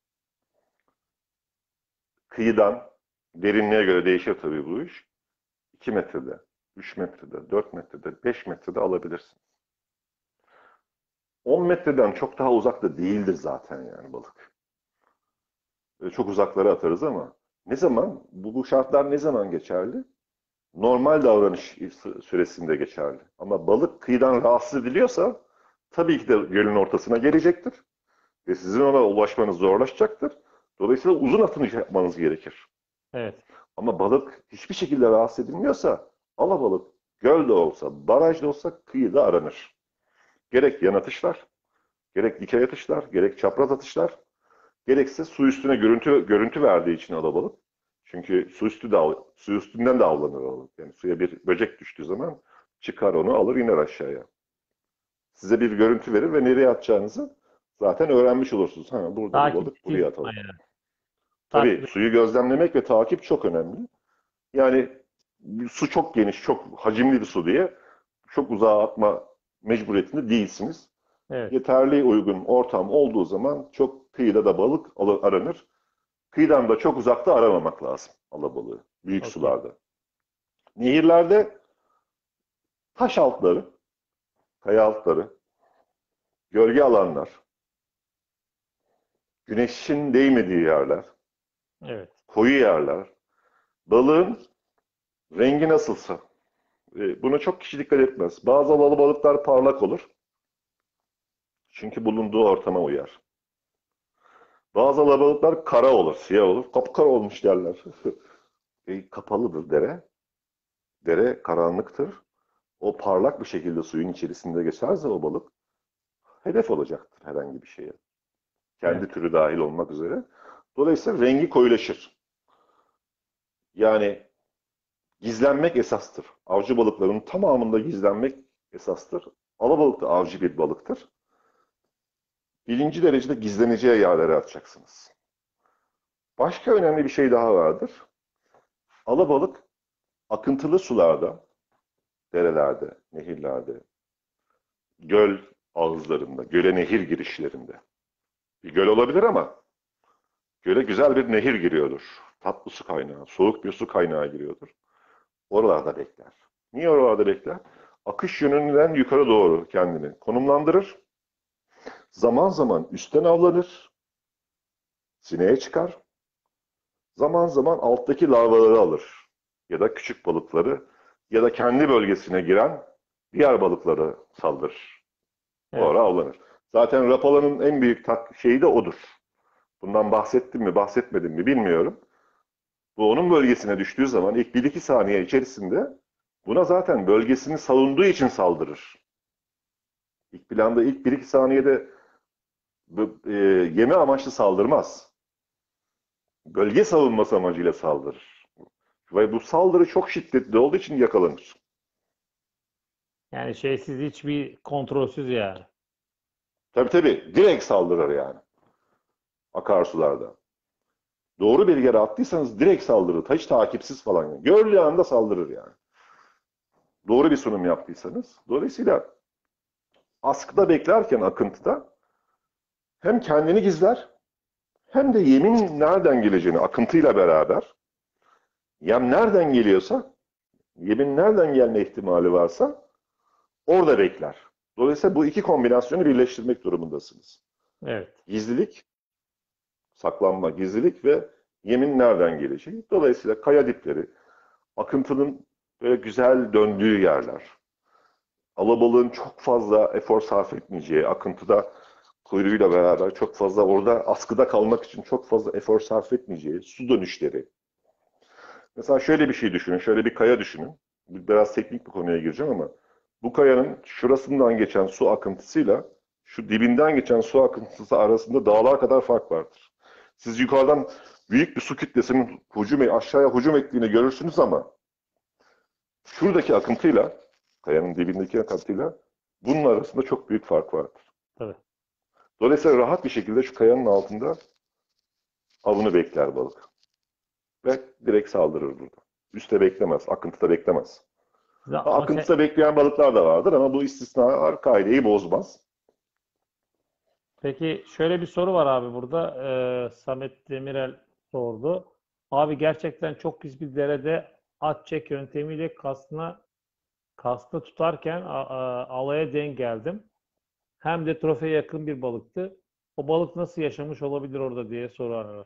kıyıdan derinliğe göre değişir tabii bu iş. iki metrede, üç metrede, dört metrede, beş metrede alabilirsin. on metreden çok daha uzakta değildir zaten yani balık. Böyle çok uzaklara atarız ama ne zaman, bu, bu şartlar ne zaman geçerli? Normal davranış süresinde geçerli. Ama balık kıyıdan rahatsız ediliyorsa tabii ki de gölün ortasına gelecektir. Ve sizin ona ulaşmanız zorlaşacaktır. Dolayısıyla uzun atış yapmanız gerekir. Evet. Ama balık hiçbir şekilde rahatsız edilmiyorsa alabalık gölde olsa, barajda olsa kıyıda aranır. Gerek yan atışlar, gerek dikey atışlar, gerek çapraz atışlar, gerekse su üstüne görüntü görüntü verdiği için alabalık. Çünkü su üstü de av- su üstünden de avlanır alabalık. Yani suya bir böcek düştüğü zaman çıkar onu alır iner aşağıya. Size bir görüntü verir ve nereye atacağınızı zaten öğrenmiş olursunuz. Ha, burada bir balık, Takipçi buraya atalım. aynen. Tabii Takip. suyu gözlemlemek ve takip çok önemli. Yani su çok geniş, çok hacimli bir su diye çok uzağa atma mecburiyetinde değilsiniz. Evet. Yeterli uygun ortam olduğu zaman çok kıyıda da balık aranır. Kıyıdan da çok uzakta aramamak lazım alabalığı. Büyük Okey. sularda. Nehirlerde taş altları, kaya altları, gölge alanlar, güneşin değmediği yerler, Evet. koyu yerler, balığın rengi nasılsa, e, buna çok kişi dikkat etmez. Bazı alabalıklar parlak olur. Çünkü bulunduğu ortama uyar. Bazı alabalıklar kara olur, siyah olur. Kapkara olmuş derler. E, kapalıdır dere. Dere karanlıktır. O parlak bir şekilde suyun içerisinde geçerse o balık hedef olacaktır herhangi bir şeye. Evet. Kendi türü dahil olmak üzere. Dolayısıyla rengi koyulaşır. Yani gizlenmek esastır. Avcı balıkların tamamında gizlenmek esastır. Alabalık da avcı bir balıktır. Birinci derecede gizleneceği yerlere atacaksınız. Başka önemli bir şey daha vardır. Alabalık akıntılı sularda, derelerde, nehirlerde, göl ağızlarında, göle nehir girişlerinde. Bir göl olabilir ama göle güzel bir nehir giriyordur. Tatlı su kaynağı, soğuk bir su kaynağı giriyordur. Oralarda bekler. Niye oralarda bekler? Akış yönünden yukarı doğru kendini konumlandırır. Zaman zaman üstten avlanır, sineye çıkar. Zaman zaman alttaki larvaları alır. Ya da küçük balıkları ya da kendi bölgesine giren diğer balıkları saldırır. O Evet. ara avlanır. Zaten rapalanın en büyük tak şeyi de odur. Bundan bahsettim mi, bahsetmedim mi bilmiyorum. Bu onun bölgesine düştüğü zaman ilk bir iki saniye içerisinde buna zaten bölgesini savunduğu için saldırır. İlk planda ilk bir iki saniyede e, yeme amaçlı saldırmaz. Bölge savunması amacıyla saldırır. Ve bu saldırı çok şiddetli olduğu için yakalanır. Yani şeysiz, hiçbir kontrolsüz yani. Tabii tabii direkt saldırır yani akarsularda. Doğru bir yere attıysanız direkt saldırır. Hiç takipsiz falan. Yani. Gördüğü anda saldırır yani. Doğru bir sunum yaptıysanız. Dolayısıyla askıda beklerken akıntıda hem kendini gizler hem de yemin nereden geleceğini akıntıyla beraber yem nereden geliyorsa yemin nereden gelme ihtimali varsa orada bekler. Dolayısıyla bu iki kombinasyonu birleştirmek durumundasınız. Evet. Gizlilik, saklanma, gizlilik ve yemin nereden geleceği. Dolayısıyla kaya dipleri, akıntının böyle güzel döndüğü yerler, alabalığın çok fazla efor sarf etmeyeceği, akıntıda kuyruğuyla beraber çok fazla orada askıda kalmak için çok fazla efor sarf etmeyeceği su dönüşleri. Mesela şöyle bir şey düşünün, şöyle bir kaya düşünün. Biraz teknik bir konuya gireceğim ama bu kayanın şurasından geçen su akıntısıyla şu dibinden geçen su akıntısı arasında dağlar kadar fark vardır. Siz yukarıdan büyük bir su kütlesinin hücum, aşağıya hücum ettiğini görürsünüz ama şuradaki akıntıyla, kayanın dibindeki akıntıyla bunun arasında çok büyük fark vardır. Tabii. Dolayısıyla rahat bir şekilde şu kayanın altında avını bekler balık. Ve direkt saldırır burada. Üste beklemez, akıntıda beklemez. Size- Ha, Ama şey, akıntıda bekleyen balıklar da vardır ama bu istisnalar kaideyi bozmaz. peki şöyle bir soru var abi burada. Ee, Samet Demirel sordu. Abi gerçekten çok pis bir derede at çek yöntemiyle kastına kastı tutarken a- a- alaya denk geldim. Hem de trofeye yakın bir balıktı. O balık nasıl yaşamış olabilir orada diye soruyorlar.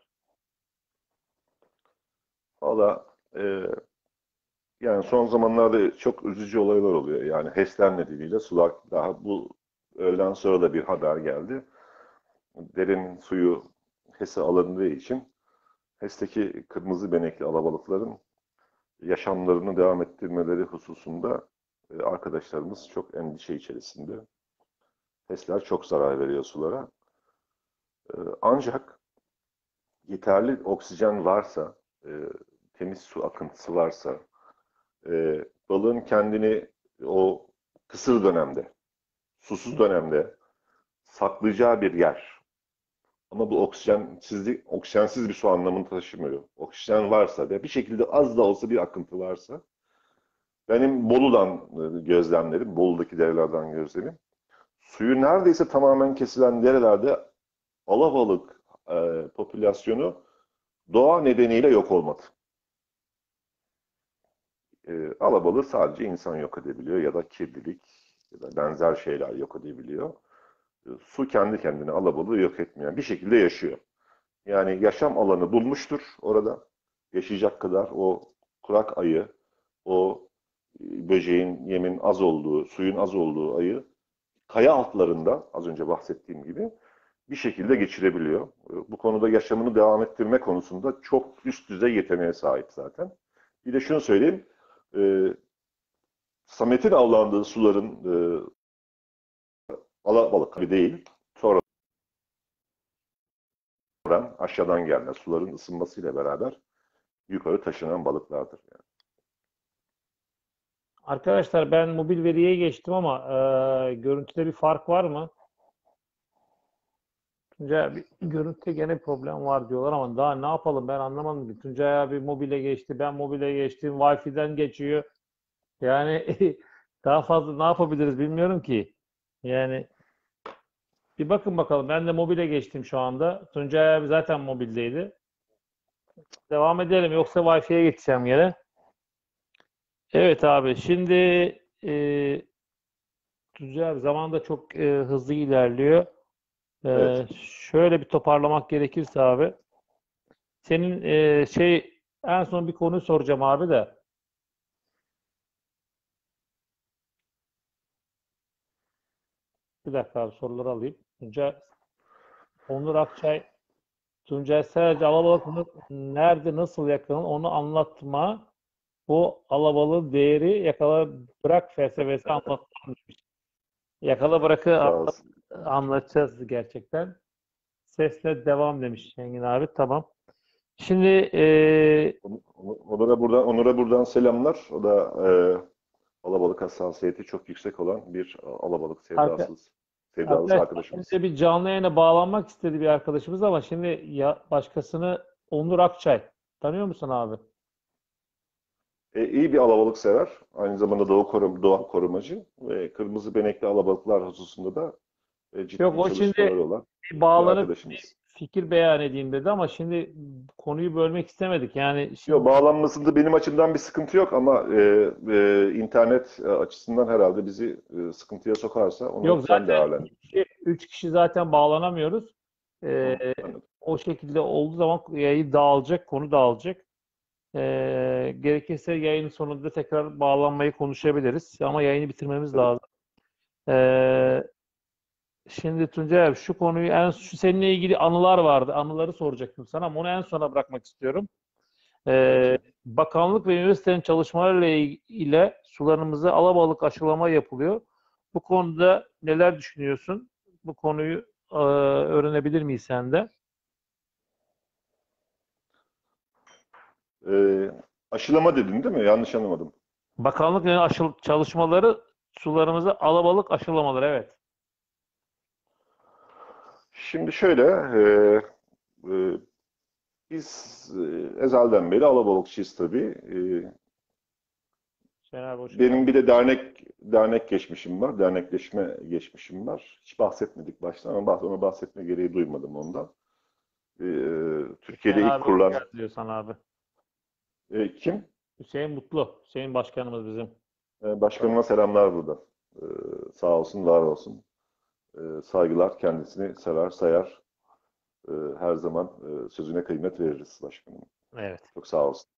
Valla e, yani son zamanlarda çok üzücü olaylar oluyor. Yani HES'ler nedeniyle sular daha bu öğleden sonra da bir haber geldi. Derin suyu HES'e alındığı için HES'teki kırmızı benekli alabalıkların yaşamlarını devam ettirmeleri hususunda e, arkadaşlarımız çok endişe içerisinde. HES'ler çok zarar veriyor sulara. E, ancak yeterli oksijen varsa, e, temiz su akıntısı varsa, e, balığın kendini o kısır dönemde, susuz dönemde saklayacağı bir yer. Ama bu oksijensizlik, oksijensiz bir su anlamını taşımıyor. Oksijen varsa ve bir şekilde az da olsa bir akıntı varsa, benim Bolu'dan e, gözlemlerim, Bolu'daki derelerden gözlemim, suyu neredeyse tamamen kesilen derelerde alabalık e, popülasyonu doğa nedeniyle yok olmadı. E, alabalığı sadece insan yok edebiliyor ya da kirlilik ya da benzer şeyler yok edebiliyor. E, su kendi kendine alabalığı yok etmeyen bir şekilde yaşıyor. Yani yaşam alanı bulmuştur orada. Yaşayacak kadar o kurak ayı, o e, böceğin, yemin az olduğu, suyun az olduğu ayı kaya altlarında az önce bahsettiğim gibi bir şekilde Evet. geçirebiliyor. E, Bu konuda yaşamını devam ettirme konusunda çok üst düzey yeteneğe sahip zaten. Bir de şunu söyleyeyim, e, Samet'in avlandığı suların e, alabalık gibi değil, sonradan aşağıdan gelen suların ısınmasıyla beraber yukarı taşınan balıklardır. Yani. Arkadaşlar ben mobil veriye geçtim ama e, görüntüde bir fark var mı? Tuncay abi görüntüde gene bir problem var diyorlar ama daha ne yapalım ben anlamadım ki. Tuncay abi mobile geçti, ben mobile geçtim, Wi-Fi'den geçiyor. Yani daha fazla ne yapabiliriz bilmiyorum ki. Yani bir bakın bakalım. Ben de mobile geçtim şu anda. Tuncay abi zaten mobildeydi. Devam edelim yoksa Wi-Fi'ye geçeceğim yine. Evet abi şimdi e, Tuncay abi zaman da çok e, hızlı ilerliyor. Evet, E, şöyle bir toparlamak gerekirse abi. Senin e, şey en son bir konuyu soracağım abi de. Bir dakika abi soruları alayım. Tuncay, Onur Akçay, Tuncay Seracı alabalık nerede nasıl yakalanır onu anlatma. Bu alabalığın değeri yakala bırak felsefesi anlatmam demiş. Yakala bırakı sağ anlat, olsun. anlatacağız gerçekten. Sesle devam demiş Engin abi. Tamam. Şimdi e, Onu- onu- Onur'a buradan, Onur'a buradan selamlar. O da e, alabalık hassasiyeti çok yüksek olan bir alabalık arka, sevdasız, sevdalısı arkadaşlar arkadaşımız. şimdi bir canlı yayına bağlanmak istedi bir arkadaşımız ama şimdi ya başkasını Onur Akçay. Tanıyor musun abi? E, iyi bir alabalık sever. Aynı zamanda doğa, korum, doğa korumacı ve kırmızı benekli alabalıklar hususunda da e, Yok ciddi o çalışmaları şimdi olan bir bir bağlanıp bir arkadaşımız. fikir beyan edeyim dedi ama şimdi konuyu bölmek istemedik. Yani Yok, şimdi bağlanmasında benim açımdan bir sıkıntı yok ama e, e, internet e, açısından herhalde bizi e, sıkıntıya sokarsa onu yok sen zaten değerlendir. üç kişi, üç kişi zaten bağlanamıyoruz. Ee, Hı, anladım. O şekilde olduğu zaman yayın dağılacak, konu dağılacak. Ee, gerekirse yayının sonunda tekrar bağlanmayı konuşabiliriz. Ama yayını bitirmemiz Tabii. lazım. Ee, Şimdi Tuncay abi şu konuyu en şu seninle ilgili anılar vardı. Anıları soracaktım sana ama onu en sona bırakmak istiyorum. Ee, Peki. Bakanlık ve üniversitenin çalışmalarıyla il- ile sularımıza alabalık aşılama yapılıyor. Bu konuda neler düşünüyorsun? Bu konuyu e, öğrenebilir miyiz senden? E, Aşılama dedin değil mi? Yanlış anlamadım. Bakanlık ve aşıl çalışmaları sularımıza alabalık aşılamaları evet. Şimdi şöyle, e, e, biz e, ezelden beri alabalıkçıyız tabii. E, Şener hoş benim geldin. bir de dernek dernek geçmişim var, dernekleşme geçmişim var. Hiç bahsetmedik baştan ama bah- ona bahsetme gereği duymadım ondan. E, Hüseyin Türkiye'de ilk abi hoş kurulan geldin diyor sana abi. e, kim? Hüseyin Mutlu. Hüseyin başkanımız bizim. E, başkanıma selamlar burada. E, sağ olsun, var olsun. E, saygılar, kendisini sever, sayar. E, her zaman e, sözüne kıymet veririz başkanım. Evet. Çok sağ olsun.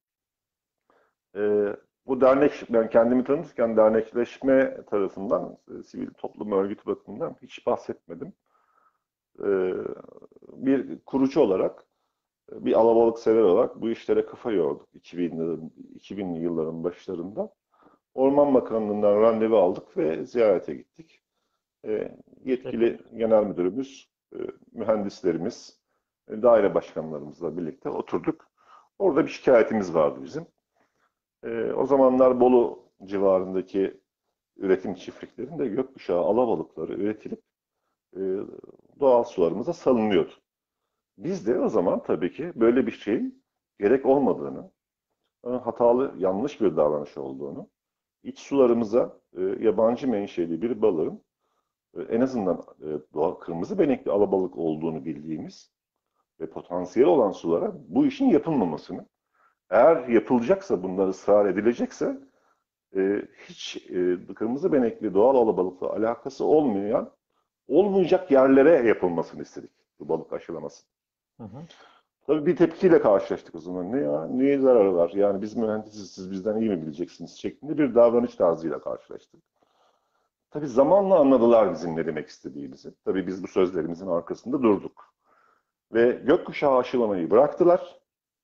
E, Bu dernek, ben kendimi tanıtırken dernekleşme tarafından, e, sivil toplum örgütü bakımından hiç bahsetmedim. E, Bir kurucu olarak, e, bir alabalık sever olarak bu işlere kafa yorduk iki binlerin, iki binli yılların başlarında. Orman Bakanlığı'ndan randevu aldık ve ziyarete gittik. E, Peki. Yetkili genel müdürümüz, e, mühendislerimiz, e, daire başkanlarımızla birlikte oturduk. Orada bir şikayetimiz vardı bizim. E, o zamanlar Bolu civarındaki üretim çiftliklerinde gökkuşağı alabalıkları üretilip e, doğal sularımıza salınıyordu. Biz de o zaman tabii ki böyle bir şeyin gerek olmadığını, e, hatalı, yanlış bir davranış olduğunu, iç sularımıza e, yabancı menşeli bir balığın e, en azından e, doğal, kırmızı benekli alabalık olduğunu bildiğimiz ve potansiyeli olan sulara bu işin yapılmamasını, eğer yapılacaksa, bunlar ısrar edilecekse, e, hiç e, kırmızı benekli doğal alabalıkla alakası olmayan, olmayacak yerlere yapılmasını istedik bu balık aşılaması. Hı hı. Tabii bir tepkiyle karşılaştık o zaman. Ne ya? Niye zararı var? Yani biz mühendisiz, siz bizden iyi mi bileceksiniz şeklinde bir davranış tarzıyla karşılaştık. Tabii zamanla anladılar bizim ne demek istediğimizi. Tabii biz bu sözlerimizin arkasında durduk. Ve gökkuşağı aşılamayı bıraktılar.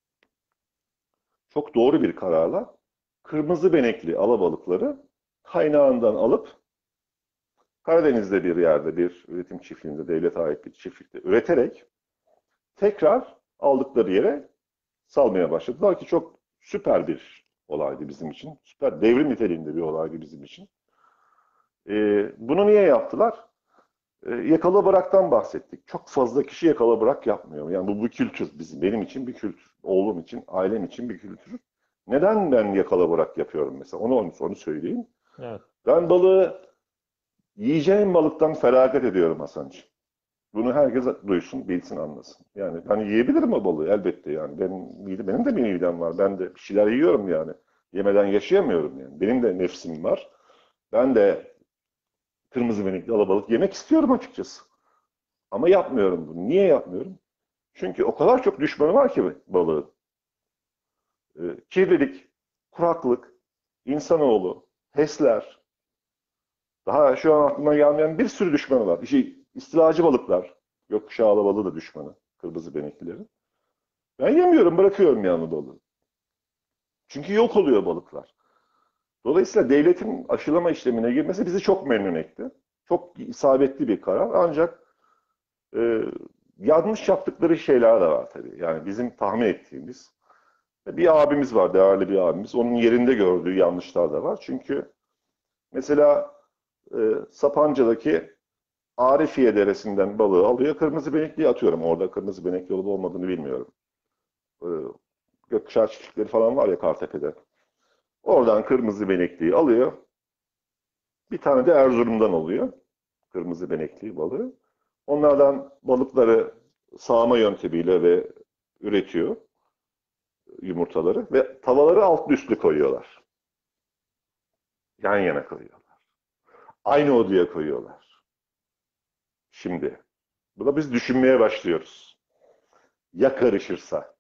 Çok doğru bir kararla kırmızı benekli alabalıkları kaynağından alıp Karadeniz'de bir yerde, bir üretim çiftliğinde, devlete ait bir çiftlikte üreterek tekrar aldıkları yere salmaya başladılar ki çok süper bir olaydı bizim için. Süper devrim niteliğinde bir olaydı bizim için. Ee, bunu niye yaptılar? Ee, yakala bıraktan bahsettik. Çok fazla kişi yakala bırak yapmıyor. Yani bu bir kültür. Bizim, benim için bir kültür. Oğlum için, ailem için bir kültür. Neden ben yakala bırak yapıyorum mesela? Onu, onu, onu söyleyeyim. Evet. Ben balığı yiyeceğim balıktan feragat ediyorum Hasan'cığım. Bunu herkes duysun, bilsin, anlasın. Yani ben yiyebilirim o balığı elbette yani. Benim, benim de bir midem var. Ben de bir şeyler yiyorum yani. Yemeden yaşayamıyorum yani. Benim de nefsim var. Ben de kırmızı benekli alabalık yemek istiyorum açıkçası. Ama yapmıyorum bunu. Niye yapmıyorum? Çünkü o kadar çok düşmanı var ki balığın. Ee, kirlilik, kuraklık, insanoğlu, HES'ler, daha şu an aklıma gelmeyen bir sürü düşmanı var. İşte istilacı balıklar, gökkuşağı alabalığı da düşmanı, kırmızı beneklilerin. Ben yemiyorum, bırakıyorum yani balığı. Çünkü yok oluyor balıklar. Dolayısıyla devletin aşılama işlemine girmesi bizi çok memnun etti. Çok isabetli bir karar. Ancak e, yanlış yaptıkları şeyler de var tabii. Yani bizim tahmin ettiğimiz. Bir abimiz var, değerli bir abimiz. Onun yerinde gördüğü yanlışlar da var. Çünkü mesela e, Sapanca'daki Arifiye Deresi'nden balığı alıyor. Kırmızı benekliye atıyorum. Orada kırmızı benekli olup olmadığını bilmiyorum. E, Gökkuşağı çiftlikleri falan var ya Kartepe'de. Oradan kırmızı benekliyi alıyor. Bir tane de Erzurum'dan alıyor. Kırmızı benekli balığı. Onlardan balıkları sağma yöntemiyle ve üretiyor yumurtaları ve tavaları altlı üstlü koyuyorlar. Yan yana koyuyorlar. Aynı odaya koyuyorlar. Şimdi bu da biz düşünmeye başlıyoruz. Ya karışırsa?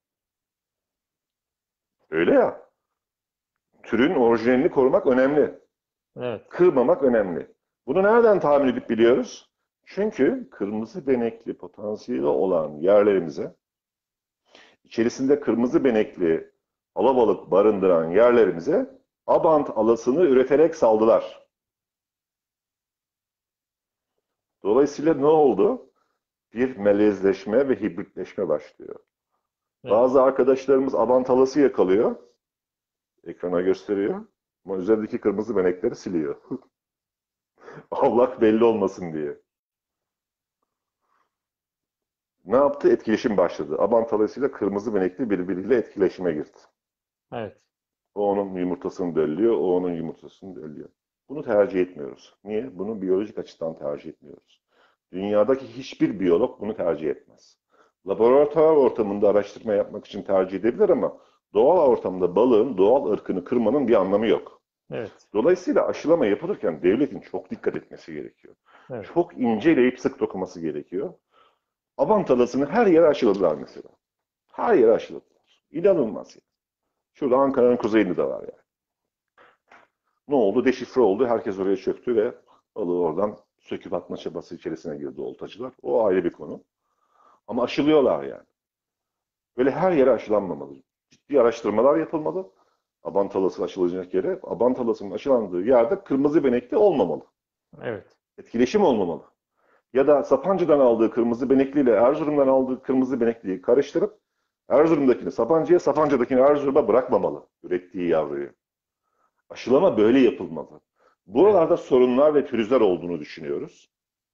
Öyle ya. Türün orijinalini korumak önemli. Evet. Kırmamak önemli. Bunu nereden tahmin edip biliyoruz? Çünkü kırmızı benekli potansiyeli olan yerlerimize, içerisinde kırmızı benekli alabalık barındıran yerlerimize Abant alasını üreterek saldılar. Dolayısıyla ne oldu? Bir melezleşme ve hibritleşme başlıyor. Evet. Bazı arkadaşlarımız Abant alası yakalıyor. Ekrana gösteriyor. Ama üzerindeki kırmızı benekleri siliyor. Avlak belli olmasın diye. Ne yaptı? Etkileşim başladı. Abant alasıyla kırmızı benekli birbiriyle etkileşime girdi. Evet. O onun yumurtasını dölüyor, o onun yumurtasını dölüyor. Bunu tercih etmiyoruz. Niye? Bunu biyolojik açıdan tercih etmiyoruz. Dünyadaki hiçbir biyolog bunu tercih etmez. Laboratuvar ortamında araştırma yapmak için tercih edebilir ama doğal ortamda balığın doğal ırkını kırmanın bir anlamı yok. Evet. Dolayısıyla aşılama yapılırken devletin çok dikkat etmesi gerekiyor. Evet. Çok inceleyip sık dokuması gerekiyor. Abant adasını her yere aşıladılar mesela. Her yere aşıladılar. İnanılmaz yani. Şurada Ankara'nın kuzeyinde de var yani. Ne oldu? Deşifre oldu. Herkes oraya çöktü ve balığı oradan söküp atma çabası içerisine girdi oltacılar. O ayrı bir konu. Ama aşılıyorlar yani. Böyle her yere aşılanmamalı. Ciddi araştırmalar yapılmalı. Abantalası aşılacak yere, abantalasının aşılandığı yerde kırmızı benekli olmamalı. Evet. Etkileşim olmamalı. Ya da Sapanca'dan aldığı kırmızı benekliyle Erzurum'dan aldığı kırmızı benekliyi karıştırıp Erzurum'dakini Sapanca'ya, Sapanca'dakini Erzurum'a bırakmamalı. Ürettiği yavruyu. Aşılama böyle yapılmalı. Evet. Buralarda sorunlar ve pürüzler olduğunu düşünüyoruz.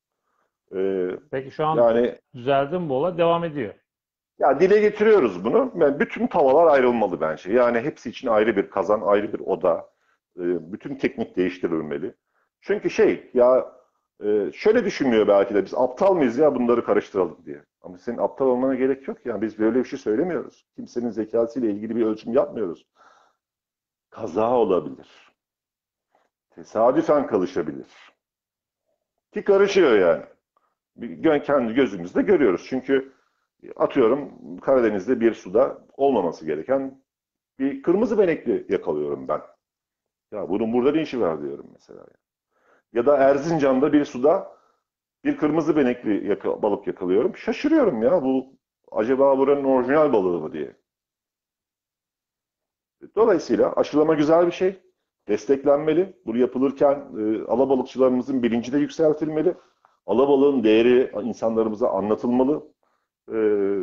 Ee, Peki şu an yani düzeldi mi bu olay? Devam ediyor. ya dile getiriyoruz bunu. Yani bütün tavalar ayrılmalı bence. Yani hepsi için ayrı bir kazan, ayrı bir oda. Ee, bütün teknik değiştirilmeli. Çünkü şey ya e, şöyle düşünmüyor belki de biz aptal mıyız ya bunları karıştıralım diye. Ama senin aptal olmana gerek yok. Yani biz böyle bir şey söylemiyoruz. Kimsenin zekasıyla ilgili bir ölçüm yapmıyoruz. Kaza olabilir. Tesadüfen kalışabilir. Ki karışıyor yani. Bir, kendi gözümüzde görüyoruz. Çünkü atıyorum Karadeniz'de bir suda olmaması gereken bir kırmızı benekli yakalıyorum ben. Ya bunun burada ne işi var diyorum mesela. Ya da Erzincan'da bir suda bir kırmızı benekli yaka, balık yakalıyorum. Şaşırıyorum ya bu acaba buranın orijinal balığı mı diye. Dolayısıyla aşılama güzel bir şey. Desteklenmeli. Bu yapılırken e, alabalıkçılarımızın bilinci de yükseltilmeli. Alabalığın değeri insanlarımıza anlatılmalı. E,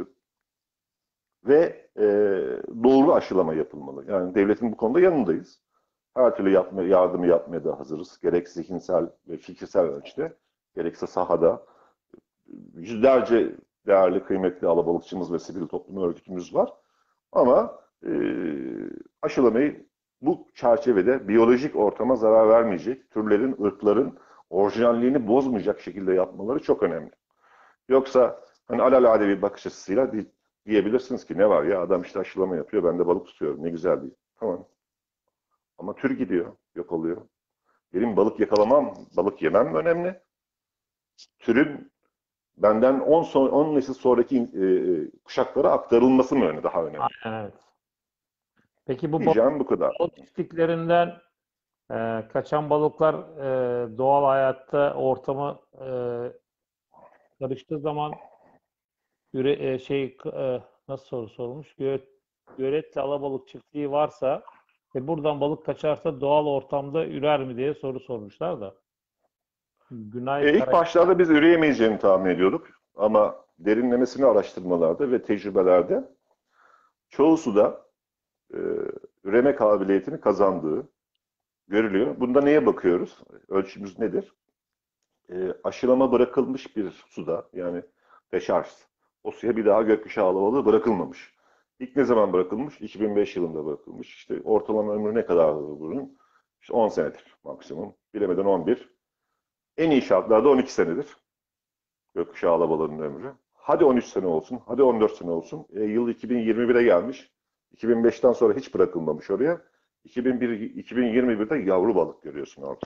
ve e, doğru aşılama yapılmalı. Yani devletin bu konuda yanındayız. Her türlü yapma, yardımı yapmaya da hazırız. Gerek zihinsel ve fikirsel ölçüde, gerekse sahada yüzlerce değerli, kıymetli alabalıkçımız ve sivil toplum örgütümüz var. Ama e, aşılamayı bu çerçevede biyolojik ortama zarar vermeyecek, türlerin, ırkların orijinalliğini bozmayacak şekilde yapmaları çok önemli. Yoksa hani alelade bir bakış açısıyla değil, diyebilirsiniz ki ne var ya adam işte aşılama yapıyor ben de balık tutuyorum ne güzel değil. Tamam ama tür gidiyor, yok oluyor. Benim balık yakalamam, balık yemem önemli. Türün benden on, son, on nesil sonraki e, e, kuşaklara aktarılması mı önemli, daha önemli? Aynen evet. Peki bu balık Diyeceğim bu kadar. balık çiftliklerinden e, kaçan balıklar e, doğal hayatta ortamı e, karıştığı zaman üre, e, şey e, nasıl soru sormuş? Gö göletli alabalık çiftliği varsa ve buradan balık kaçarsa doğal ortamda ürer mi diye soru sormuşlar da. Günay E, ilk Kara başlarda biz üreyemeyeceğini tahmin ediyorduk ama derinlemesine araştırmalarda ve tecrübelerde çoğu suda e, üreme kabiliyetini kazandığı görülüyor. Bunda neye bakıyoruz? Ölçümüz nedir? E, aşılama bırakılmış bir suda, yani deşarj, o suya bir daha gökkuşağı alabalığı bırakılmamış. İlk ne zaman bırakılmış? iki bin beş yılında bırakılmış. İşte ortalama ömrü ne kadar bunun? İşte on senedir maksimum. Bilemeden on bir. En iyi şartlarda on iki senedir gökkuşağı alabalığının ömrü. Hadi on üç sene olsun, hadi on dört sene olsun. E, yıl iki bin yirmi bire gelmiş. iki bin beşten sonra hiç bırakılmamış oraya. iki bin bir, iki bin yirmi birde yavru balık görüyorsun orada.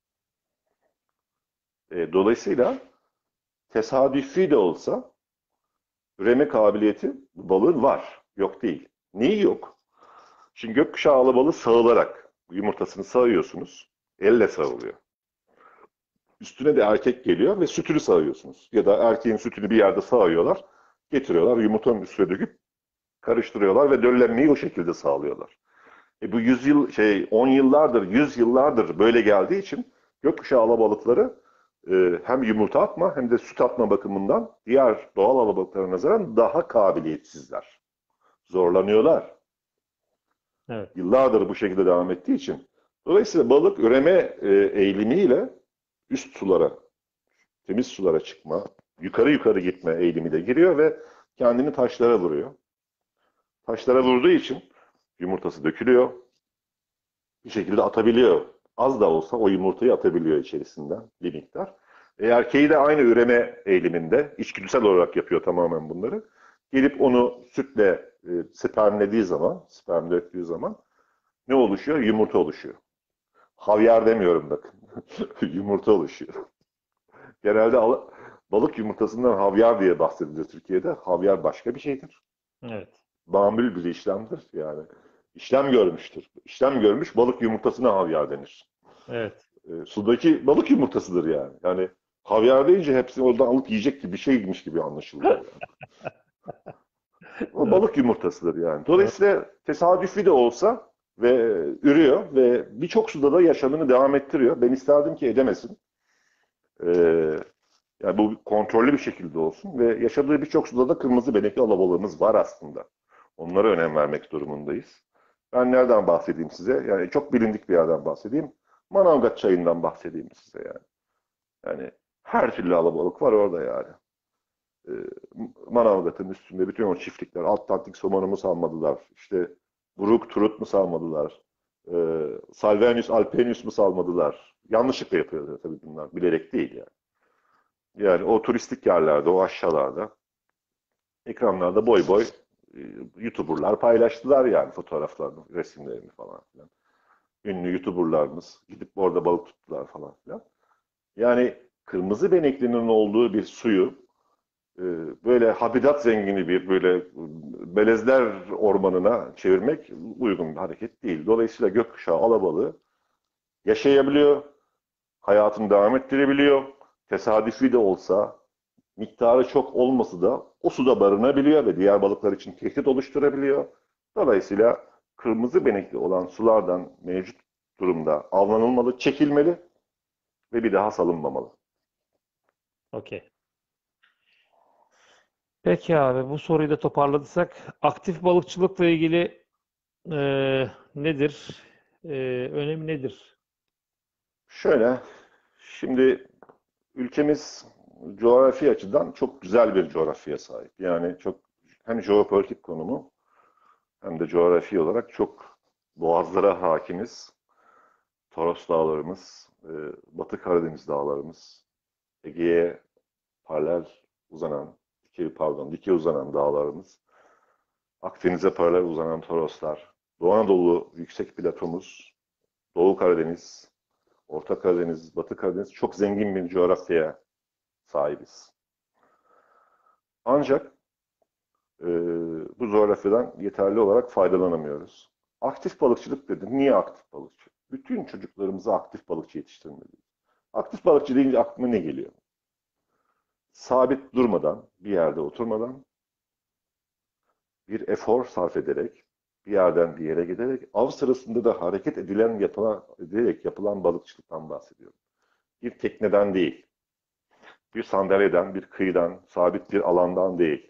E, dolayısıyla tesadüfi de olsa üreme kabiliyeti balığın var. Yok değil. Neyi yok? Şimdi gökkuşağı alabalığı sağılarak yumurtasını sağıyorsunuz. Elle sağılıyor. Üstüne de erkek geliyor ve sütünü sağıyorsunuz. Ya da erkeğin sütünü bir yerde sağıyorlar. Getiriyorlar, yumurtanın üstüne döküp karıştırıyorlar ve döllenmeyi o şekilde sağlıyorlar. E bu yüz yıl, şey on yıllardır, yüz yıllardır böyle geldiği için gökkuşağı alabalıkları e, hem yumurta atma hem de süt atma bakımından diğer doğal alabalıklara nazaran daha kabiliyetsizler. Zorlanıyorlar. Evet. Yıllardır bu şekilde devam ettiği için. Dolayısıyla balık üreme e, eğilimiyle üst sulara, temiz sulara çıkma, yukarı yukarı gitme eğilimi de giriyor ve kendini taşlara vuruyor. Taşlara vurduğu için yumurtası dökülüyor. Bir şekilde atabiliyor. Az da olsa o yumurtayı atabiliyor içerisinden bir miktar. E, erkeği de aynı üreme eğiliminde, içgüdüsel olarak yapıyor tamamen bunları. Gelip onu sütle e, spermlediği zaman, sperm döktüğü zaman ne oluşuyor? Yumurta oluşuyor. Havyar demiyorum bakın. Yumurta oluşuyor. Genelde al- balık yumurtasından havyar diye bahsedilir Türkiye'de. Havyar başka bir şeydir. Evet. Mamül bir işlemdir yani. İşlem görmüştür. İşlem görmüş balık yumurtasına havyar denir. Evet. E, sudaki balık yumurtasıdır yani. Yani havyar deyince hepsini oradan alıp yiyecek gibi bir şeymiş gibi anlaşılıyor yani. O Evet. balık yumurtasıdır yani. Evet. Dolayısıyla tesadüfi de olsa ve ürüyor ve birçok suda da yaşamını devam ettiriyor. Ben isterdim ki edemesin. Ee, Yani bu kontrollü bir şekilde olsun ve yaşadığı birçok suda da kırmızı benekli alabalığımız var aslında. Onlara önem vermek durumundayız. Ben nereden bahsedeyim size? Yani çok bilindik bir yerden bahsedeyim. Manavgat çayından bahsedeyim size yani. Yani her türlü alabalık var orada yani. Ee, Manavgat'ın üstünde bütün o çiftlikler, Atlantik somonu mu salmadılar? İşte Buruk Turut mu salmadılar? Ee, Salvenius Alpenius mu salmadılar? Yanlışlıkla yapıyorlar tabii bunlar. Bilerek değil yani. Yani o turistik yerlerde, o aşağılarda, ekranlarda boy boy e, YouTuber'lar paylaştılar yani fotoğraflarını, resimlerini falan filan. Ünlü YouTuber'larımız gidip orada balık tuttular falan filan. Yani kırmızı beneklinin olduğu bir suyu e, böyle habitat zengini bir böyle melezler ormanına çevirmek uygun bir hareket değil. Dolayısıyla gökkuşağı alabalığı yaşayabiliyor, hayatını devam ettirebiliyor. Tesadüfi de olsa, miktarı çok olması da o suda barınabiliyor ve diğer balıklar için tehdit oluşturabiliyor. Dolayısıyla kırmızı benekli olan sulardan mevcut durumda avlanılmalı, çekilmeli ve bir daha salınmamalı. Okey. Peki abi bu soruyu da toparladıysak aktif balıkçılıkla ilgili eee, nedir? Eee önemi nedir? Şöyle, şimdi ülkemiz coğrafi açıdan çok güzel bir coğrafyaya sahip. Yani çok hem jeopolitik konumu hem de coğrafi olarak çok boğazlara hakimiz. Toros dağlarımız, e, Batı Karadeniz dağlarımız, Ege'ye paralel uzanan, dikey pardon, dikey uzanan dağlarımız, Akdeniz'e paralel uzanan Toroslar, Doğu Anadolu yüksek platomuz, Doğu Karadeniz, Orta Karadeniz, Batı Karadeniz çok zengin bir coğrafyaya sahibiz. Ancak e, bu coğrafyadan yeterli olarak faydalanamıyoruz. Aktif balıkçılık dedim. Niye aktif balıkçı? Bütün çocuklarımızı aktif balıkçı yetiştirmeliyiz. Aktif balıkçı deyince aklıma ne geliyor? Sabit durmadan, bir yerde oturmadan, bir efor sarf ederek, bir yerden bir yere giderek, av sırasında da hareket edilen, yapılan, edilerek yapılan balıkçılıktan bahsediyorum. Bir tekneden değil, bir sandalyeden, bir kıyıdan, sabit bir alandan değil.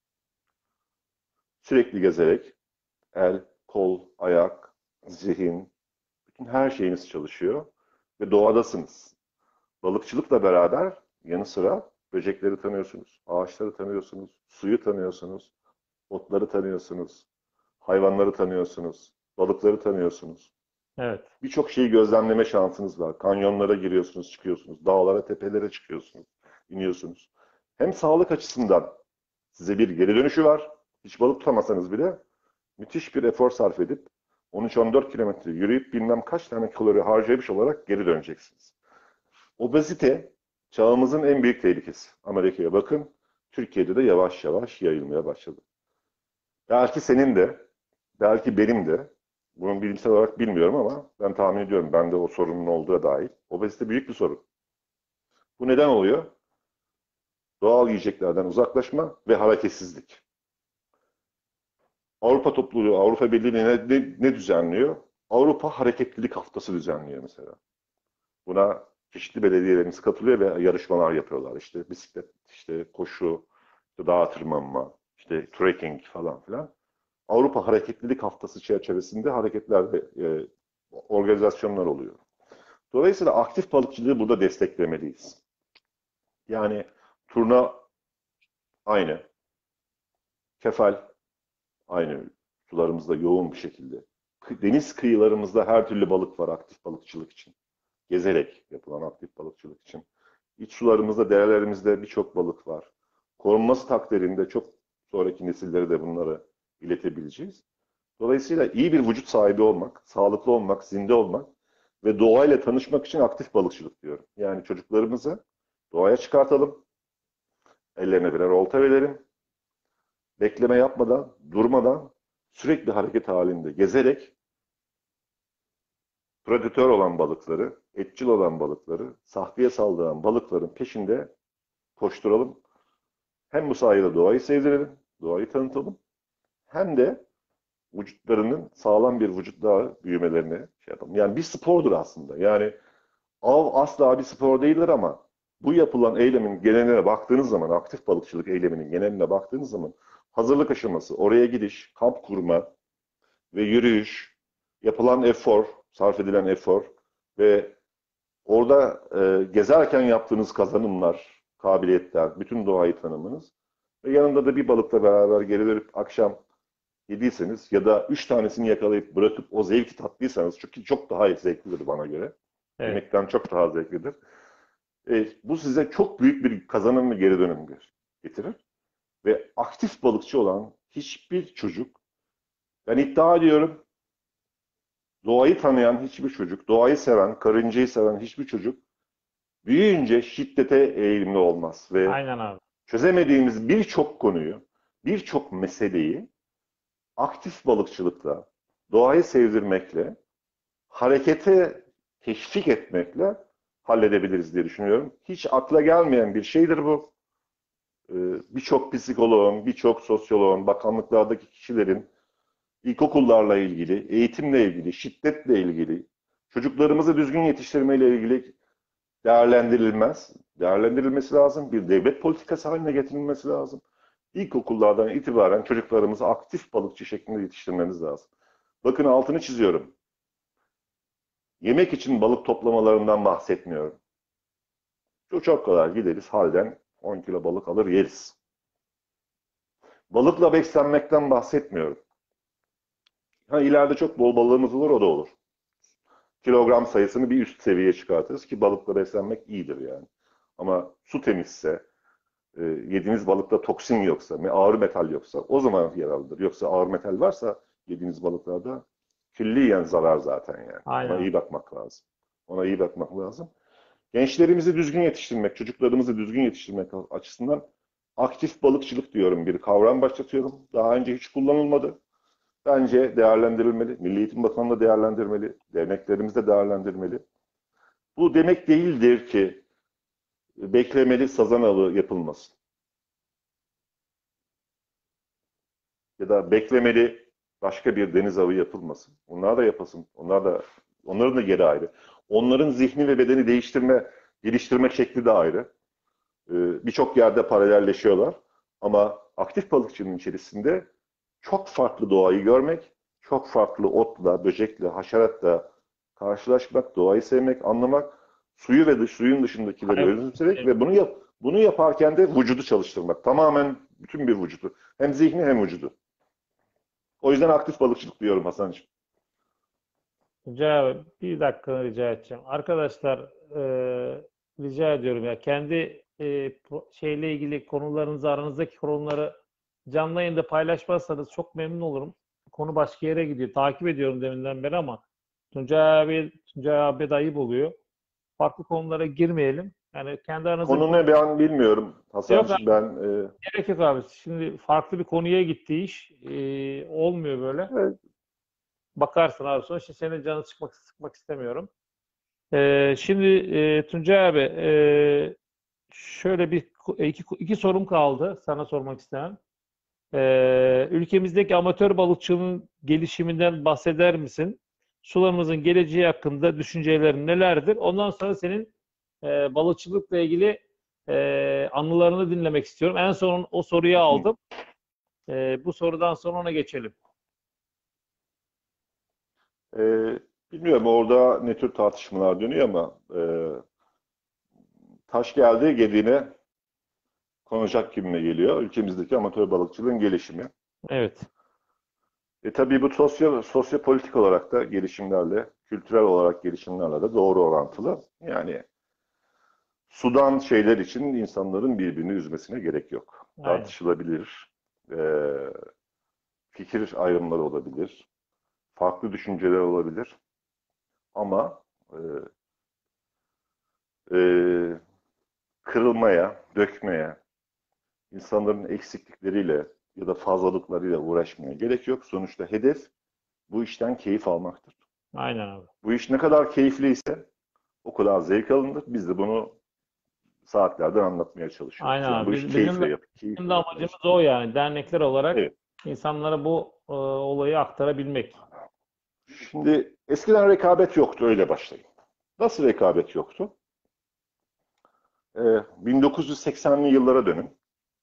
Sürekli gezerek el, kol, ayak, zihin, bütün her şeyiniz çalışıyor ve doğadasınız. Balıkçılıkla beraber yanı sıra böcekleri tanıyorsunuz, ağaçları tanıyorsunuz, suyu tanıyorsunuz, otları tanıyorsunuz, hayvanları tanıyorsunuz, balıkları tanıyorsunuz. Evet. Birçok şeyi gözlemleme şansınız var. Kanyonlara giriyorsunuz, çıkıyorsunuz, dağlara, tepelere çıkıyorsunuz, iniyorsunuz. Hem sağlık açısından size bir geri dönüşü var. Hiç balık tutamasanız bile müthiş bir efor sarf edip on üç on dört kilometre yürüyüp bilmem kaç tane kalori harcamış olarak geri döneceksiniz. Obezite çağımızın en büyük tehlikesi. Amerika'ya bakın, Türkiye'de de yavaş yavaş yayılmaya başladı. Belki senin de, belki benim de, bunu bilimsel olarak bilmiyorum ama ben tahmin ediyorum, bende o sorunun olduğu dahil. Obezite büyük bir sorun. Bu neden oluyor? Doğal yiyeceklerden uzaklaşma ve hareketsizlik. Avrupa topluluğu, Avrupa Birliği ne, ne, ne düzenliyor? Avrupa Hareketlilik Haftası düzenliyor mesela. Buna çeşitli belediyelerimiz katılıyor ve yarışmalar yapıyorlar. İşte bisiklet, işte koşu, işte dağa tırmanma, işte trekking falan filan. Avrupa Hareketlilik Haftası çerçevesinde hareketler ve e, organizasyonlar oluyor. Dolayısıyla aktif balıkçılığı burada desteklemeliyiz. Yani turna aynı, kefal aynı, sularımızda yoğun bir şekilde. Deniz kıyılarımızda her türlü balık var aktif balıkçılık için. Gezerek yapılan aktif balıkçılık için. İç sularımızda, derelerimizde birçok balık var. Korunması takdirinde çok sonraki nesillere de bunları iletebileceğiz. Dolayısıyla iyi bir vücut sahibi olmak, sağlıklı olmak, zinde olmak ve doğayla tanışmak için aktif balıkçılık diyorum. Yani çocuklarımızı doğaya çıkartalım, ellerine birer olta verelim, bekleme yapmadan, durmadan, sürekli hareket halinde gezerek predatör olan balıkları, etçil olan balıkları, sahtiye saldıran balıkların peşinde koşturalım. Hem bu sayede doğayı sevdirelim, doğayı tanıtalım. Hem de vücutlarının sağlam bir vücutla büyümelerini şey yapalım. Yani bir spordur aslında. Yani av asla bir spor değildir ama bu yapılan eylemin geneline baktığınız zaman, aktif balıkçılık eyleminin geneline baktığınız zaman hazırlık aşaması, oraya gidiş, kamp kurma ve yürüyüş, yapılan efor, sarf edilen efor ve orada e, gezerken yaptığınız kazanımlar, kabiliyetler, bütün doğayı tanımanız ve yanında da bir balıkla beraber geri dönüp akşam yediyseniz ya da üç tanesini yakalayıp bırakıp o zevki tattıysanız, çünkü çok daha zevklidir bana göre. Evet. Yemekten çok daha zevklidir. E, bu size çok büyük bir kazanım ve geri dönüm getirir. Ve aktif balıkçı olan hiçbir çocuk, ben iddia ediyorum, doğayı tanıyan hiçbir çocuk, doğayı seven, karıncayı seven hiçbir çocuk büyüyünce şiddete eğilimli olmaz. Ve Aynen abi. çözemediğimiz birçok konuyu, birçok meseleyi aktif balıkçılıkla, doğayı sevdirmekle, harekete teşvik etmekle halledebiliriz diye düşünüyorum. Hiç akla gelmeyen bir şeydir bu. Ee, birçok psikoloğun, birçok sosyoloğun, bakanlıklardaki kişilerin ilkokullarla ilgili, eğitimle ilgili, şiddetle ilgili, çocuklarımızı düzgün yetiştirmeyle ilgili değerlendirilmez. Değerlendirilmesi lazım. Bir devlet politikası haline getirilmesi lazım. İlkokullardan itibaren çocuklarımızı aktif balıkçı şeklinde yetiştirmemiz lazım. Bakın altını çiziyorum. Yemek için balık toplamalarından bahsetmiyorum. Çok çok kolay gideriz halden on kilo balık alır yeriz. Balıkla beslenmekten bahsetmiyorum. Ha, ileride çok bol balığımız olur, o da olur. Kilogram sayısını bir üst seviyeye çıkartırız ki balıkla beslenmek iyidir yani. Ama su temizse, e, yediğiniz balıkta toksin yoksa, ağır metal yoksa o zaman yararlıdır. Yoksa ağır metal varsa yediğiniz balıklarda külliyen zarar zaten yani. Ona Aynen. iyi bakmak lazım. Ona iyi bakmak lazım. Gençlerimizi düzgün yetiştirmek, çocuklarımızı düzgün yetiştirmek açısından aktif balıkçılık diyorum, bir kavram başlatıyorum. Daha önce hiç kullanılmadı. Bence değerlendirilmeli. Milli Eğitim Bakanlığı değerlendirmeli. Derneklerimiz de değerlendirmeli. Bu demek değildir ki beklemeli sazan avı yapılmasın. Ya da beklemeli başka bir deniz avı yapılmasın. Onlar da yapasın. Onlar da, onların da yeri ayrı. Onların zihni ve bedeni değiştirme, geliştirme şekli de ayrı. Ee, birçok yerde paralelleşiyorlar. Ama aktif balıkçının içerisinde çok farklı doğayı görmek, çok farklı otla, böcekle, haşeratla karşılaşmak, doğayı sevmek, anlamak, suyu ve dış, suyun dışındakileri Hayvan. özümsemek ve bunu yap, bunu yaparken de vücudu çalıştırmak. Tamamen bütün bir vücudu. Hem zihni hem vücudu. O yüzden aktif balıkçılık diyorum Hasan'cığım. Tuncay abi bir dakika rica edeceğim. Arkadaşlar e, rica ediyorum ya kendi e, pro- şeyle ilgili konularınızı aranızdaki konuları canlı yayında paylaşmazsanız çok memnun olurum. Konu başka yere gidiyor. Takip ediyorum deminden beri ama Tuncay abi, Tuncay abi de ayıp oluyor. Farklı konulara girmeyelim. Yani kendi aranızda Konu ne ben bilmiyorum yok Hasan'cığım. abi, Ben e, gerek yok abi. Şimdi farklı bir konuya gitti iş. E, olmuyor böyle. evet, Bakarsın abi sonra. Şimdi senin canını sıkmak, sıkmak istemiyorum. Ee, şimdi e, Tuncay abi e, şöyle bir iki, iki sorum kaldı sana sormak isteyen. Ee, ülkemizdeki amatör balıkçılığın gelişiminden bahseder misin? Sularımızın geleceği hakkında düşüncelerin nelerdir? Ondan sonra senin e, balıkçılıkla ilgili e, anılarını dinlemek istiyorum. En son o soruyu aldım. E, bu sorudan sonra ona geçelim. e, bilmiyorum orada ne tür tartışmalar dönüyor ama e, taş geldi gediğine konacak gibime geliyor. Ülkemizdeki amatör balıkçılığın gelişimi. Evet. E tabii bu sosyo, sosyopolitik olarak da gelişimlerle, kültürel olarak gelişimlerle de doğru orantılı. Yani sudan şeyler için insanların birbirini üzmesine gerek yok. Aynen. Tartışılabilir, e, fikir ayrımları olabilir, farklı düşünceler olabilir. Ama e, e, kırılmaya, dökmeye, insanların eksiklikleriyle ya da fazlalıklarıyla uğraşmaya gerek yok. Sonuçta hedef bu işten keyif almaktır. Aynen abi. Bu iş ne kadar keyifliyse o kadar zevk alınır. Biz de bunu saatlerden anlatmaya çalışıyoruz. Aynen Yani bu abi. işi Biz- Bizim de, keyifle yap, bizim de keyifle yapmaya amacımız o çalışıyoruz. yani. Dernekler olarak Evet. insanlara bu e, olayı aktarabilmek. Şimdi eskiden rekabet yoktu, öyle başlayayım. Nasıl rekabet yoktu? Ee, bin dokuz yüz seksenli yıllara dönün.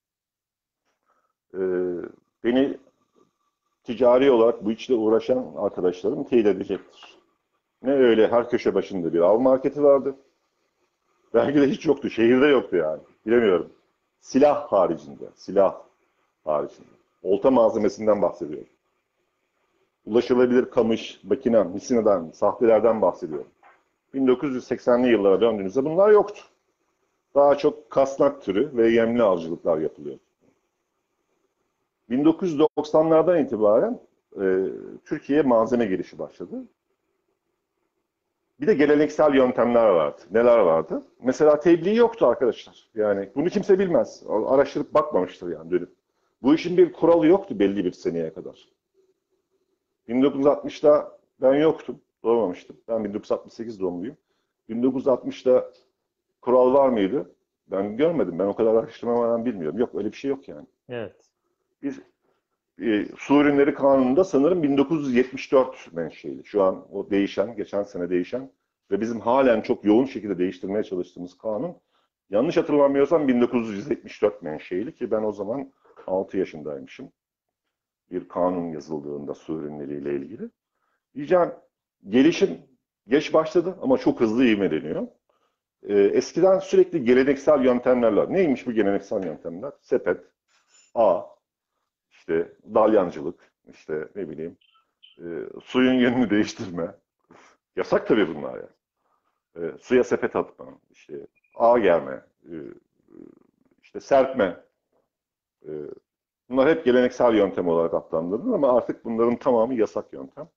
Ee, beni ticari olarak bu işle uğraşan arkadaşlarım teyit edecektir. Ne öyle her köşe başında bir av marketi vardı. Belki de hiç yoktu. Şehirde yoktu yani. Bilemiyorum. Silah haricinde. Silah haricinde. Olta malzemesinden bahsediyorum. Ulaşılabilir kamış, makine, misineden, sahtelerden bahsediyorum. bin dokuz yüz seksenli yıllara döndüğünüzde bunlar yoktu. Daha çok kasnak türü ve yemli avcılıklar yapılıyor. bin dokuz yüz doksanlardan itibaren e, Türkiye'ye malzeme girişi başladı. Bir de geleneksel yöntemler vardı. Neler vardı? Mesela tebliğ yoktu arkadaşlar. Yani bunu kimse bilmez. Araştırıp bakmamıştır yani dönüp. Bu işin bir kuralı yoktu belli bir seneye kadar. bin dokuz yüz altmışta ben yoktum. Doğmamıştım. Ben bin dokuz yüz altmış sekiz doğumluyum. bin dokuz yüz altmışta kural var mıydı? Ben görmedim. Ben o kadar araştırmadan bilmiyorum. Yok öyle bir şey yok yani. Evet. Bir e, su ürünleri kanununda sanırım bin dokuz yüz yetmiş dört menşeili. Şu an o değişen, geçen sene değişen ve bizim halen çok yoğun şekilde değiştirmeye çalıştığımız kanun. Yanlış hatırlamıyorsam bin dokuz yüz yetmiş dört menşeili ki ben o zaman altı yaşındaymışım. Bir kanun yazıldığında su ürünleriyle ilgili. Diyeceğim gelişim geç başladı ama çok hızlı ivmeleniyor. Ee, eskiden sürekli geleneksel yöntemler var. Neymiş bu geleneksel yöntemler? Sepet, ağ, işte dalyancılık, işte ne bileyim e, suyun yönünü değiştirme. Yasak tabii bunlar ya. Yani. E, suya sepet atma, işte ağ germe, e, işte serpme. E, bunlar hep geleneksel yöntem olarak adlandırılır ama artık bunların tamamı yasak yöntem.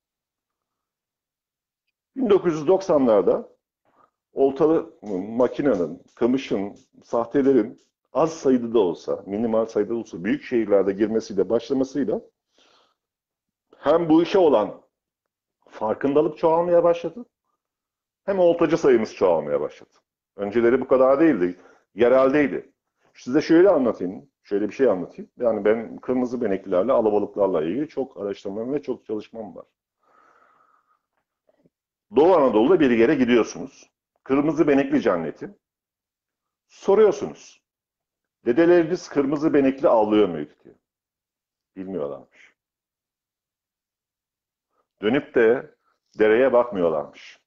bin dokuz yüz doksanlarda oltalı makinenin, kamışın, sahtelerin az sayıda da olsa, minimal sayıda da olsa büyük şehirlerde girmesiyle başlamasıyla hem bu işe olan farkındalık çoğalmaya başladı hem oltacı sayımız çoğalmaya başladı. Önceleri bu kadar değildi. Yereldeydi. Size şöyle anlatayım. Şöyle bir şey anlatayım. Yani ben kırmızı beneklilerle, alabalıklarla ilgili çok araştırmam ve çok çalışmam var. Doğu Anadolu'da bir yere gidiyorsunuz. Kırmızı benekli cenneti. Soruyorsunuz. Dedeleriniz kırmızı benekli avlıyor muydu diyor. Bilmiyorlarmış. Dönüp de dereye bakmıyorlarmış.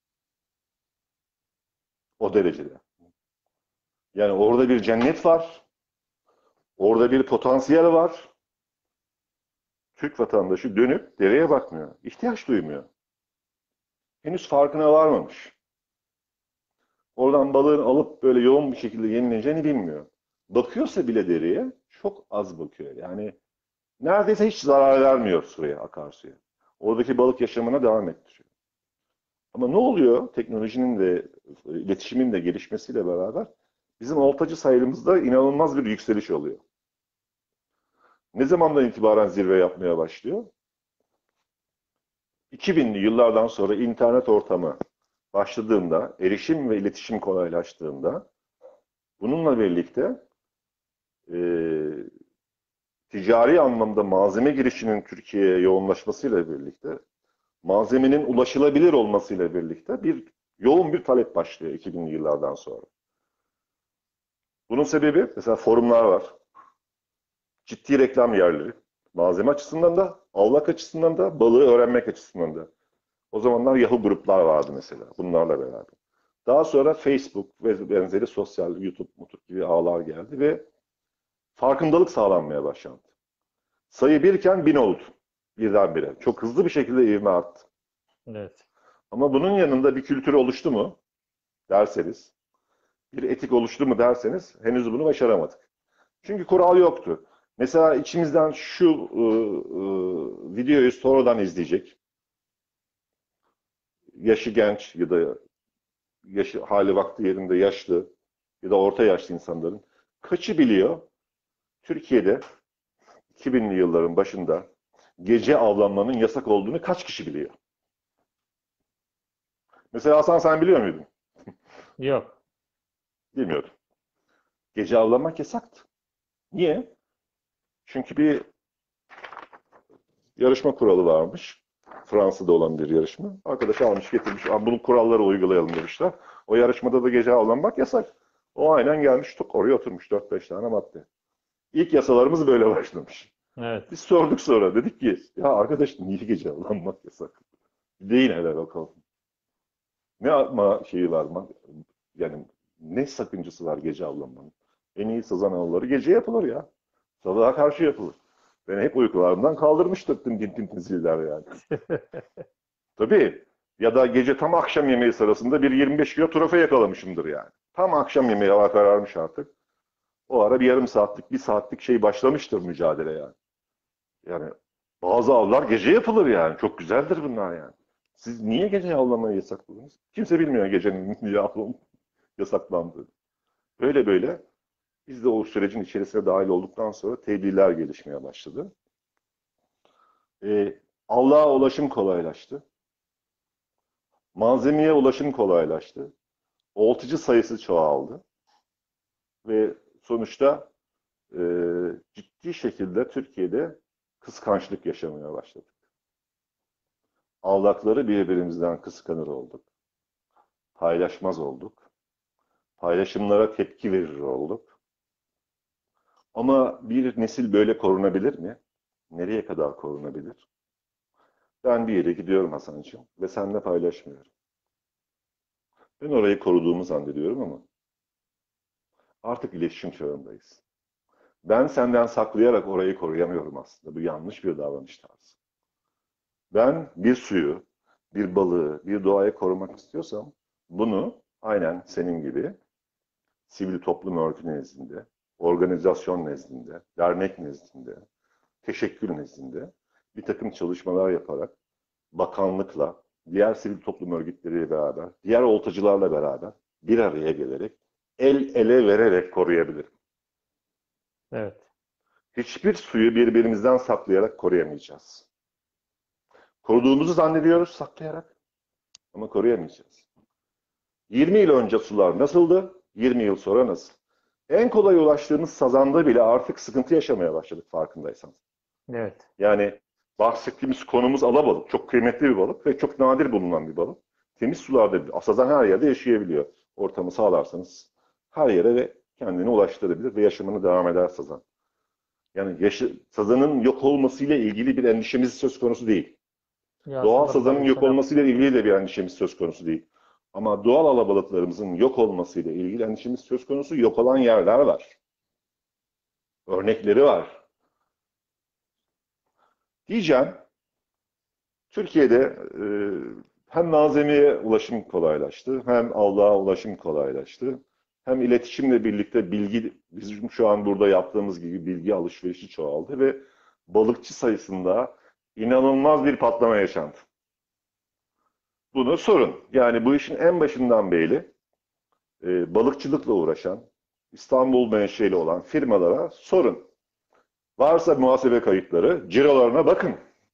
O derecede. Yani orada bir cennet var. Orada bir potansiyel var. Türk vatandaşı dönüp dereye bakmıyor. İhtiyaç duymuyor. Henüz farkına varmamış. Oradan balığın alıp böyle yoğun bir şekilde yenileneceğini bilmiyor. Bakıyorsa bile dereye çok az bakıyor. Yani neredeyse hiç zarar vermiyor suya, akarsuya. Oradaki balık yaşamına devam ettiriyor. Ama ne oluyor? Teknolojinin de iletişimin de gelişmesiyle beraber bizim oltacı sayımızda inanılmaz bir yükseliş oluyor. Ne zamandan itibaren zirve yapmaya başlıyor? iki binli yıllardan sonra internet ortamı başladığında, erişim ve iletişim kolaylaştığında, bununla birlikte e, ticari anlamda malzeme girişinin Türkiye'ye yoğunlaşmasıyla birlikte, malzemenin ulaşılabilir olmasıyla birlikte bir yoğun bir talep başlıyor iki binli yıllardan sonra. Bunun sebebi mesela forumlar var. Ciddi reklam yerleri. Malzeme açısından da, avlak açısından da, balığı öğrenmek açısından da. O zamanlar Yahoo gruplar vardı mesela bunlarla beraber. Daha sonra Facebook ve benzeri sosyal YouTube, YouTube gibi ağlar geldi ve farkındalık sağlanmaya başlandı. Sayı birken bin oldu birdenbire. Çok hızlı bir şekilde ivme arttı. Evet. Ama bunun yanında bir kültür oluştu mu derseniz, bir etik oluştu mu derseniz henüz bunu başaramadık. Çünkü kural yoktu. Mesela içimizden şu ıı, ıı, videoyu sonradan izleyecek, yaşı genç ya da yaşı, hali vakti yerinde yaşlı ya da orta yaşlı insanların kaçı biliyor? Türkiye'de iki binli yılların başında gece avlanmanın yasak olduğunu kaç kişi biliyor? Mesela Hasan sen biliyor muydun? Yok. Bilmiyordum. Gece avlanmak yasaktı. Niye? Çünkü bir yarışma kuralı varmış. Fransa'da olan bir yarışma. Arkadaş almış getirmiş. Bunun kuralları uygulayalım demişler. O yarışmada da gece avlanmak yasak. O aynen gelmiş tuk oraya oturmuş dört beş tane madde. İlk yasalarımız böyle başlamış. Evet. Biz sorduk sonra dedik ki ya arkadaş niye gece avlanmak yasak? Deyin hele bakalım. Ne yapma şeyi var mı? Yani ne sakıncası var gece avlanmanın? En iyi sazan avları gece yapılır ya. Sabaha karşı yapılır. Beni hep uykularımdan kaldırmıştır tüm din tin tin ziller yani. Tabii. Ya da gece tam akşam yemeği sırasında bir yirmi beş kilo trofe yakalamışımdır yani. Tam akşam yemeği hava kararmış artık. O ara bir yarım saatlik, bir saatlik şey başlamıştır mücadele yani. Yani bazı avlar gece yapılır yani. Çok güzeldir bunlar yani. Siz niye gece avlamayı yasakladınız? Kimse bilmiyor gecenin niye avlam yasaklandığını. Böyle böyle biz de o sürecin içerisine dahil olduktan sonra tedbirler gelişmeye başladı. E, avlığa ulaşım kolaylaştı. Malzemeye ulaşım kolaylaştı. Oltıcı sayısı çoğaldı. Ve sonuçta e, ciddi şekilde Türkiye'de kıskançlık yaşamaya başladık. Avlakları birbirimizden kıskanır olduk. Paylaşmaz olduk. Paylaşımlara tepki verir olduk. Ama bir nesil böyle korunabilir mi? Nereye kadar korunabilir? Ben bir yere gidiyorum Hasan'cığım ve seninle paylaşmıyorum. Ben orayı koruduğumu zannediyorum ama artık iletişim çağındayız. Ben senden saklayarak orayı koruyamıyorum aslında. Bu yanlış bir davranış tarzı. Ben bir suyu, bir balığı, bir doğayı korumak istiyorsam bunu aynen senin gibi sivil toplum örgütü nezdinde, organizasyon nezdinde, dernek nezdinde, teşekkül nezdinde bir takım çalışmalar yaparak bakanlıkla, diğer sivil toplum örgütleriyle beraber, diğer oltacılarla beraber bir araya gelerek, el ele vererek koruyabilirim. Evet. Hiçbir suyu birbirimizden saklayarak koruyamayacağız. Koruduğumuzu zannediyoruz saklayarak ama koruyamayacağız. yirmi yıl önce sular nasıldı? yirmi yıl sonra nasıl? En kolay ulaştığımız sazanda bile artık sıkıntı yaşamaya başladık farkındaysanız. Evet. Yani bahsettiğimiz konumuz alabalık. Çok kıymetli bir balık ve çok nadir bulunan bir balık. Temiz sularda sazan her yerde yaşayabiliyor. Ortamı sağlarsanız her yere ve kendini ulaştırabilir ve yaşamını devam eder sazan. Yani yaşı, sazanın yok olmasıyla ilgili bir endişemiz söz konusu değil. Ya Doğal sanırım sazanın böyle bir yok şeyler. olmasıyla ilgili de bir endişemiz söz konusu değil. Ama doğal alabalıklarımızın yok olmasıyla ilgili endişemiz söz konusu. Yok olan yerler var. Örnekleri var. Diyeceğim, Türkiye'de e, hem malzemeye ulaşım kolaylaştı, hem avlığa ulaşım kolaylaştı. Hem iletişimle birlikte bilgi, bizim şu an burada yaptığımız gibi bilgi alışverişi çoğaldı ve balıkçı sayısında inanılmaz bir patlama yaşandı. Bunu sorun. Yani bu işin en başından beri e, balıkçılıkla uğraşan, İstanbul menşeli olan firmalara sorun. Varsa muhasebe kayıtları, cirolarına bakın.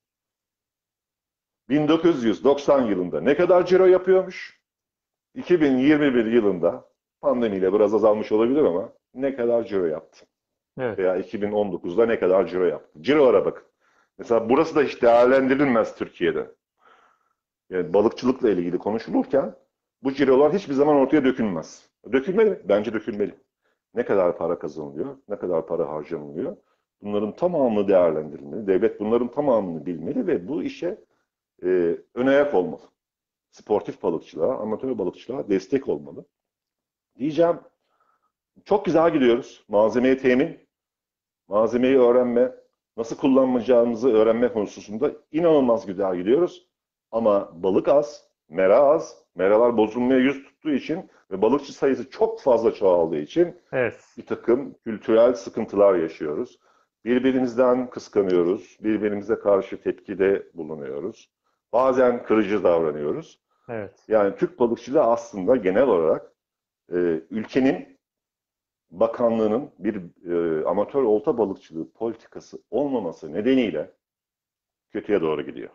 bin dokuz yüz doksan yılında ne kadar ciro yapıyormuş? iki bin yirmi bir yılında pandemiyle biraz azalmış olabilir ama ne kadar ciro yaptı? Evet. Veya iki bin on dokuzda ne kadar ciro yaptı? Cirolara bakın. Mesela burası da hiç değerlendirilmez Türkiye'de. Yani balıkçılıkla ilgili konuşulurken bu cirolar hiçbir zaman ortaya dökülmez. Dökülmeli mi? Bence dökülmeli. Ne kadar para kazanılıyor, ne kadar para harcanılıyor. Bunların tamamı değerlendirilmeli. Devlet bunların tamamını bilmeli ve bu işe e, ön ayak olmalı. Sportif balıkçılığa, amatör balıkçılığa destek olmalı. Diyeceğim, çok güzel gidiyoruz. Malzemeyi temin, malzemeyi öğrenme, nasıl kullanacağımızı öğrenme hususunda inanılmaz güzel gidiyoruz. Ama balık az, mera az. Meralar bozulmaya yüz tuttuğu için ve balıkçı sayısı çok fazla çoğaldığı için Evet. bir takım kültürel sıkıntılar yaşıyoruz. Birbirimizden kıskanıyoruz, birbirimize karşı tepkide bulunuyoruz. Bazen kırıcı davranıyoruz. Evet. Yani Türk balıkçılığı aslında genel olarak e, ülkenin bakanlığının bir e, amatör olta balıkçılığı politikası olmaması nedeniyle kötüye doğru gidiyor.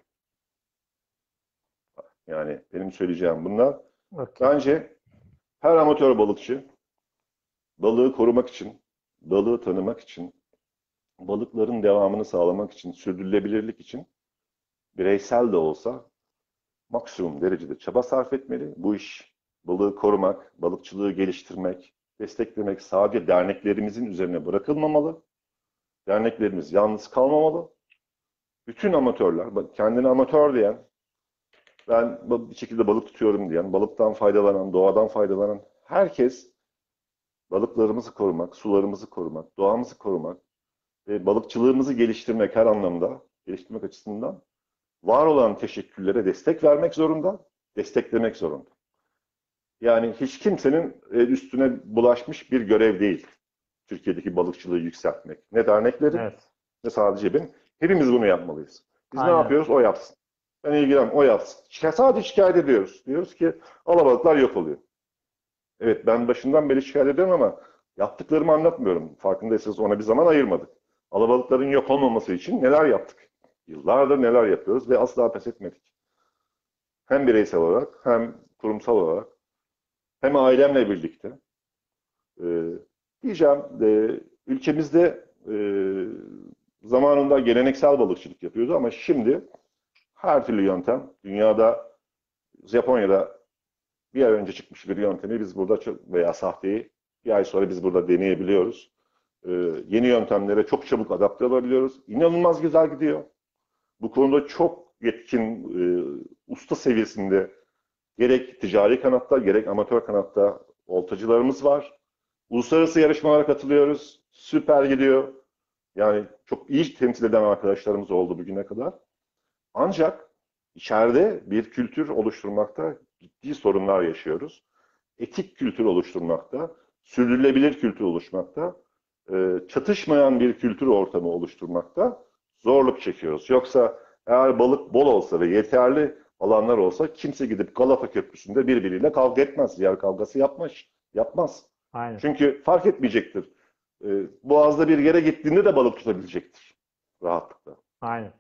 Yani benim söyleyeceğim bunlar. Okey. Bence her amatör balıkçı balığı korumak için, balığı tanımak için, balıkların devamını sağlamak için, sürdürülebilirlik için bireysel de olsa maksimum derecede çaba sarf etmeli. Bu iş balığı korumak, balıkçılığı geliştirmek, desteklemek sadece derneklerimizin üzerine bırakılmamalı. Derneklerimiz yalnız kalmamalı. Bütün amatörler, kendini amatör diyen, ben bir şekilde balık tutuyorum diyen, balıktan faydalanan, doğadan faydalanan herkes balıklarımızı korumak, sularımızı korumak, doğamızı korumak ve balıkçılığımızı geliştirmek her anlamda, geliştirmek açısından var olan teşekküllere destek vermek zorunda, desteklemek zorunda. Yani hiç kimsenin üstüne bulaşmış bir görev değil Türkiye'deki balıkçılığı yükseltmek. Ne derneklerin Evet. ne sadece ben. Hepimiz bunu yapmalıyız. Biz ne Aynen. yapıyoruz? O yapsın. Ben ilgilen, o yapsın. Şika- Sadece şikayet ediyoruz. Diyoruz ki alabalıklar yok oluyor. Evet, ben başından beri şikayet ediyorum ama yaptıklarımı anlatmıyorum. Farkındaysanız ona bir zaman ayırmadık. Alabalıkların yok olmaması için neler yaptık? Yıllardır neler yapıyoruz ve asla pes etmedik. Hem bireysel olarak hem kurumsal olarak hem ailemle birlikte. Ee, diyeceğim, e, ülkemizde e, zamanında geleneksel balıkçılık yapıyordu ama şimdi her türlü yöntem, dünyada, Japonya'da bir ay önce çıkmış bir yöntemi biz burada çok, veya sahteyi bir ay sonra biz burada deneyebiliyoruz. Ee, yeni yöntemlere çok çabuk adapte olabiliyoruz. İnanılmaz güzel gidiyor. Bu konuda çok yetkin, e, usta seviyesinde gerek ticari kanatta gerek amatör kanatta oltacılarımız var. Uluslararası yarışmalara katılıyoruz. Süper gidiyor. Yani çok iyi temsil eden arkadaşlarımız oldu bugüne kadar. Ancak içeride bir kültür oluşturmakta ciddi sorunlar yaşıyoruz. Etik kültür oluşturmakta, sürdürülebilir kültür oluşmakta, e, çatışmayan bir kültür ortamı oluşturmakta zorluk çekiyoruz. Yoksa eğer balık bol olsa ve yeterli alanlar olsa kimse gidip Galata Köprüsü'nde birbiriyle kavga etmez. Yer kavgası yapmaz. Yapmaz. Aynen. Çünkü fark etmeyecektir. E, Boğaz'da bir yere gittiğinde de balık tutabilecektir rahatlıkla. Aynen.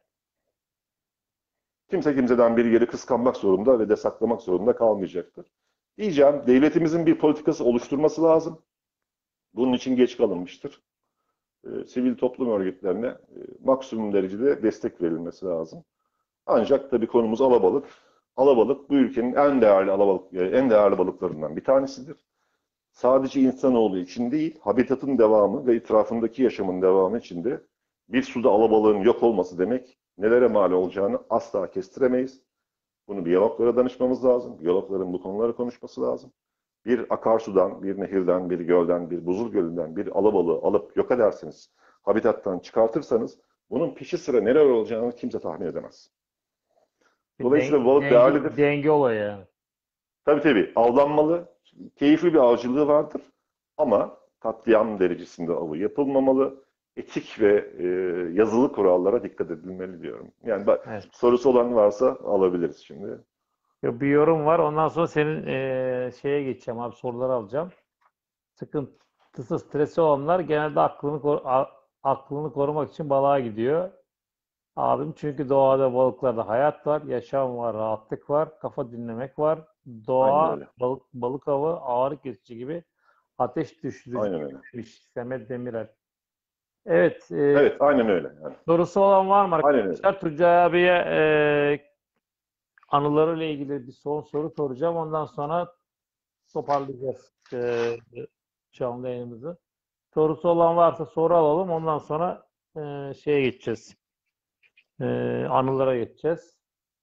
Kimse kimseden bir yeri kıskanmak zorunda ve de saklamak zorunda kalmayacaktır. Diyeceğim, devletimizin bir politikası oluşturması lazım. Bunun için geç kalınmıştır. E, sivil toplum örgütlerine e, maksimum derecede destek verilmesi lazım. Ancak tabii konumuz alabalık. Alabalık bu ülkenin en değerli alabalık, en değerli balıklarından bir tanesidir. sadece insanoğlu için değil, habitatın devamı ve etrafındaki yaşamın devamı için de bir suda alabalığın yok olması demek nelere mal olacağını asla kestiremeyiz. Bunu biyologlara danışmamız lazım. Biyologların bu konuları konuşması lazım. Bir akarsudan, bir nehirden, bir gölden, bir buzul gölünden bir alabalığı alıp yok edersiniz, habitattan çıkartırsanız bunun peşi sıra neler olacağını kimse tahmin edemez. Bir Dolayısıyla den- balık denge, değerlidir. denge olayı yani. Tabii tabii avlanmalı, keyifli bir avcılığı vardır ama katliam derecesinde avı yapılmamalı. Etik ve e, yazılı kurallara dikkat edilmeli diyorum. Yani bak, Evet. sorusu olan varsa alabiliriz şimdi. Yo, bir yorum var. Ondan sonra senin eee, şeye geçeceğim abi, soruları alacağım. Sıkıntısı, stresi olanlar genelde aklını kor- a- aklını korumak için balığa gidiyor. Abim, çünkü doğada, balıklarda hayat var, yaşam var, rahatlık var, kafa dinlemek var. Aynen Doğa, öyle. balık, balık avı ağrı kesici gibi, ateş düşürücü Aynen gibi öyle. demiş Semet Demirel. Evet, e, Evet, aynen öyle. Yani, sorusu olan var mı aynen öyle. arkadaşlar? Tuncay abiye e, anılarıyla ilgili bir son soru soracağım. Ondan sonra toparlayacağız e, canlı yayınımızı. Sorusu olan varsa soru alalım. Ondan sonra e, şeye geçeceğiz. E, anılara geçeceğiz.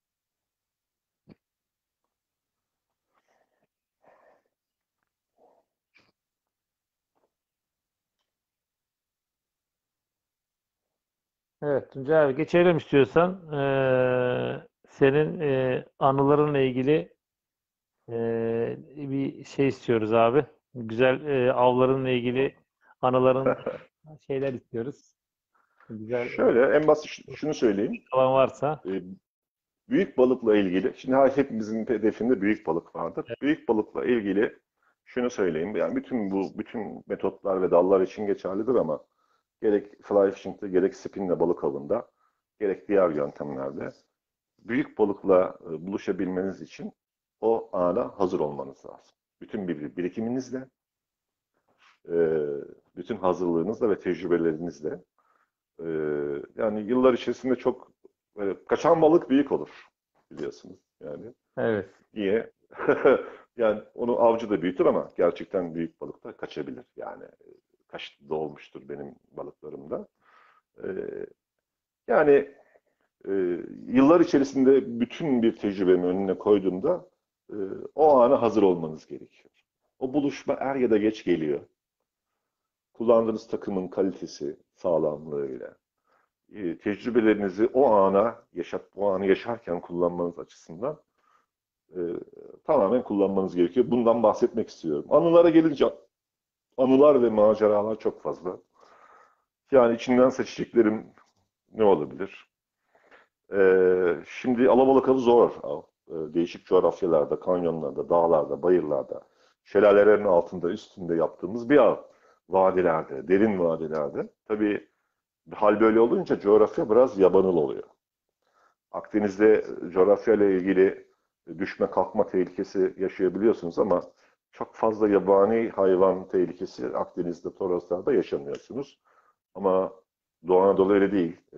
Evet Tuncay abi, geçelim istiyorsan. E, senin e, anılarınla ilgili e, bir şey istiyoruz abi. Güzel e, avlarınla ilgili anıların, şeyler istiyoruz. Güzel Şöyle, en basit ş- şunu söyleyeyim. kalan varsa. Ee, Büyük balıkla ilgili, şimdi her- hepimizin hedefinde büyük balık vardır. Büyük balıkla ilgili şunu söyleyeyim. Yani bütün bu bütün metotlar ve dallar için geçerlidir ama gerek fly fishing'de, gerek spinle balık avında, gerek diğer yöntemlerde büyük balıkla e, buluşabilmeniz için o ana hazır olmanız lazım. Bütün bir birikiminizle, e, bütün hazırlığınızla ve tecrübelerinizle. E, Yani yıllar içerisinde çok e, kaçan balık büyük olur biliyorsunuz. Yani Evet. niye? Yani onu avcı da büyütür ama gerçekten büyük balık da kaçabilir. Yani e, kaçtı da olmuştur benim balıklarımda. E, Yani e, yıllar içerisinde bütün bir tecrübemi önüne koyduğumda e, o ana hazır olmanız gerekiyor. O buluşma er ya da geç geliyor. Kullandığınız takımın kalitesi, sağlamlığıyla, e, tecrübelerinizi o ana yaşat, o anı yaşarken kullanmanız açısından e, tamamen kullanmanız gerekiyor. Bundan bahsetmek istiyorum. Anılara gelince anılar ve maceralar çok fazla. Yani içinden seçeceklerim ne olabilir? Ee, şimdi alabalık avı zor av. Ee, değişik coğrafyalarda, kanyonlarda, dağlarda, bayırlarda, şelalelerin altında, üstünde yaptığımız bir av. Vadilerde, derin vadilerde. Tabii hal böyle olunca coğrafya biraz yabanıl oluyor. Akdeniz'de coğrafyayla ilgili düşme kalkma tehlikesi yaşayabiliyorsunuz ama çok fazla yabani hayvan tehlikesi Akdeniz'de, Toroslar'da yaşamıyorsunuz. Ama Doğu Anadolu öyle değil. Ee,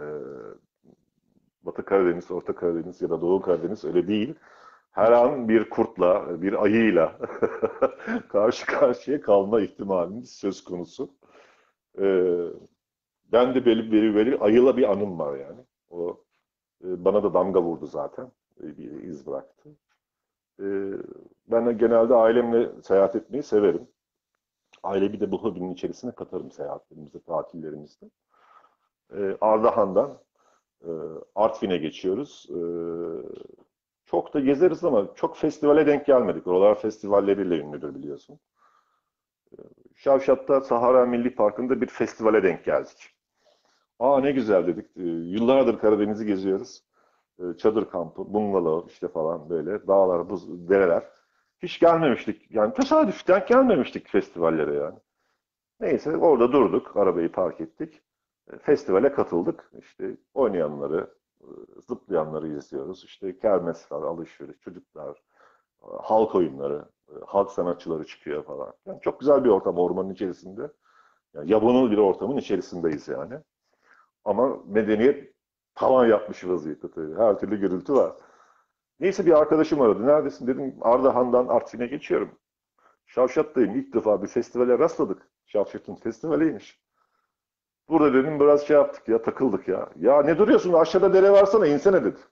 Batı Karadeniz, Orta Karadeniz ya da Doğu Karadeniz öyle değil. Her an bir kurtla, bir ayıyla karşı karşıya kalma ihtimaliniz söz konusu. Ee, Ben de belli belli belli ayıyla bir anım var yani. O e, bana da damga vurdu zaten. E, Bir iz bıraktı. E, Ben de genelde ailemle seyahat etmeyi severim. Aileyi de bu hobinin içerisine katarım seyahatlerimizde, tatillerimizde. E, Ardahan'dan e, Artvin'e geçiyoruz. E, Çok da gezeriz ama çok festivale denk gelmedik. Oralar festivalleriyle ünlüdür biliyorsun. Şavşat'ta Sahara Milli Parkı'nda bir festivale denk geldik. Aa ne güzel dedik. E, Yıllardır Karadeniz'i geziyoruz. E, Çadır kampı, bungalov işte falan böyle dağlar, buz, dereler. Hiç gelmemiştik. Yani tesadüften gelmemiştik festivallere yani. Neyse orada durduk, arabayı park ettik. E, Festivale katıldık. İşte oynayanları, e, zıplayanları izliyoruz. İşte kermes var, alışveriş, çocuklar, e, halk oyunları, e, halk sanatçıları çıkıyor falan. Yani çok güzel bir ortam ormanın içerisinde. Yani yabanıl bir ortamın içerisindeyiz yani. Ama medeniyet tavan yapmış vaziyette tabii. Her türlü gürültü var. Neyse bir arkadaşım aradı. Neredesin dedim. Ardahan'dan Artvin'e geçiyorum. Şavşat'tayım. İlk defa bir festivale rastladık. Şavşat'ın festivaliymiş. Burada dedim biraz şey yaptık ya, takıldık ya. Ya ne duruyorsun? Aşağıda dere varsana, insene dedi.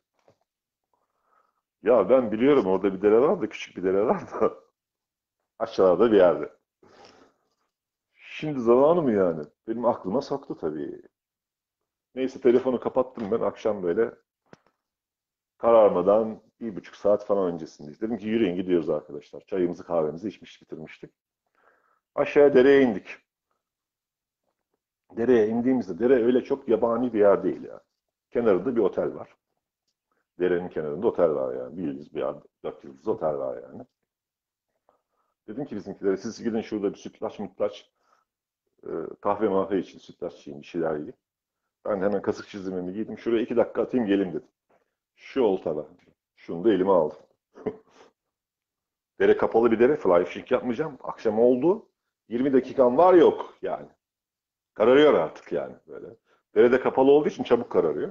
Ya ben biliyorum orada bir dere var da, küçük bir dere var da. Aşağıda bir yerde. Şimdi zamanı mı yani? Benim aklıma soktu tabii. Neyse telefonu kapattım ben akşam böyle kararmadan bir buçuk saat falan öncesindeyiz. Dedim ki yürüyün gidiyoruz arkadaşlar. Çayımızı kahvemizi içmiş bitirmiştik. Aşağıya dereye indik. Dereye indiğimizde dere öyle çok yabani bir yer değil ya. Kenarında bir otel var. Derenin kenarında otel var yani. Bildiğiniz bir yer, dört yıldızlı otel var yani. Dedim ki bizimkilere siz gidin şurada bir sütlaç mütlaç e, kahve mahve için sütlaç yiyin bir şeyler yiyin. Ben hemen kasık çizimimi giydim. Şuraya iki dakika atayım gelin dedim. Şu oltada. Şunu da elime aldım. Dere kapalı bir dere. Fly fishing yapmayacağım. Akşam oldu. yirmi dakikam var yok yani. Kararıyor artık yani böyle. Dere de kapalı olduğu için çabuk kararıyor.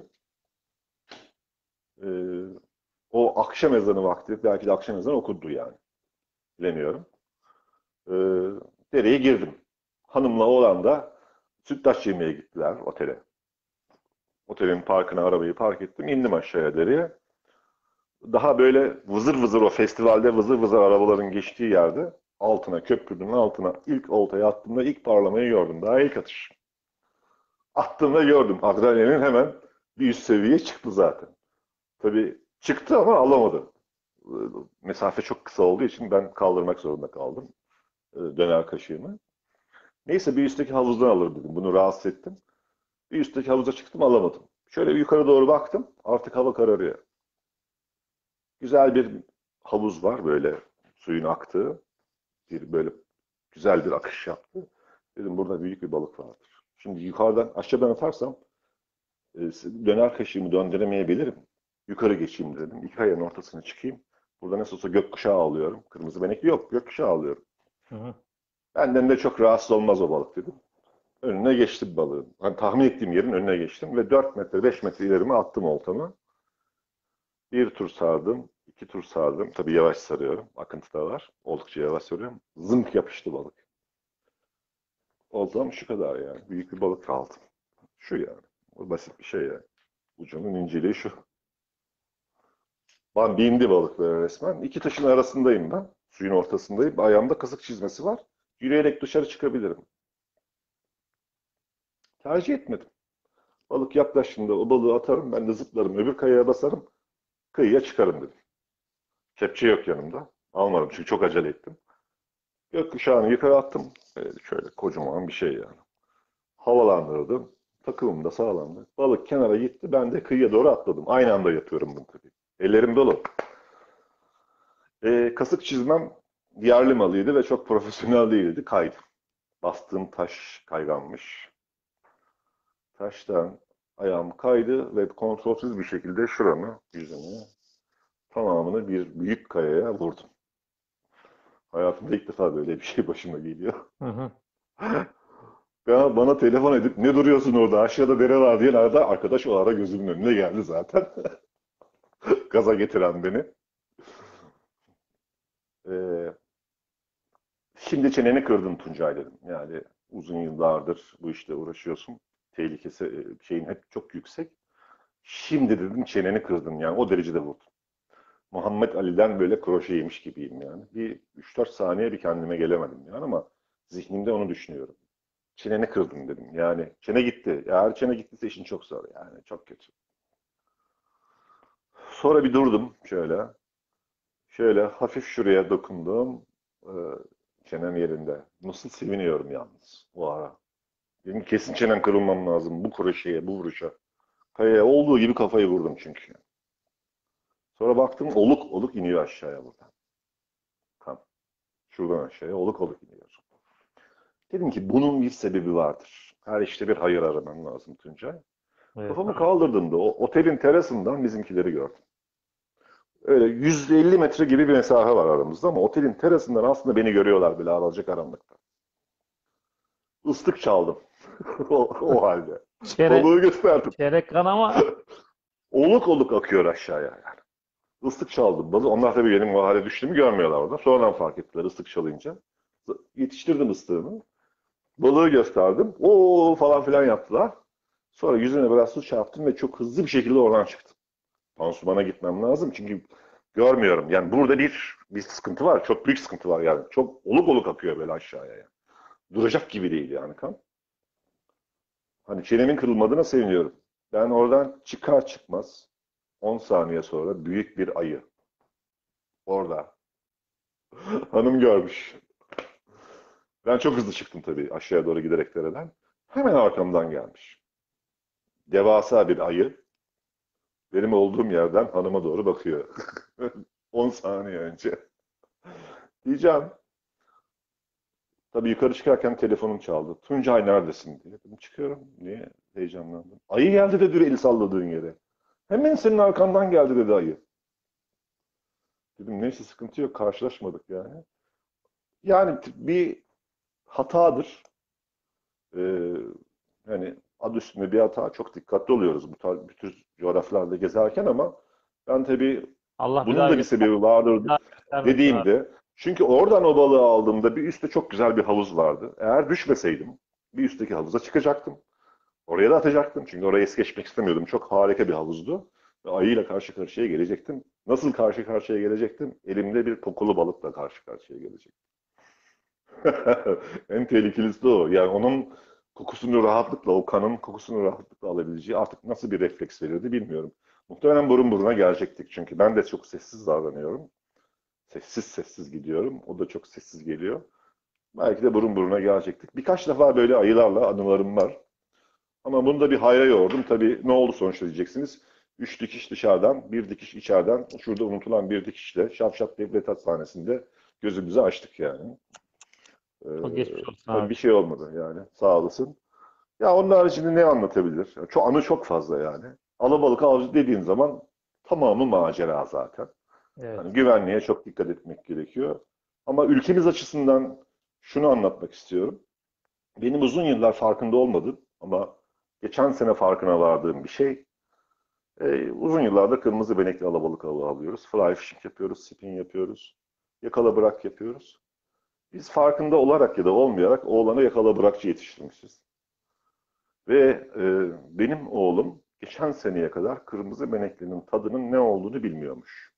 Ee, o akşam ezanı vakti. Belki de akşam ezanı okundu yani. Bilemiyorum. Ee, dereye girdim. Hanımla oğlan da sütlaç yemeye gittiler otele. Otelin parkına arabayı park ettim. İndim aşağıya dereye. Daha böyle vızır vızır o festivalde vızır vızır arabaların geçtiği yerde altına, köprünün altına ilk oltayı attığımda ilk parlamayı gördüm. Daha ilk atış. Attığımda gördüm. Adrenalin hemen bir üst seviyeye çıktı zaten. Tabii çıktı ama alamadı. Mesafe çok kısa olduğu için ben kaldırmak zorunda kaldım. Döner kaşığımı. Neyse bir üstteki havuzdan alır dedim. Bunu rahatsız ettim. Bir üstteki havuza çıktım alamadım. Şöyle bir yukarı doğru baktım. Artık hava kararıyor. Güzel bir havuz var böyle suyun aktığı. Bir böyle güzel bir akış yaptı. Dedim burada büyük bir balık vardır. Şimdi yukarıdan aşağıdan atarsam e, döner kaşığımı döndüremeyebilirim. Yukarı geçeyim dedim. İki kayanın ortasına çıkayım. Burada nasıl olsa gökkuşağı alıyorum. Kırmızı benekli yok. Gökkuşağı alıyorum. Hı hı. Benden de çok rahatsız olmaz o balık dedim. Önüne geçtim balığın. Hani tahmin ettiğim yerin önüne geçtim ve dört metre beş metre ilerime attım oltamı. Bir tur sardım. İki tur sardım. Tabii yavaş sarıyorum. Akıntı da var. Oldukça yavaş sarıyorum. Zınk yapıştı balık. Oltam şu kadar yani. Büyük bir balık aldım. Şu yani. O basit bir şey yani. Ucunun inceliği şu. Lan bindi balık böyle resmen. İki taşın arasındayım ben. Suyun ortasındayım. Ayağımda kasık çizmesi var. Yürüyerek dışarı çıkabilirim. Tercih etmedim. Balık yaklaştığında o balığı atarım. Ben de zıplarım. Öbür kayaya basarım. Kıyıya çıkarım dedim. Kepçe yok yanımda. Almadım çünkü çok acele ettim. Gökkuşağını yukarı attım. Böyle şöyle kocaman bir şey yani. Havalandırdım. Takımım da sağlamdı. Balık kenara gitti. Ben de kıyıya doğru atladım. Aynı anda yapıyorum bunu tabii. Ellerim dolu. E, kasık çizmem yerli malıydı ve çok profesyonel değildi. Kaydı. Bastığım taş kayganmış. Taştan ayağım kaydı ve kontrolsüz bir şekilde şuramı, yüzümü, tamamını bir büyük kayaya vurdum. Hayatımda ilk defa böyle bir şey başıma geliyor. Hı hı. Ya bana telefon edip ne duruyorsun orada aşağıda dere var diye arada arkadaş o ara gözümün önüne geldi zaten. Gaza getiren beni. Ee, şimdi çeneni kırdın Tuncay dedim. Yani uzun yıllardır bu işle uğraşıyorsun. Tehlikesi e, şeyin hep çok yüksek. Şimdi dedim çeneni kırdın yani o derecede vurdum. Muhammed Ali'den böyle kroşe yemiş gibiyim yani. Bir üç dört saniye bir kendime gelemedim yani ama zihnimde onu düşünüyorum. Çeneni kırdım dedim. Yani çene gitti. Eğer çene gittiyse işin çok zor yani. Çok kötü. Sonra bir durdum şöyle. Şöyle hafif şuraya dokundum. Ee, çenem yerinde. Nasıl seviniyorum yalnız o ara. Benim kesin çenem kırılmam lazım bu kroşeye, bu vuruşa. Kayaya olduğu gibi kafayı vurdum çünkü. Sonra baktım oluk oluk iniyor aşağıya buradan. Kan. Şuradan aşağıya oluk oluk iniyor. Dedim ki bunun bir sebebi vardır. Her işte bir hayır araman lazım Tuncay. Evet. Kafamı kaldırdığımda o otelin terasından bizimkileri gördüm. Öyle yüz elli metre gibi bir mesafe var aramızda ama otelin terasından aslında beni görüyorlar bile alacakaranlıkta. Islık çaldım. o, o halde. Çere, Balığı gösterdim. çeyrek kanama. Oluk oluk akıyor aşağıya yani. Islık çaldım balığı. Onlar tabii benim o hale düştüğümü görmüyorlar orada. Sonradan fark ettiler ıslık çalınca. Yetiştirdim ıstığımı. Balığı gösterdim. Oo falan filan yaptılar. Sonra yüzüne biraz su çarptım ve çok hızlı bir şekilde oradan çıktım. Pansumana gitmem lazım çünkü görmüyorum. Yani burada bir bir sıkıntı var. Çok büyük sıkıntı var yani. Çok oluk oluk akıyor böyle aşağıya yani. Duracak gibi değil yani kan. Hani çenemin kırılmadığına seviniyorum. Ben oradan çıkar çıkmaz on saniye sonra büyük bir ayı orada. Hanım görmüş. Ben çok hızlı çıktım tabii aşağıya doğru giderek dereden. Hemen arkamdan gelmiş. Devasa bir ayı benim olduğum yerden hanıma doğru bakıyor. on saniye önce. Diyeceğim. Tabii yukarı çıkarken telefonum çaldı. Tuncay neredesin diye. Dedim çıkıyorum. Niye? Heyecanlandım. Ayı geldi dedi el salladığın yere. Hemen senin arkandan geldi dedi ayı. Dedim neyse sıkıntı yok karşılaşmadık yani. Yani bir hatadır. Ee, hani adı üstünde bir hata. Çok dikkatli oluyoruz bu tarz, bu tür coğrafyalarda gezerken ama ben tabii Allah bir bunun daha da bir göster, sebebi vardır bir daha göstermesin abi. dediğimde. Çünkü oradan o balığı aldığımda bir üstte çok güzel bir havuz vardı. Eğer düşmeseydim bir üstteki havuza çıkacaktım. Oraya da atacaktım. Çünkü oraya es geçmek istemiyordum. Çok harika bir havuzdu. Ve ayıyla karşı karşıya gelecektim. Nasıl karşı karşıya gelecektim? Elimde bir kokulu balıkla karşı karşıya gelecektim. En tehlikelisi de o. Yani onun kokusunu rahatlıkla, o kanın kokusunu rahatlıkla alabileceği artık nasıl bir refleks verirdi bilmiyorum. Muhtemelen burun buruna gelecektik. Çünkü ben de çok sessiz davranıyorum. Sessiz sessiz gidiyorum. O da çok sessiz geliyor. Belki de burun buruna gelecektik. Birkaç defa böyle ayılarla anılarım var. Ama bunu da bir hayra yordum. Tabii ne oldu sonuçta diyeceksiniz. Üç dikiş dışarıdan, bir dikiş içeriden. Şurada unutulan bir dikişle Şavşat Devlet Hastanesi'nde gözümüzü açtık yani. Ee, Çok geçmiş olsun tabii abi. bir şey olmadı yani. Sağ olasın. Ya onun haricinde ne anlatabilir? Yani çok, anı çok fazla yani. Alabalık avcı dediğin zaman tamamı macera zaten. Evet. Yani güvenliğe çok dikkat etmek gerekiyor. Ama ülkemiz açısından şunu anlatmak istiyorum. Benim uzun yıllar farkında olmadım ama geçen sene farkına vardığım bir şey. Ee, uzun yıllarda kırmızı benekli alabalık avı alıyoruz. Fly fishing yapıyoruz, spin yapıyoruz. Yakala bırak yapıyoruz. Biz farkında olarak ya da olmayarak oğlanı yakala bırakçı yetiştirmişiz. Ve e, benim oğlum geçen seneye kadar kırmızı beneklinin tadının ne olduğunu bilmiyormuş.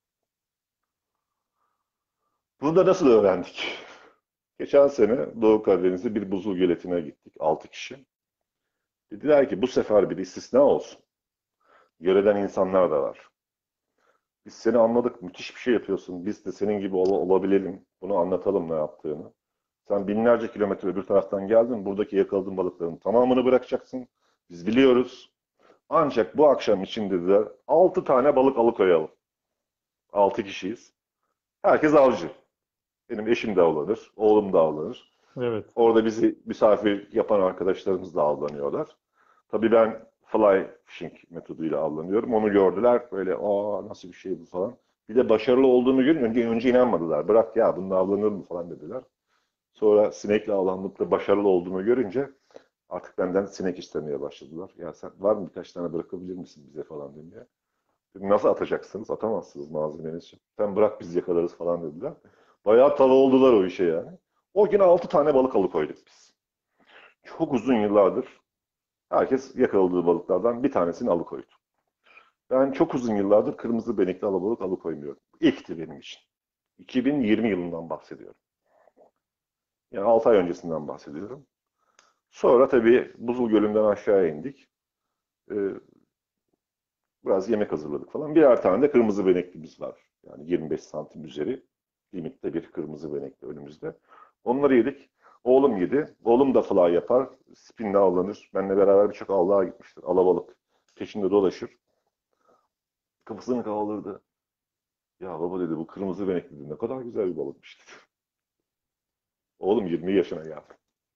Bunu da nasıl öğrendik? Geçen sene Doğu Karadeniz'de bir buzul göletine gittik. Altı kişi. Dediler ki bu sefer bir istisna olsun. Yöreden insanlar da var. Biz seni anladık. Müthiş bir şey yapıyorsun. Biz de senin gibi ol olabilelim. Bunu anlatalım ne yaptığını. Sen binlerce kilometre öbür taraftan geldin. Buradaki yakaladığın balıkların tamamını bırakacaksın. Biz biliyoruz. Ancak bu akşam için dediler altı tane balık alıkoyalım. Altı kişiyiz. Herkes avcı. Benim eşim de avlanır. Oğlum da avlanır. Evet. Orada bizi misafir yapan arkadaşlarımız da avlanıyorlar. Tabii ben fly fishing metoduyla avlanıyorum. Onu gördüler. Böyle aa nasıl bir şey bu falan. Bir de başarılı olduğunu görünce önce, önce inanmadılar. Bırak ya bununla avlanır mı falan dediler. Sonra sinekle avlanıp da başarılı olduğumu görünce artık benden sinek istemeye başladılar. Ya sen var mı birkaç tane bırakabilir misin bize falan diye. Dedim, nasıl atacaksınız? Atamazsınız malzemeniz için. Sen bırak biz yakalarız falan dediler. Bayağı tava oldular o işe yani. O gün altı tane balık alıkoyduk biz. Çok uzun yıllardır herkes yakaladığı balıklardan bir tanesini alıkoydu. Ben çok uzun yıllardır kırmızı benekli alabalık alıkoymuyorum. İlkti benim için. iki bin yirmi yılından bahsediyorum. Yani altı ay öncesinden bahsediyorum. Sonra tabii Buzul Gölü'nden aşağıya indik. Ee, biraz yemek hazırladık falan. Birer tane de kırmızı beneklimiz var. Yani yirmi beş santim üzeri limitte bir kırmızı benekli önümüzde. Onları yedik. Oğlum yedi. Oğlum da fly yapar. Spinle avlanır. Benimle beraber birçok avlığa gitmiştir. Alabalık peşinde dolaşır. Kafasını kaldırdı. Ya baba dedi bu kırmızı benekli dedi. Ne kadar güzel bir balıkmış dedi. Oğlum yirmi yaşına geldi.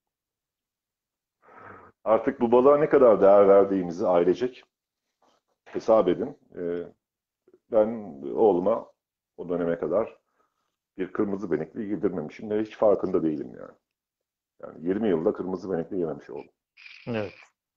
Artık bu balığa ne kadar değer verdiğimizi ailecek hesap edin. Ee, ben oğluma o döneme kadar bir kırmızı benekli yedirmemişim ve hiç farkında değilim yani. Yani yirmi yılda kırmızı benekli yememiş oldum. Evet.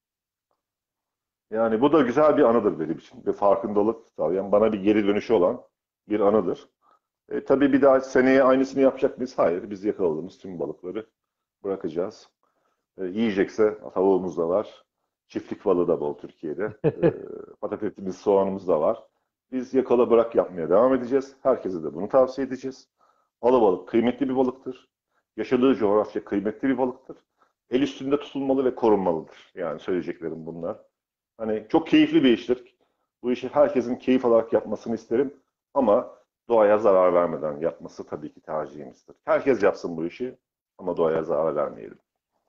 Yani bu da güzel bir anıdır benim için ve farkındalık sağlayan bana bir geri dönüşü olan bir anıdır. E, tabii bir daha seneye aynısını yapacak mıyız? Hayır. Biz yakaladığımız tüm balıkları bırakacağız. E, yiyecekse tavuğumuz da var. Çiftlik balığı da bol Türkiye'de. E, patatesimiz, soğanımız da var. Biz yakala bırak yapmaya devam edeceğiz. Herkese de bunu tavsiye edeceğiz. Alabalık kıymetli bir balıktır. Yaşadığı coğrafya kıymetli bir balıktır. El üstünde tutulmalı ve korunmalıdır. Yani söyleyeceklerim bunlar. Hani çok keyifli bir iştir. Bu işi herkesin keyif alarak yapmasını isterim. Ama doğaya zarar vermeden yapması tabii ki tercihimizdir. Herkes yapsın bu işi ama doğaya zarar vermeyelim.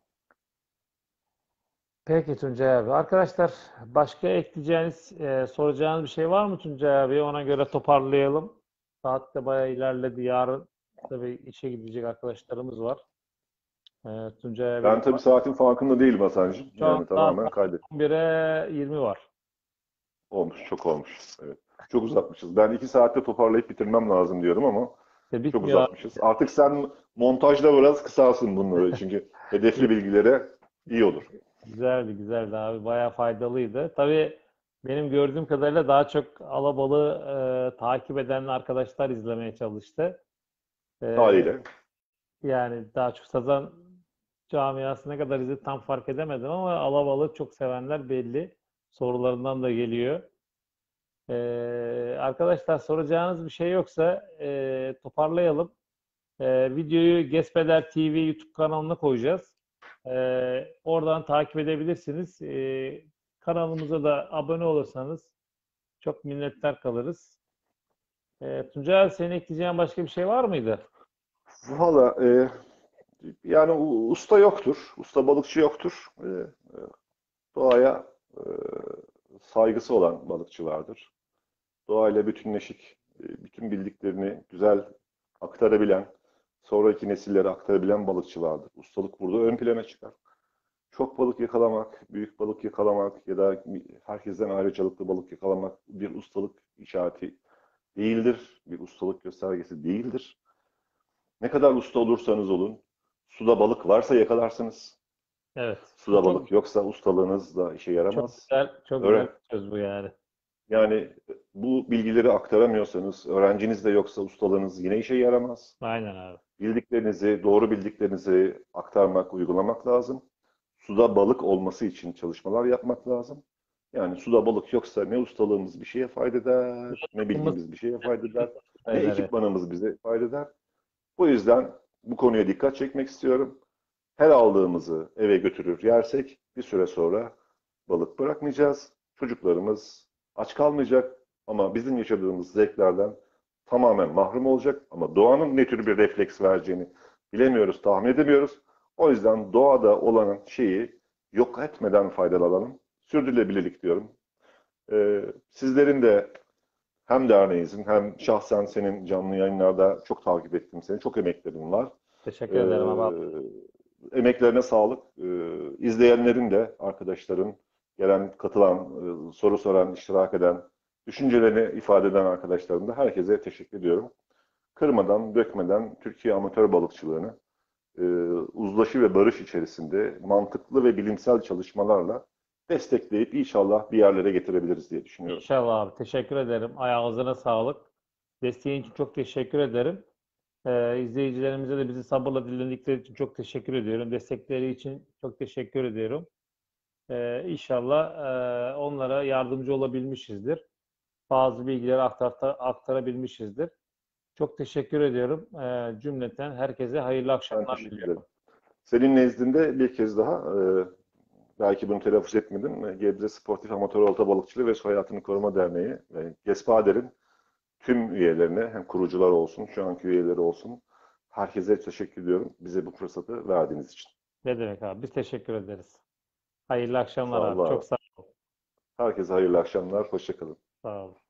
Peki Tuncay abi. Arkadaşlar başka ekleyeceğiniz, e, soracağınız bir şey var mı Tuncay abi? Ona göre toparlayalım. Saat de bayağı ilerledi. Yarın tabii işe gidecek arkadaşlarımız var. E, Tuncay abi Ben tabii saatin farkında değilim Hasan'cığım. şu an Yani saat tamamen kaydet. on bire yirmi var. Olmuş, çok olmuş. Evet. Çok uzatmışız. Ben iki saatte toparlayıp bitirmem lazım diyorum ama İşte çok bitmiyor abi. uzatmışız. Artık sen montajda biraz kısalsın bunları. Çünkü hedefli bilgilere iyi olur. Güzeldi, güzeldi abi. Bayağı faydalıydı. Tabii benim gördüğüm kadarıyla daha çok alabalığı e, takip eden arkadaşlar izlemeye çalıştı. E, Haliyle. Yani daha çok sazan camiası ne kadar izledi tam fark edemedim ama alabalığı çok sevenler belli. Sorularından da geliyor. E, Arkadaşlar soracağınız bir şey yoksa e, toparlayalım. E, videoyu Gespeler T V YouTube kanalına koyacağız. E, oradan takip edebilirsiniz. E, kanalımıza da abone olursanız çok minnettar kalırız. E, Tuncay abi, senin ekleyeceğin başka bir şey var mıydı? Valla e, yani u- usta yoktur. Usta balıkçı yoktur. E, doğaya e, saygısı olan balıkçılardır. Doğayla bütünleşik, e, bütün bildiklerini güzel aktarabilen, sonraki nesillere aktarabilen balıkçılardır. Ustalık burada ön plana çıkar. Çok balık yakalamak, büyük balık yakalamak ya da herkesten ayrıcalıklı balık yakalamak bir ustalık işareti değildir. Bir ustalık göstergesi değildir. Ne kadar usta olursanız olun, suda balık varsa yakalarsınız. Evet. Bu Suda çok balık yoksa ustalığınız da işe çok yaramaz. güzel, çok güzel Öğren bir söz bu yani. yani bu bilgileri aktaramıyorsanız, öğrenciniz de yoksa ustalığınız yine işe yaramaz. Aynen abi. Bildiklerinizi, doğru bildiklerinizi aktarmak, uygulamak lazım. Suda balık olması için çalışmalar yapmak lazım. Yani suda balık yoksa ne ustalığımız bir şeye fayda eder, ne Aklımız bilgimiz bir şeye fayda eder, ne eder ya. ekipmanımız bize fayda eder. Bu yüzden bu konuya dikkat çekmek istiyorum. Her aldığımızı eve götürür yersek bir süre sonra balık bırakmayacağız. Çocuklarımız aç kalmayacak ama bizim yaşadığımız zevklerden tamamen mahrum olacak. Ama doğanın ne tür bir refleks vereceğini bilemiyoruz, tahmin edemiyoruz. O yüzden doğada olan şeyi yok etmeden faydalanalım. Sürdürülebilirlik diyorum. Ee, sizlerin de hem derneğinizin hem şahsen senin canlı yayınlarda çok takip ettim seni. Çok emeklerin var. Teşekkür ederim abi. Ee, emeklerine sağlık. Ee, izleyenlerin de, arkadaşların, gelen, katılan, e, soru soran, iştirak eden, düşüncelerini ifade eden arkadaşlarım da herkese teşekkür ediyorum. Kırmadan, dökmeden Türkiye amatör balıkçılığını e, uzlaşı ve barış içerisinde mantıklı ve bilimsel çalışmalarla destekleyip inşallah bir yerlere getirebiliriz diye düşünüyorum. İnşallah abi. Teşekkür ederim. Ayağınıza sağlık. Desteğin için çok teşekkür ederim. Ee, izleyicilerimize de bizi sabırla dinledikleri için çok teşekkür ediyorum. Destekleri için çok teşekkür ediyorum. Ee, İnşallah e, onlara yardımcı olabilmişizdir. Bazı bilgileri aktar, aktarabilmişizdir. Çok teşekkür ediyorum. Ee, cümleten herkese hayırlı Ben akşamlar teşekkür diliyorum. ederim. Senin nezdinde bir kez daha, e, belki bunu telaffuz etmedim, e, Gebze Sportif Amatör Olta Balıkçılığı ve Su Hayatını Koruma Derneği ve GESPADER'in tüm üyelerine, hem kurucular olsun, şu anki üyeleri olsun, herkese teşekkür ediyorum bize bu fırsatı verdiğiniz için. Ne demek abi? Biz teşekkür ederiz. Hayırlı akşamlar Sağ ol, abi. var Çok ol. sağ ol. Herkese hayırlı akşamlar, hoşça kalın. Sağ ol.